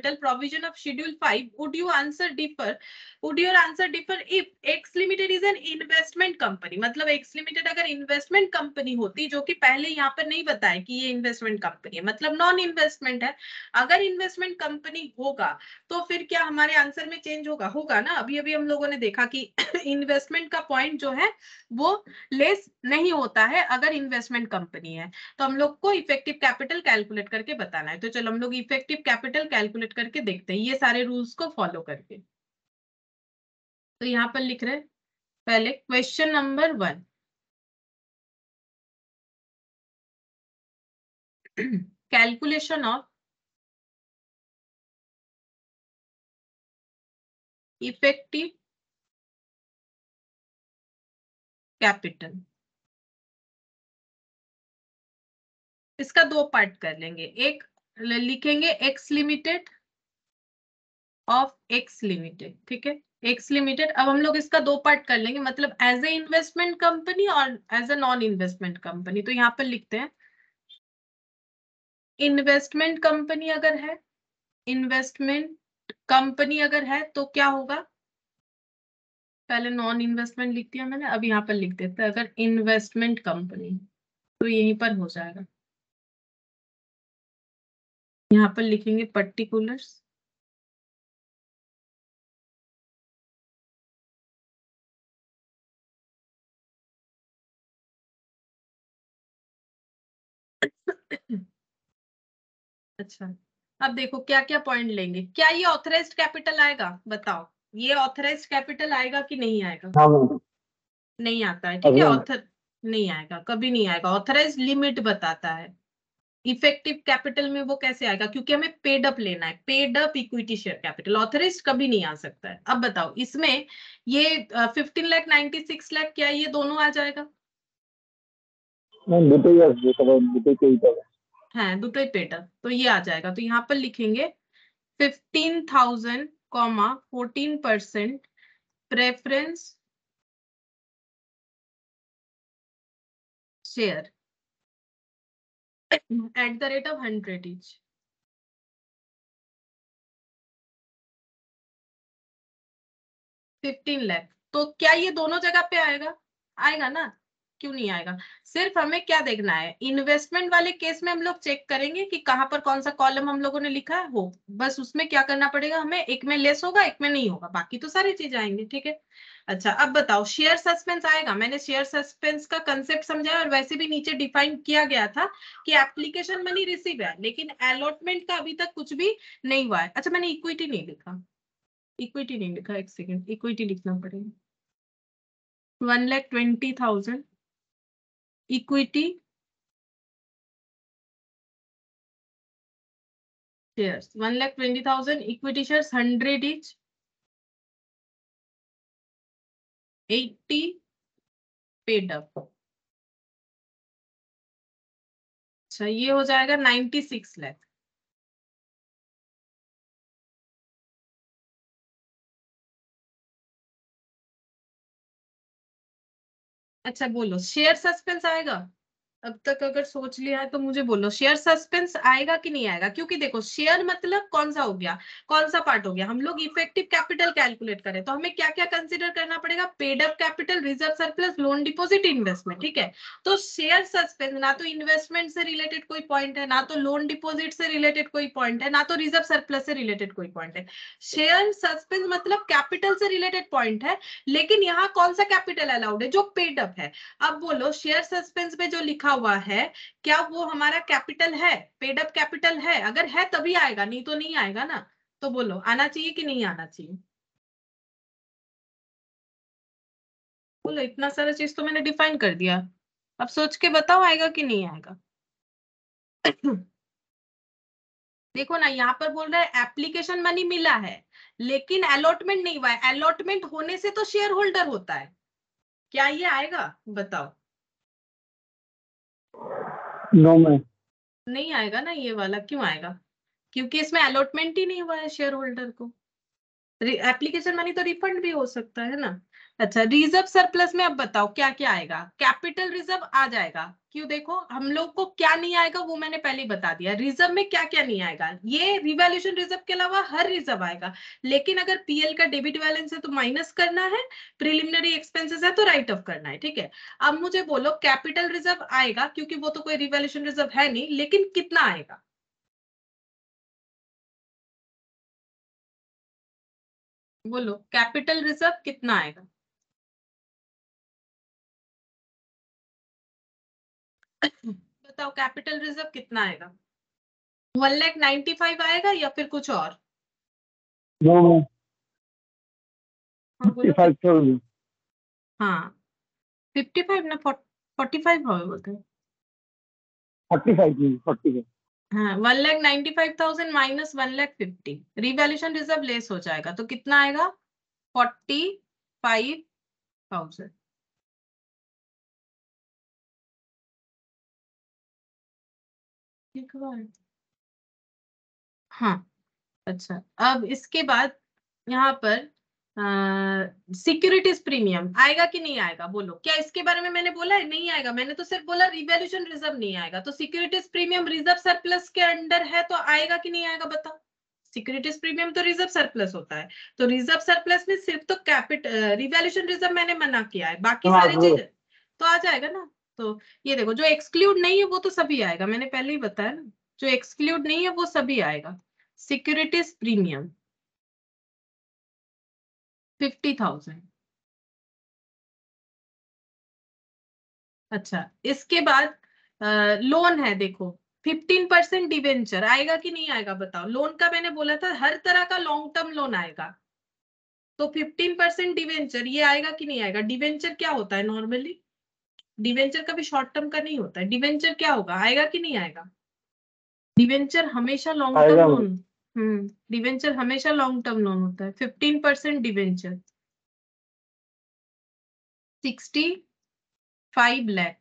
capital provision of schedule five, would you answer differ? Would your answer differ if X Limited is an investment company? मतलब X Limited अगर investment company होती, जो कि पहले यहाँ पर नहीं बताया कि ये investment company है, मतलब नॉन इन्वेस्टमेंट है। अगर इन्वेस्टमेंट कंपनी होगा तो फिर क्या हमारे आंसर में चेंज होगा? होगा ना। अभी अभी हम लोगों ने देखा कि इन्वेस्टमेंट का पॉइंट जो है वो लेस नहीं होता है अगर इन्वेस्टमेंट कंपनी है। तो हम लोग को इफेक्टिव कैपिटल कैलकुलेट करके बताना है। तो चलो हम लोग इफेक्टिव कैपिटल कैलकुलेट करके देखते हैं, ये सारे रूल्स को फॉलो करके। तो यहाँ पर लिख रहे हैं पहले question number one, calculation of effective capital. इसका दो पार्ट कर लेंगे, एक लिखेंगे X limited of X limited, ठीक है, एक्स लिमिटेड। अब हम लोग इसका दो पार्ट कर लेंगे, मतलब एज ए इन्वेस्टमेंट कंपनी और as a non investment company. तो यहाँ पर लिखते हैं इन्वेस्टमेंट कंपनी अगर है, इन्वेस्टमेंट कंपनी अगर है तो क्या होगा, पहले नॉन इन्वेस्टमेंट लिख दिया मैंने, अब यहाँ पर लिख देते हैं अगर इन्वेस्टमेंट कंपनी, तो यहीं पर हो जाएगा। यहाँ पर लिखेंगे पर्टिकुलर्स, अच्छा अब देखो क्या क्या पॉइंट लेंगे। क्या ये ऑथराइज्ड कैपिटल आएगा? बताओ, ये ऑथराइज्ड कैपिटल आएगा कि नहीं आएगा? हाँ मैम। नहीं आता है, ठीक है, अभी ऑथर नहीं आएगा, कभी नहीं आएगा। ऑथराइज्ड लिमिट बताता है। इफेक्टिव कैपिटल में वो कैसे आएगा? क्योंकि हमें पेड अप लेना है, paid up equity share capital. Authorised कभी नहीं आ सकता है। अब बताओ इसमें ये fifteen lakh ninety six lakh क्या ये दोनों आ जाएगा? मैम দুটোই আসবে, সবাই দুটোই পেয়ে যাবে। हाँ দুটোই पेड अप, तो ये आ जाएगा। तो यहाँ पर लिखेंगे fifteen thousand comma fourteen percent preference share at the rate of hundred each. Fifteen lakh, तो क्या ये दोनों जगह पे आएगा? आएगा ना, क्यों नहीं आएगा? सिर्फ हमें क्या देखना है, इन्वेस्टमेंट वाले केस में हम लोग चेक करेंगे कि कहां पर कौन सा कॉलम हम लोगों ने लिखा है हो, बस उसमें क्या करना पड़ेगा हमें, एक में लेस होगा एक में नहीं होगा, बाकी तो सारी चीज आएंगे, ठीक है। अच्छा अब बताओ शेयर सस्पेंस आएगा? मैंने शेयर सस्पेंस का कंसेप्ट समझाया और वैसे भी नीचे डिफाइन किया गया था कि एप्लीकेशन मनी रिसीव है लेकिन अलॉटमेंट का अभी तक कुछ भी नहीं हुआ है। अच्छा मैंने इक्विटी नहीं लिखा, इक्विटी नहीं लिखा, एक सेकेंड, इक्विटी लिखना पड़ेगा। One lakh twenty thousand equity shares, one lakh twenty thousand equity shares, hundred each, eighty paid up. अच्छा ये हो जाएगा नाइन्टी सिक्स लाख। अच्छा बोलो शेयर सस्पेंस आएगा? अब तक अगर सोच लिया है तो मुझे बोलो शेयर सस्पेंस आएगा कि नहीं आएगा? क्योंकि देखो शेयर मतलब कौन सा हो गया, कौन सा पार्ट हो गया, हम लोग इफेक्टिव कैपिटल कैलकुलेट करें तो हमें क्या क्या कंसीडर करना पड़ेगा, paid up capital, reserve surplus, loan deposit, investment, ठीक है। तो शेयर सस्पेंस ना तो इन्वेस्टमेंट से रिलेटेड कोई पॉइंट है, ना तो लोन डिपॉजिट से रिलेटेड कोई पॉइंट है, ना तो रिजर्व सरप्लस से रिलेटेड कोई पॉइंट है। शेयर सस्पेंस मतलब कैपिटल से रिलेटेड पॉइंट है, लेकिन यहाँ कौन सा कैपिटल अलाउड है, जो पेड अप है। अब बोलो शेयर सस्पेंस में जो लिखा हुआ है क्या वो हमारा कैपिटल है, पेड अप कैपिटल है? अगर है तभी आएगा, नहीं तो नहीं आएगा ना। तो बोलो आना चाहिए कि नहीं आना चाहिए? बोलो, इतना सारा चीज तो मैंने डिफाइन कर दिया, अब सोच के बताओ आएगा कि नहीं आएगा। देखो ना यहाँ पर बोल रहा है एप्लीकेशन मनी मिला है लेकिन अलॉटमेंट नहीं हुआ है, अलॉटमेंट होने से तो शेयर होल्डर होता है, क्या ये आएगा बताओ? No ma'am. नहीं आएगा ना ये वाला, क्यों आएगा? क्योंकि इसमें अलॉटमेंट ही नहीं हुआ है शेयर होल्डर को। एप्लीकेशन मनी तो रिफंड भी हो सकता है ना। अच्छा, रिजर्व सरप्लस में अब बताओ क्या क्या आएगा। कैपिटल रिजर्व आ जाएगा, क्यों देखो हम लोग को क्या नहीं आएगा वो मैंने पहले ही बता दिया। रिजर्व में क्या क्या नहीं आएगा, ये रिवैल्यूएशन रिजर्व के अलावा हर रिजर्व आएगा, लेकिन अगर पीएल का डेबिट बैलेंस है तो माइनस करना है, प्रिलिमिनरी एक्सपेंसेस है तो राइट ऑफ करना है, ठीक है। अब मुझे बोलो कैपिटल रिजर्व आएगा, क्योंकि वो तो कोई रिवैल्यूएशन रिजर्व है नहीं, लेकिन कितना आएगा। बोलो कैपिटल रिजर्व कितना आएगा। बताओ कैपिटल रिजर्व कितना आएगा। वन लैख नाइन्टी फाइव आएगा या फिर कुछ और। नो हाँ फिफ्टी बोलो। फाइव थाउजेंड हाँ फिफ्टी फाइव ना फोर्टी फाइव हो बोलते हैं। फोर्टी फाइव नहीं फोर्टी फाइव हाँ one lakh ninety five thousand minus one lakh fifty, revaluation reserve less हो जाएगा तो कितना आएगा, फोर्टी फाइव थाउजेंड। ठीक है। हाँ अच्छा, अब इसके बाद यहाँ पर सिक्योरिटीज प्रीमियम आएगा कि नहीं आएगा। बोलो क्या इसके बारे में मैंने बोला है, नहीं आएगा। मैंने तो सिर्फ बोला रिवैल्यूएशन रिजर्व नहीं आएगा, तो सिक्योरिटीज प्रीमियम रिजर्व सरप्लस के अंडर है तो आएगा कि नहीं आएगा बताओ। सिक्योरिटीज प्रीमियम तो रिजर्व सरप्लस होता है, तो रिजर्व सरप्लस में सिर्फ तो कैपिटल रिवैल्यूएशन रिजर्व मैंने मना किया है, बाकी सारी चीज तो आ जाएगा ना। तो ये देखो जो एक्सक्लूड नहीं है वो तो सभी आएगा, मैंने पहले ही बताया ना, जो एक्सक्लूड नहीं है वो सभी आएगा। Securities premium fifty thousand. अच्छा इसके बाद लोन है देखो, फिफ्टीन परसेंट डिवेंचर आएगा कि नहीं आएगा बताओ। लोन का मैंने बोला था हर तरह का लॉन्ग टर्म लोन आएगा, तो फिफ्टीन परसेंट डिवेंचर ये आएगा कि नहीं आएगा। डिवेंचर क्या होता है नॉर्मली, डिवेंचर कभी शॉर्ट टर्म का नहीं होता है। डिवेंचर क्या होगा, आएगा कि नहीं आएगा। डिवेंचर हमेशा लॉन्ग टर्म आएगा लोन, हम्म डिवेंचर हमेशा लॉन्ग टर्म लोन होता है। Fifteen percent debenture sixty five lakh.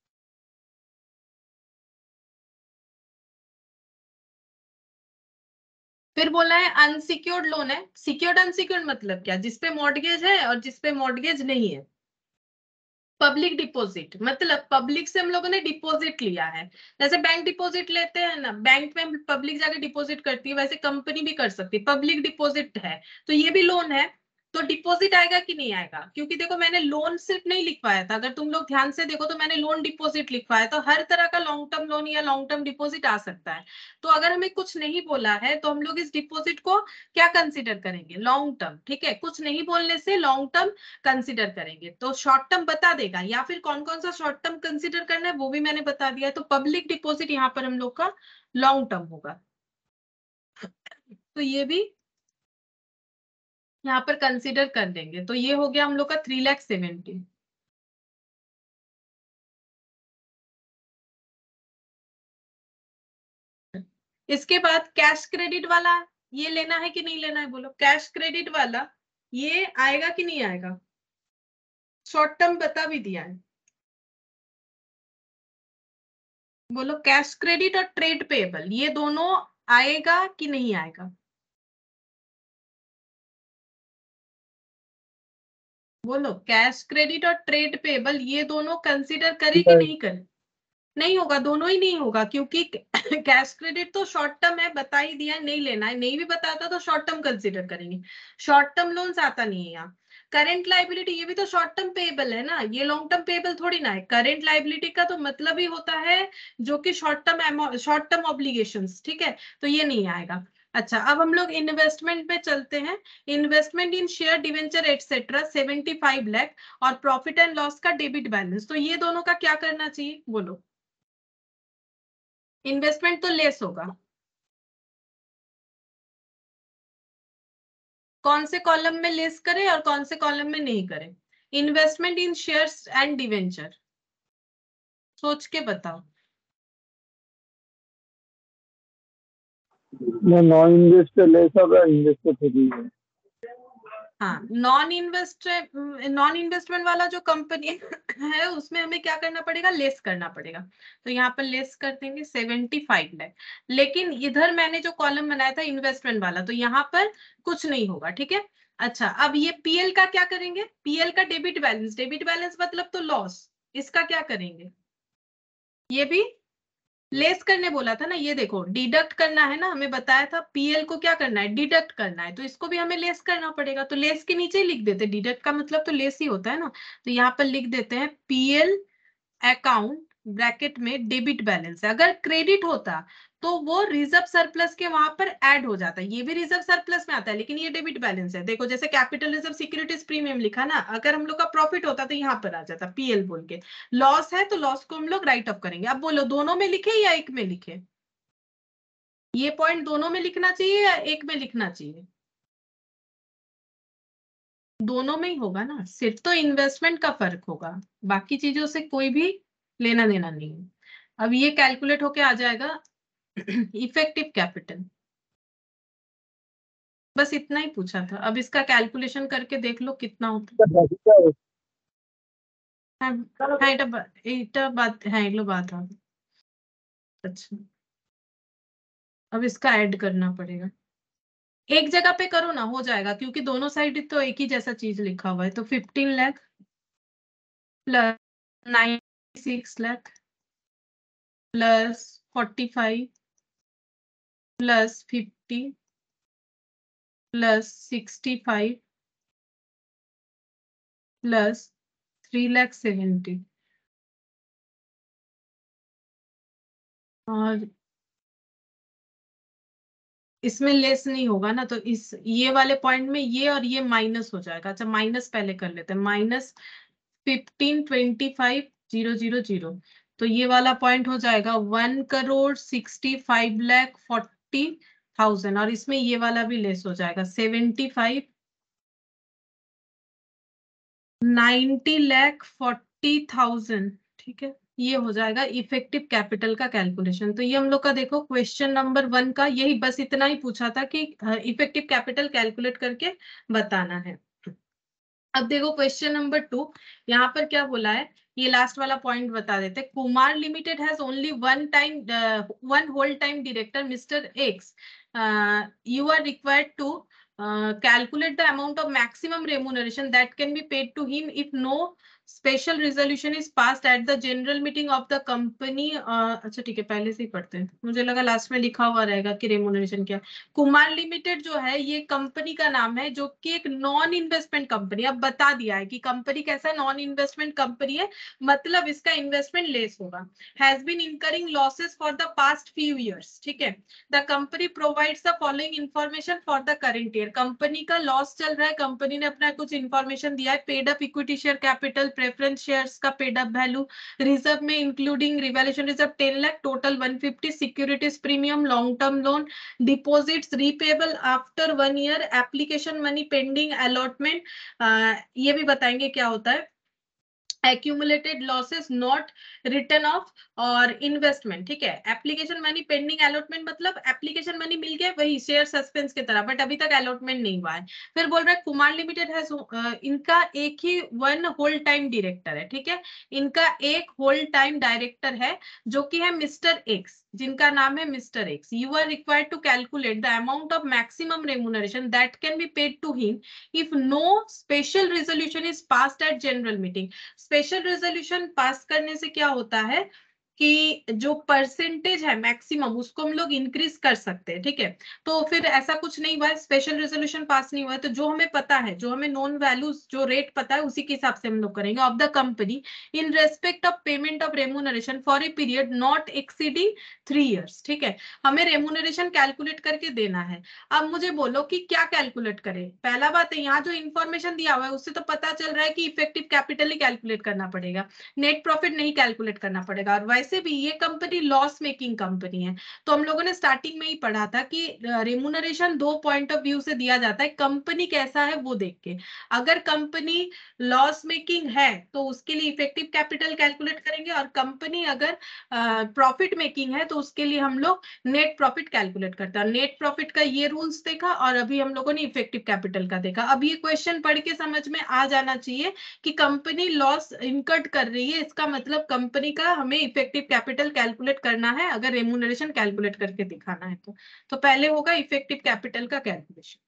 फिर बोला है अनसिक्योर्ड लोन है। सिक्योर्ड अनसिक्योर्ड मतलब क्या, जिसपे मॉर्गेज है और जिसपे मॉर्गेज नहीं है। पब्लिक डिपॉजिट मतलब पब्लिक से हम लोगों ने डिपॉजिट लिया है, जैसे बैंक डिपॉजिट लेते हैं ना, बैंक में पब्लिक जाके डिपॉजिट करती है, वैसे कंपनी भी कर सकती है। पब्लिक डिपॉजिट है तो ये भी लोन है, तो डिपॉजिट आएगा कि नहीं आएगा। क्योंकि देखो मैंने लोन सिर्फ नहीं लिखवाया था, अगर तुम लोग ध्यान से देखो तो मैंने लोन डिपॉजिट लिखवाया, तो हर तरह का लॉन्ग टर्म लोन या लॉन्ग टर्म डिपॉजिट आ सकता है। तो अगर हमें कुछ नहीं बोला है तो हम लोग इस डिपॉजिट को क्या कंसिडर करेंगे, लॉन्ग टर्म। ठीक है, कुछ नहीं बोलने से लॉन्ग टर्म कंसिडर करेंगे। तो शॉर्ट टर्म बता देगा, या फिर कौन कौन सा शॉर्ट टर्म कंसिडर करना है वो भी मैंने बता दिया है। तो पब्लिक डिपॉजिट यहाँ पर हम लोग का लॉन्ग टर्म होगा, तो ये भी यहाँ पर कंसिडर कर देंगे। तो ये हो गया हम लोग का थ्री लैख सेवेंटी। इसके बाद कैश क्रेडिट वाला ये लेना है कि नहीं लेना है। बोलो कैश क्रेडिट वाला ये आएगा कि नहीं आएगा। शॉर्ट टर्म बता भी दिया है। बोलो कैश क्रेडिट और ट्रेड पेएबल ये दोनों आएगा कि नहीं आएगा। बोलो कैश क्रेडिट और ट्रेड पेएबल ये दोनों कंसीडर करे कि नहीं करे। नहीं होगा, दोनों ही नहीं होगा, क्योंकि कैश क्रेडिट तो शॉर्ट टर्म है, बता ही दिया नहीं लेना है। नहीं भी बताता तो शॉर्ट टर्म कंसीडर करेंगे, शॉर्ट टर्म लोन्स आता नहीं है यहाँ। करेंट लाइबिलिटी ये भी तो शॉर्ट टर्म पेएबल है ना, ये लॉन्ग टर्म पेएबल थोड़ी ना है। करेंट लाइबिलिटी का तो मतलब ही होता है जो कि short term short term obligations, ठीक है, तो ये नहीं आएगा। अच्छा अब हम लोग इन्वेस्टमेंट पे चलते हैं। Investment in share debenture etcetera seventy five lakh और प्रॉफिट एंड लॉस का डेबिट बैलेंस, तो ये दोनों का क्या करना चाहिए। बोलो इन्वेस्टमेंट तो लेस होगा, कौन से कॉलम में लेस करें और कौन से कॉलम में नहीं करें। Investment in shares and debenture सोच के बताओ। मैं नॉन इन्वेस्टर ले सब इन्वेस्टर थे। हाँ, नॉन इन्वेस्ट नॉन इन्वेस्टमेंट वाला जो कंपनी है उसमें हमें क्या करना पड़ेगा, लेस करना पड़ेगा। तो यहाँ पर लेस कर देंगे सेवेंटी फाइव लाख। लेकिन इधर मैंने जो कॉलम बनाया था इन्वेस्टमेंट वाला, तो यहाँ पर कुछ नहीं होगा, ठीक है। अच्छा, अब ये पीएल का क्या करेंगे, पीएल का डेबिट बैलेंस, डेबिट बैलेंस मतलब तो लॉस, इसका क्या करेंगे, ये भी लेस करने बोला था ना, ये देखो डिडक्ट करना है ना, हमें बताया था पीएल को क्या करना है, डिडक्ट करना है, तो इसको भी हमें लेस करना पड़ेगा। तो लेस के नीचे ही लिख देते, डिडक्ट का मतलब तो लेस ही होता है ना। तो यहाँ पर लिख देते हैं पीएल अकाउंट ब्रैकेट में डेबिट बैलेंस है। अगर क्रेडिट होता तो वो रिजर्व सरप्लस के वहां पर ऐड हो जाता है, ये भी रिजर्व सरप्लस में आता है, लेकिन ये डेबिट बैलेंस है। देखो जैसे कैपिटल रिजर्व सिक्योरिटीज प्रीमियम लिखा ना, अगर हम लोग का प्रॉफिट होता तो यहाँ पर आ जाता पीएल बोल के। लॉस है तो लॉस को हम लोग राइट ऑफ करेंगे। अब बोलो दोनों में लिखे या एक में लिखे, ये पॉइंट दोनों में लिखना चाहिए या एक में लिखना चाहिए, दोनों में ही होगा ना, सिर्फ तो इन्वेस्टमेंट का फर्क होगा, बाकी चीजों से कोई भी लेना देना नहीं है। अब ये कैलकुलेट होके आ जाएगा इफेक्टिव कैपिटल, बस इतना ही पूछा था। अब इसका कैलकुलेशन करके देख लो कितना होता है। हाँ हाँ, এটা বা- এটা বাদ, হ্যাঁ এগুলো বাদ হবে। अच्छा, अब इसका ऐड करना पड़ेगा, एक जगह पे करो ना, हो जाएगा, क्योंकि दोनों साइड तो एक ही जैसा चीज लिखा हुआ है। तो fifteen lakh plus ninety six lakh plus forty five plus fifty plus sixty five plus three lakh seventy, और इसमें लेस नहीं होगा ना, तो इस ये वाले पॉइंट में ये और ये माइनस हो जाएगा। अच्छा, माइनस पहले कर लेते हैं, minus fifteen twenty five zero zero zero, तो ये वाला पॉइंट हो जाएगा one crore sixty five lakh forty thousand, और इसमें ये वाला भी लेस हो जाएगा seventy five ninety lakh forty thousand, ठीक है। ये हो जाएगा इफेक्टिव कैपिटल का कैलकुलेशन। तो ये हम लोग का देखो क्वेश्चन नंबर वन का यही बस इतना ही पूछा था कि इफेक्टिव कैपिटल कैलकुलेट करके बताना है। अब देखो क्वेश्चन नंबर टू, यहाँ पर क्या बोला है, ये लास्ट वाला पॉइंट बता देते। Kumar limited has only one time one whole time director mister X, you are required to calculate the amount of maximum remuneration that can be paid to him if no special resolution is passed at the general meeting of the company। uh, अच्छा ठीक है, पहले से ही पढ़ते हैं, मुझे लगा last में लिखा हुआ रहेगा कि रेमुनरेशन क्या। कुमार लिमिटेड जो है ये कंपनी का नाम है, जो कि एक नॉन इन्वेस्टमेंट कंपनी, अब बता दिया है कि कंपनी कैसा नॉन इन्वेस्टमेंट कंपनी है, मतलब इसका इन्वेस्टमेंट लेस होगा। Has been incurring losses for the past few years, ठीक है। The company provides the following information for the current year, company का लॉस चल रहा है, कंपनी ने अपना कुछ इंफॉर्मेशन दिया है। Paid up equity share capital, preference shares का पेड अप वैल्यू, रिजर्व में including revaluation reserve ten lakh, total one fifty, securities premium, long term loan, deposits repayable after one year, application money pending allotment, ये भी बताएंगे क्या होता है, accumulated losses not written off और investment, ठीक है। एप्लीकेशन मनी पेंडिंग अलॉटमेंट मतलब एप्लीकेशन मनी मिल गया, वही शेयर सस्पेंस की तरह, बट अभी तक अलॉटमेंट नहीं हुआ है। फिर बोल रहा है कुमार लिमिटेड है, इनका एक ही वन होल टाइम डायरेक्टर है, ठीक है। इनका एक होल टाइम डायरेक्टर है जो कि है मिस्टर एक्स, जिनका नाम है mister X. You are required to calculate the amount of maximum remuneration that can be paid to him if no special resolution is passed at general meeting. Special resolution pass करने से क्या होता है कि जो परसेंटेज है maximum उसको हम लोग इंक्रीज कर सकते हैं, ठीक है। तो फिर ऐसा कुछ नहीं हुआ है, स्पेशल रेजोल्यूशन पास नहीं हुआ है, तो जो हमें पता है, जो हमें नॉन वैल्यूज जो रेट पता है उसी के हिसाब से हम लोग करेंगे। Of the company in respect of payment of remuneration for a period not exceeding three years, ठीक है। हमें रेमुनरेशन कैलकुलेट करके देना है। अब मुझे बोलो कि क्या कैलकुलेट करें। पहला बात है, यहाँ जो इन्फॉर्मेशन दिया हुआ है उससे तो पता चल रहा है कि इफेक्टिव कैपिटल ही कैलकुलेट करना पड़ेगा, नेट प्रॉफिट नहीं कैलकुलेट करना पड़ेगा। और वाइस वैसे भी ये कंपनी लॉस मेकिंग कंपनी है, तो हम लोगों ने स्टार्टिंग में ही पढ़ा था कि रेम्यूनरेशन दो पॉइंट ऑफ व्यू से दिया जाता है, कंपनी कैसा है वो देख के। अगर कंपनी लॉस मेकिंग है तो उसके लिए इफेक्टिव कैपिटल कैलकुलेट करेंगे, और कंपनी अगर प्रॉफिट uh, मेकिंग है तो उसके लिए हम लोग नेट प्रॉफिट कैलकुलेट करते हैं। नेट प्रॉफिट का ये रूल्स देखा, और अभी हम लोगों ने इफेक्टिव कैपिटल का देखा। अब ये क्वेश्चन पढ़ के समझ में आ जाना चाहिए कि कंपनी लॉस इनकट कर रही है, इसका मतलब कंपनी का हमें इफेक्टिव कैपिटल कैलकुलेट करना है, अगर रेम्यूनरेशन कैलकुलेट करके दिखाना है तो तो पहले होगा इफेक्टिव कैपिटल का कैलकुलेशन।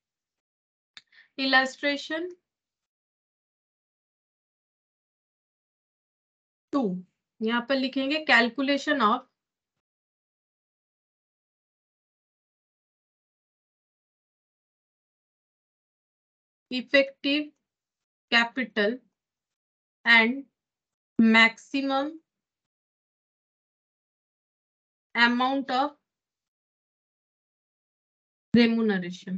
इलस्ट्रेशन टू, यहां पर लिखेंगे calculation of effective capital and maximum amount of remuneration.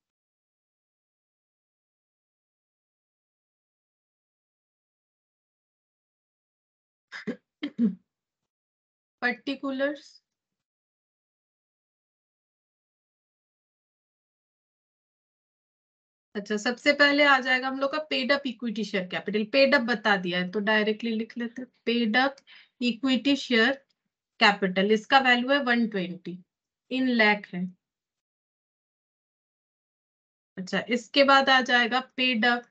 Particulars अच्छा, सबसे पहले आ जाएगा हम लोग का paid up equity share capital. Paid up बता दिया है तो डायरेक्टली लिख लेते हैं, paid up equity share capital, इसका वैल्यू है वन ट्वेंटी इन लैख है। अच्छा, इसके बाद आ जाएगा paid up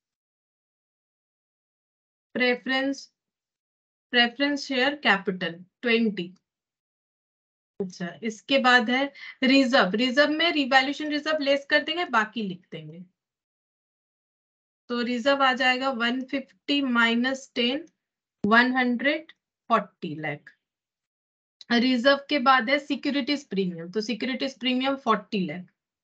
preference preference share capital twenty. अच्छा, इसके बाद है रिजर्व। रिजर्व में रिवैल्यूएशन रिजर्व लेस कर देंगे, बाकी लिख देंगे। तो रिजर्व आ जाएगा one fifty minus ten, one hundred forty lakh. Reserve के बाद है सिक्योरिटीज प्रीमियम, तो securities premium forty lakh.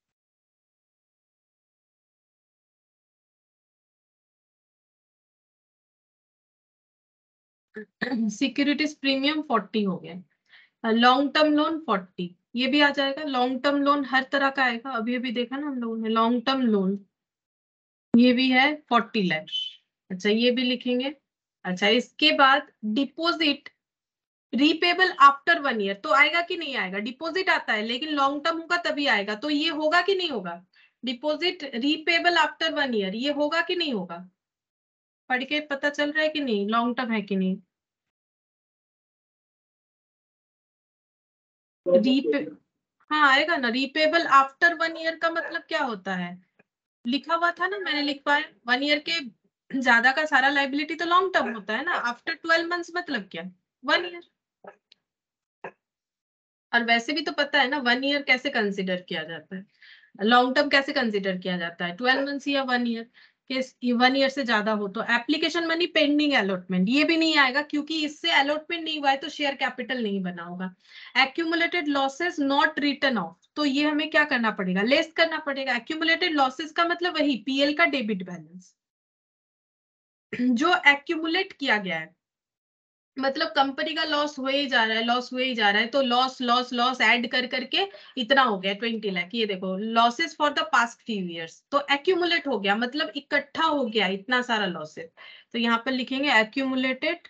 Securities premium forty हो गया। लॉन्ग टर्म लोन फोर्टी, ये भी आ जाएगा। लॉन्ग टर्म लोन हर तरह का आएगा, अभी अभी देखा ना हम लोगों ने। लॉन्ग टर्म लोन ये भी है फोर्टी लाख। अच्छा, ये भी लिखेंगे। अच्छा, इसके बाद deposit repayable after one year, तो आएगा कि नहीं आएगा? डिपॉजिट आता है लेकिन लॉन्ग टर्म होगा तभी आएगा, तो ये होगा कि नहीं होगा? Deposit repayable after one year, ये होगा कि नहीं होगा? पढ़ के पता चल रहा है कि नहीं, लॉन्ग टर्म है कि नहीं? रीपे हाँ आएगा ना। रीपेबल आफ्टर वन ईयर का मतलब क्या होता है? लिखा हुआ था ना, मैंने लिखवाया। वन ईयर के ज्यादा का सारा लाइबिलिटी तो लॉन्ग टर्म होता है ना। आफ्टर ट्वेल्व मंथ्स मतलब क्या? One year. और वैसे भी तो पता है ना वन ईयर कैसे कंसिडर किया जाता है, लॉन्ग टर्म कैसे कंसिडर किया जाता है, ट्वेल्व मंथ्स या वन ईयर। के वन ईयर से ज्यादा हो तो एप्लीकेशन मनी पेंडिंग अलॉटमेंट, ये भी नहीं आएगा क्योंकि इससे अलॉटमेंट नहीं हुआ है तो शेयर कैपिटल नहीं बना होगा। Accumulated losses not return off, तो ये हमें क्या करना पड़ेगा? लेस करना पड़ेगा। एक्यूमुलेटेड लॉसेस का मतलब वही पीएल का डेबिट बैलेंस जो एक्यूमुलेट किया गया है, मतलब कंपनी का लॉस हो ही जा रहा है, लॉस हो ही जा रहा है, तो लॉस लॉस लॉस ऐड कर करके इतना हो गया ट्वेंटी लाख। ये देखो losses for the past few years, तो एक्यूमुलेट हो गया मतलब इकट्ठा हो गया इतना सारा लॉसेस। तो यहाँ पर लिखेंगे accumulated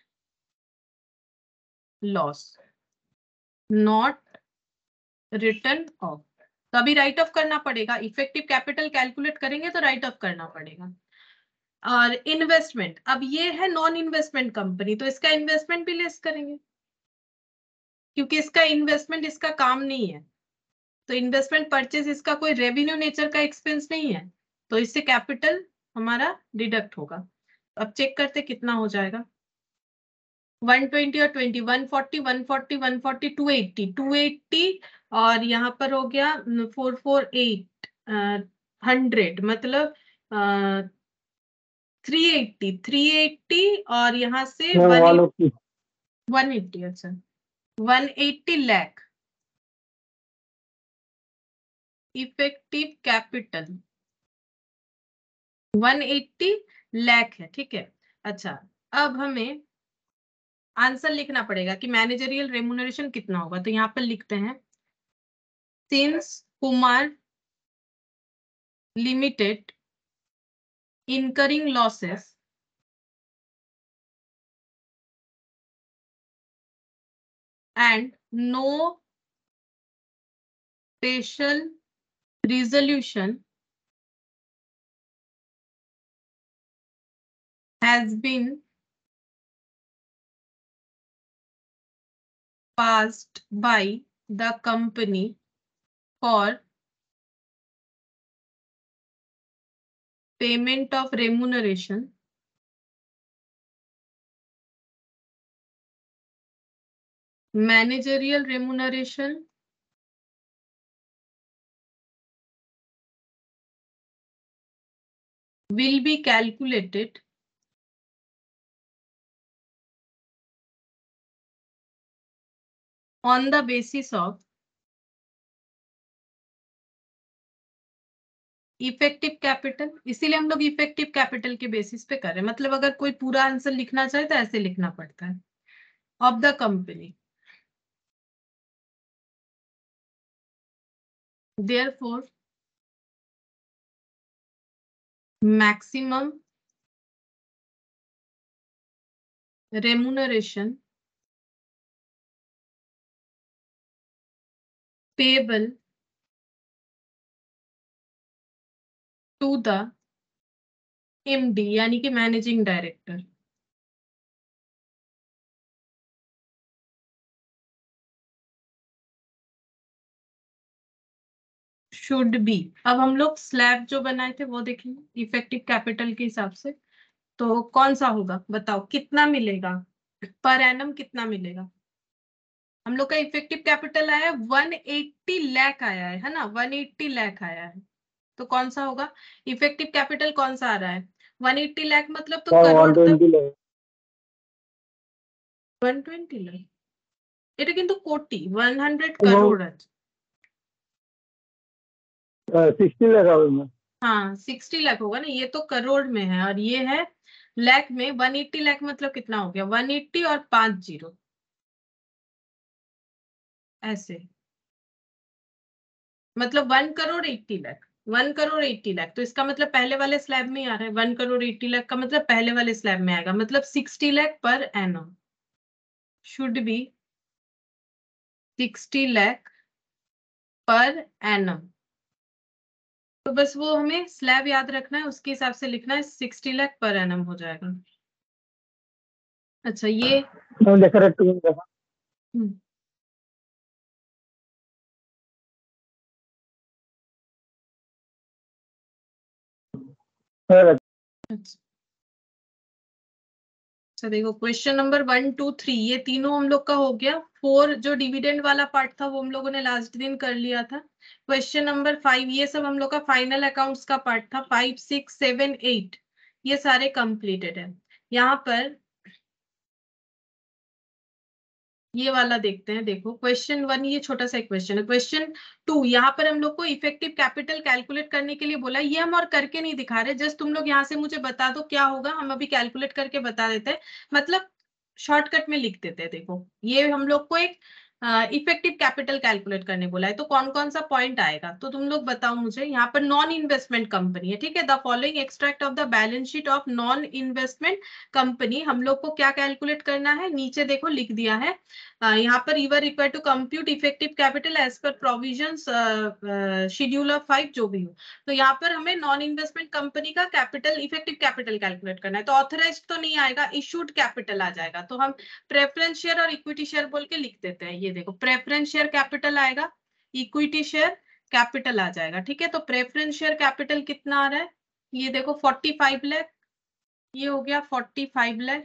loss not return off, तो अभी राइट ऑफ करना पड़ेगा। इफेक्टिव कैपिटल कैलकुलेट करेंगे तो राइट ऑफ करना पड़ेगा। और इन्वेस्टमेंट, अब ये है नॉन इन्वेस्टमेंट कंपनी, तो इसका इन्वेस्टमेंट भी लेस करेंगे क्योंकि इसका इन्वेस्टमेंट इसका काम नहीं है। तो इन्वेस्टमेंट परचेज इसका कोई रेवेन्यू नेचर का एक्सपेंस नहीं है, तो इससे कैपिटल हमारा डिडक्ट होगा। अब चेक करते कितना हो जाएगा। वन ट्वेंटी और twenty, one forty, one forty, one forty, two eighty, two eighty, और यहाँ पर हो गया फोर फोर एट, हंड्रेड, मतलब थ्री एट्टी, थ्री एट्टी, और यहाँ से वन एट्टी, वन एट्टी। अच्छा, one eighty lakh effective capital one eighty lakh है, ठीक है। अच्छा, अब हमें आंसर लिखना पड़ेगा कि मैनेजरियल रेम्यूनरेशन कितना होगा, तो यहाँ पर लिखते हैं since Kumar limited incurring losses and no special resolution has been passed by the company for payment of remuneration managerial remuneration will be calculated on the basis of effective capital. इसीलिए हम लोग इफेक्टिव कैपिटल के basis पे कर रहे हैं. मतलब अगर कोई पूरा आंसर लिखना चाहे तो ऐसे लिखना पड़ता है. Of the company. Therefore, maximum remuneration payable to the M D यानी कि मैनेजिंग डायरेक्टर शुड बी. अब हम लोग स्लैब जो बनाए थे वो देखेंगे इफेक्टिव कैपिटल के हिसाब से. तो कौन सा होगा बताओ, कितना मिलेगा पर एनम, कितना मिलेगा. हम लोग का इफेक्टिव कैपिटल आया है एक सौ अस्सी लाख आया है है ना. एक सौ अस्सी लाख आया है. तो कौन सा होगा इफेक्टिव कैपिटल, कौन सा आ रहा है. एक सौ अस्सी लाख मतलब तो करोड़ तक. एक सौ बीस लाख এটা কিন্তু কোটি एक सौ करोड़ আছে. सिक्सटी लाख হবে না. हाँ साठ लाख होगा ना. ये तो करोड़ में है और ये है लाख में. एक सौ अस्सी लाख मतलब कितना हो गया, एक सौ अस्सी और पांच जीरो ऐसे. मतलब वन करोड़ अस्सी लाख. वन करोड़ अस्सी लाख तो इसका मतलब पहले वाले स्लैब में आ रहा है. वन करोड़ अस्सी लाख का मतलब पहले वाले स्लैब में आएगा. मतलब साठ lakh per annum should be साठ लाख पर एनम. तो बस वो हमें स्लैब याद रखना है, उसके हिसाब से लिखना है. साठ लाख पर एनम हो जाएगा. अच्छा ये देखा रखते हैं देखा. हम्म, हाँ, अच्छा अच्छा देखो question number one two three ये तीनों हम लोग का हो गया. फोर जो डिविडेंड वाला पार्ट था वो हम लोगों ने लास्ट दिन कर लिया था. क्वेश्चन नंबर फाइव ये सब हम लोग का फाइनल अकाउंट्स का पार्ट था. फाइव सिक्स सेवन एट ये सारे कंप्लीटेड है. यहाँ पर ये वाला देखते हैं. देखो क्वेश्चन वन ये छोटा सा क्वेश्चन है. क्वेश्चन टू यहाँ पर हम लोग को इफेक्टिव कैपिटल कैलकुलेट करने के लिए बोला. ये हम और करके नहीं दिखा रहे, जस्ट तुम लोग यहाँ से मुझे बता दो क्या होगा. हम अभी कैलकुलेट करके बता देते हैं, मतलब शॉर्टकट में लिख देते हैं. देखो ये हम लोग को एक इफेक्टिव कैपिटल कैलकुलेट करने बोला है. तो कौन कौन सा पॉइंट आएगा तो तुम लोग बताओ मुझे. यहाँ पर नॉन इन्वेस्टमेंट कंपनी है, ठीक है. The following extract of the balance sheet of non investment company हम लोग को क्या कैलकुलेट करना है. नीचे देखो लिख दिया है. Uh, यहाँ पर you are required to compute effective capital as per provisions schedule of five जो भी हो. तो यहाँ पर हमें नॉन इन्वेस्टमेंट कंपनी का कैपिटल इफेक्टिव कैपिटल कैलकुलेट करना है. तो ऑथराइज्ड तो नहीं आएगा, इशूड कैपिटल आ जाएगा. तो हम प्रेफरेंस शेयर और इक्विटी शेयर बोल के लिख देते हैं. ये देखो प्रेफरेंस शेयर कैपिटल आएगा, इक्विटी शेयर कैपिटल आ जाएगा. ठीक है. तो प्रेफरेंस शेयर कैपिटल कितना आ रहा है, ये देखो फोर्टी फाइव लाख. ये हो गया फोर्टी फाइव लाख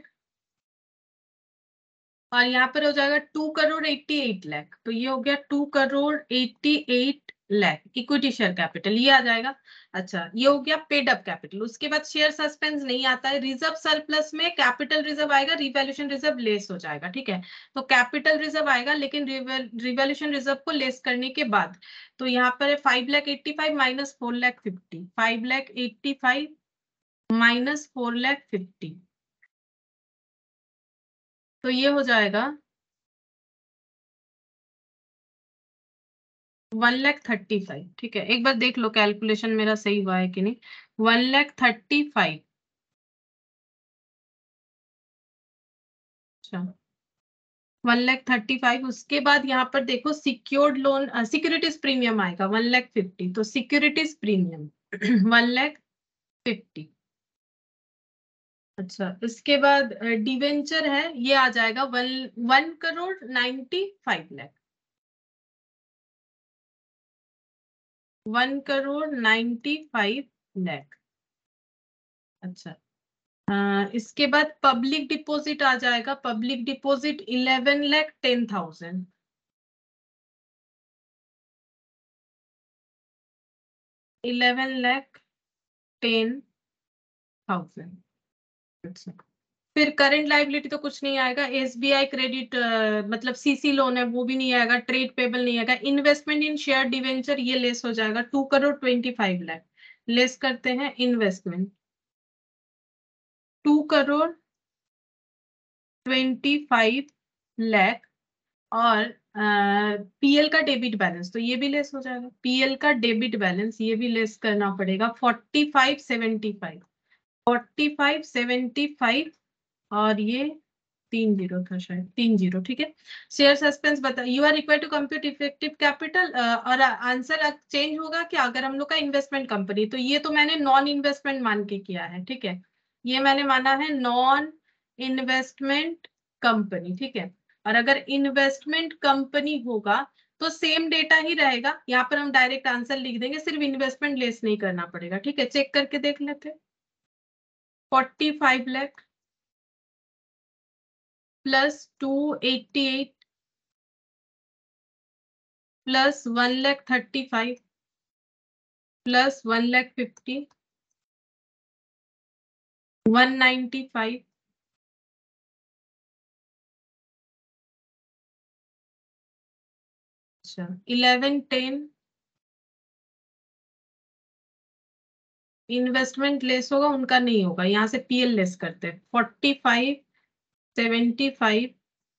और यहाँ पर हो जाएगा two crore eighty eight lakh. तो ये हो गया two crore eighty eight lakh equity share capital ये आ जाएगा. अच्छा ये हो गया पेड अप कैपिटल. उसके बाद शेयर सस्पेंस नहीं आता है. रिजर्व सरप्लस में कैपिटल रिजर्व आएगा, रिवैल्यूएशन रिजर्व लेस हो जाएगा. ठीक है. तो कैपिटल रिजर्व आएगा लेकिन रिवैल्यूएशन रिजर्व को लेस करने के बाद. तो यहाँ पर है five lakh eighty five minus four lakh fifty. Five lakh eighty five minus four lakh fifty तो ये हो जाएगा वन लाख थर्टी फाइव. ठीक है. एक बार देख लो कैलकुलेशन मेरा सही हुआ है कि नहीं. One lakh thirty five. अच्छा वन लैख थर्टी फाइव। उसके बाद यहाँ पर देखो सिक्योर्ड लोन सिक्योरिटीज प्रीमियम आएगा वन लैख फिफ्टी, तो securities premium one lakh fifty. अच्छा, इसके बाद डिवेंचर है, ये आ जाएगा one one crore ninety five lakh one crore ninety five lakh. अच्छा, अ, इसके बाद पब्लिक डिपॉजिट आ जाएगा, public deposit eleven lakh ten thousand eleven lakh ten thousand. अच्छा, फिर करंट लाइबिलिटी तो कुछ नहीं आएगा, एसबीआई क्रेडिट मतलब सीसी लोन है वो भी नहीं आएगा, ट्रेड पेबल नहीं आएगा, इन्वेस्टमेंट इन शेयर डिवेंचर ये लेस हो जाएगा two crore twenty five lakh. Less करते हैं investment two crore twenty five lakh. और पीएल का डेबिट बैलेंस तो ये भी लेस हो जाएगा, पीएल का डेबिट बैलेंस ये भी लेस करना पड़ेगा forty five seventy five forty five seventy five और ये तीन जीरो था शायद, तीन जीरो, ठीक है। शेयर सस्पेंस बता, you are required to compute effective capital, और आंसर चेंज होगा कि अगर हम लोग का इन्वेस्टमेंट कंपनी, तो ये तो मैंने नॉन इन्वेस्टमेंट मान के किया है, ठीक है, ये मैंने माना है नॉन इन्वेस्टमेंट कंपनी, ठीक है। और अगर इन्वेस्टमेंट कंपनी होगा तो सेम डेटा ही रहेगा, यहाँ पर हम डायरेक्ट आंसर लिख देंगे, सिर्फ इन्वेस्टमेंट लेस नहीं करना पड़ेगा, ठीक है। चेक करके देख लेते हैं, forty five lakh plus two eighty eight plus one lakh thirty five plus one lakh fifty one ninety five अच्छा इलेवन टेन इन्वेस्टमेंट लेस होगा, उनका नहीं होगा, यहाँ से पीएल लेस करते हैं फोर्टी फाइव सेवेंटी फाइव।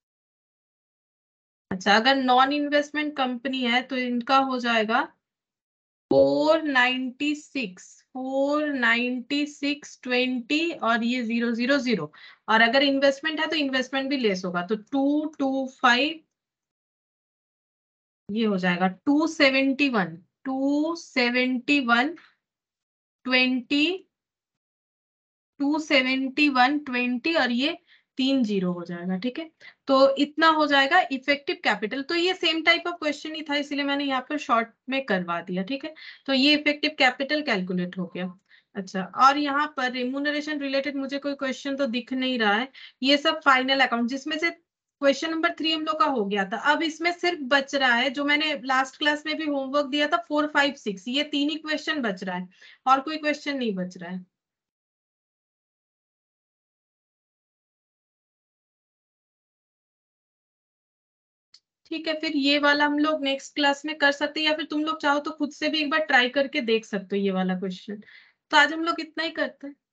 अच्छा, अगर नॉन इन्वेस्टमेंट कंपनी है तो इनका हो जाएगा four ninety six four ninety six twenty और ये जीरो जीरो जीरो। और अगर इन्वेस्टमेंट है तो इन्वेस्टमेंट भी लेस होगा, तो टू टू फाइव ये हो जाएगा two seventy one two seventy one twenty two seventy one twenty और ये तीन जीरो हो जाएगा, ठीक है। तो इतना हो जाएगा इफेक्टिव कैपिटल। तो ये सेम टाइप ऑफ क्वेश्चन ही था, इसलिए मैंने यहाँ पर शॉर्ट में करवा दिया, ठीक है। तो ये इफेक्टिव कैपिटल कैलकुलेट हो गया। अच्छा, और यहाँ पर रेम्यूनरेशन रिलेटेड मुझे कोई क्वेश्चन तो दिख नहीं रहा है, ये सब फाइनल अकाउंट जिसमें से क्वेश्चन नंबर थ्री हम लोग का हो गया था। अब इसमें सिर्फ बच रहा है जो मैंने लास्ट क्लास में भी होमवर्क दिया था, फोर फाइव सिक्स, ये तीन ही क्वेश्चन बच रहा है और कोई क्वेश्चन नहीं बच रहा है। ठीक है, फिर ये वाला हम लोग नेक्स्ट क्लास में कर सकते हैं, या फिर तुम लोग चाहो तो खुद से भी एक बार ट्राई करके देख सकते हो ये वाला क्वेश्चन। तो आज हम लोग इतना ही करते हैं।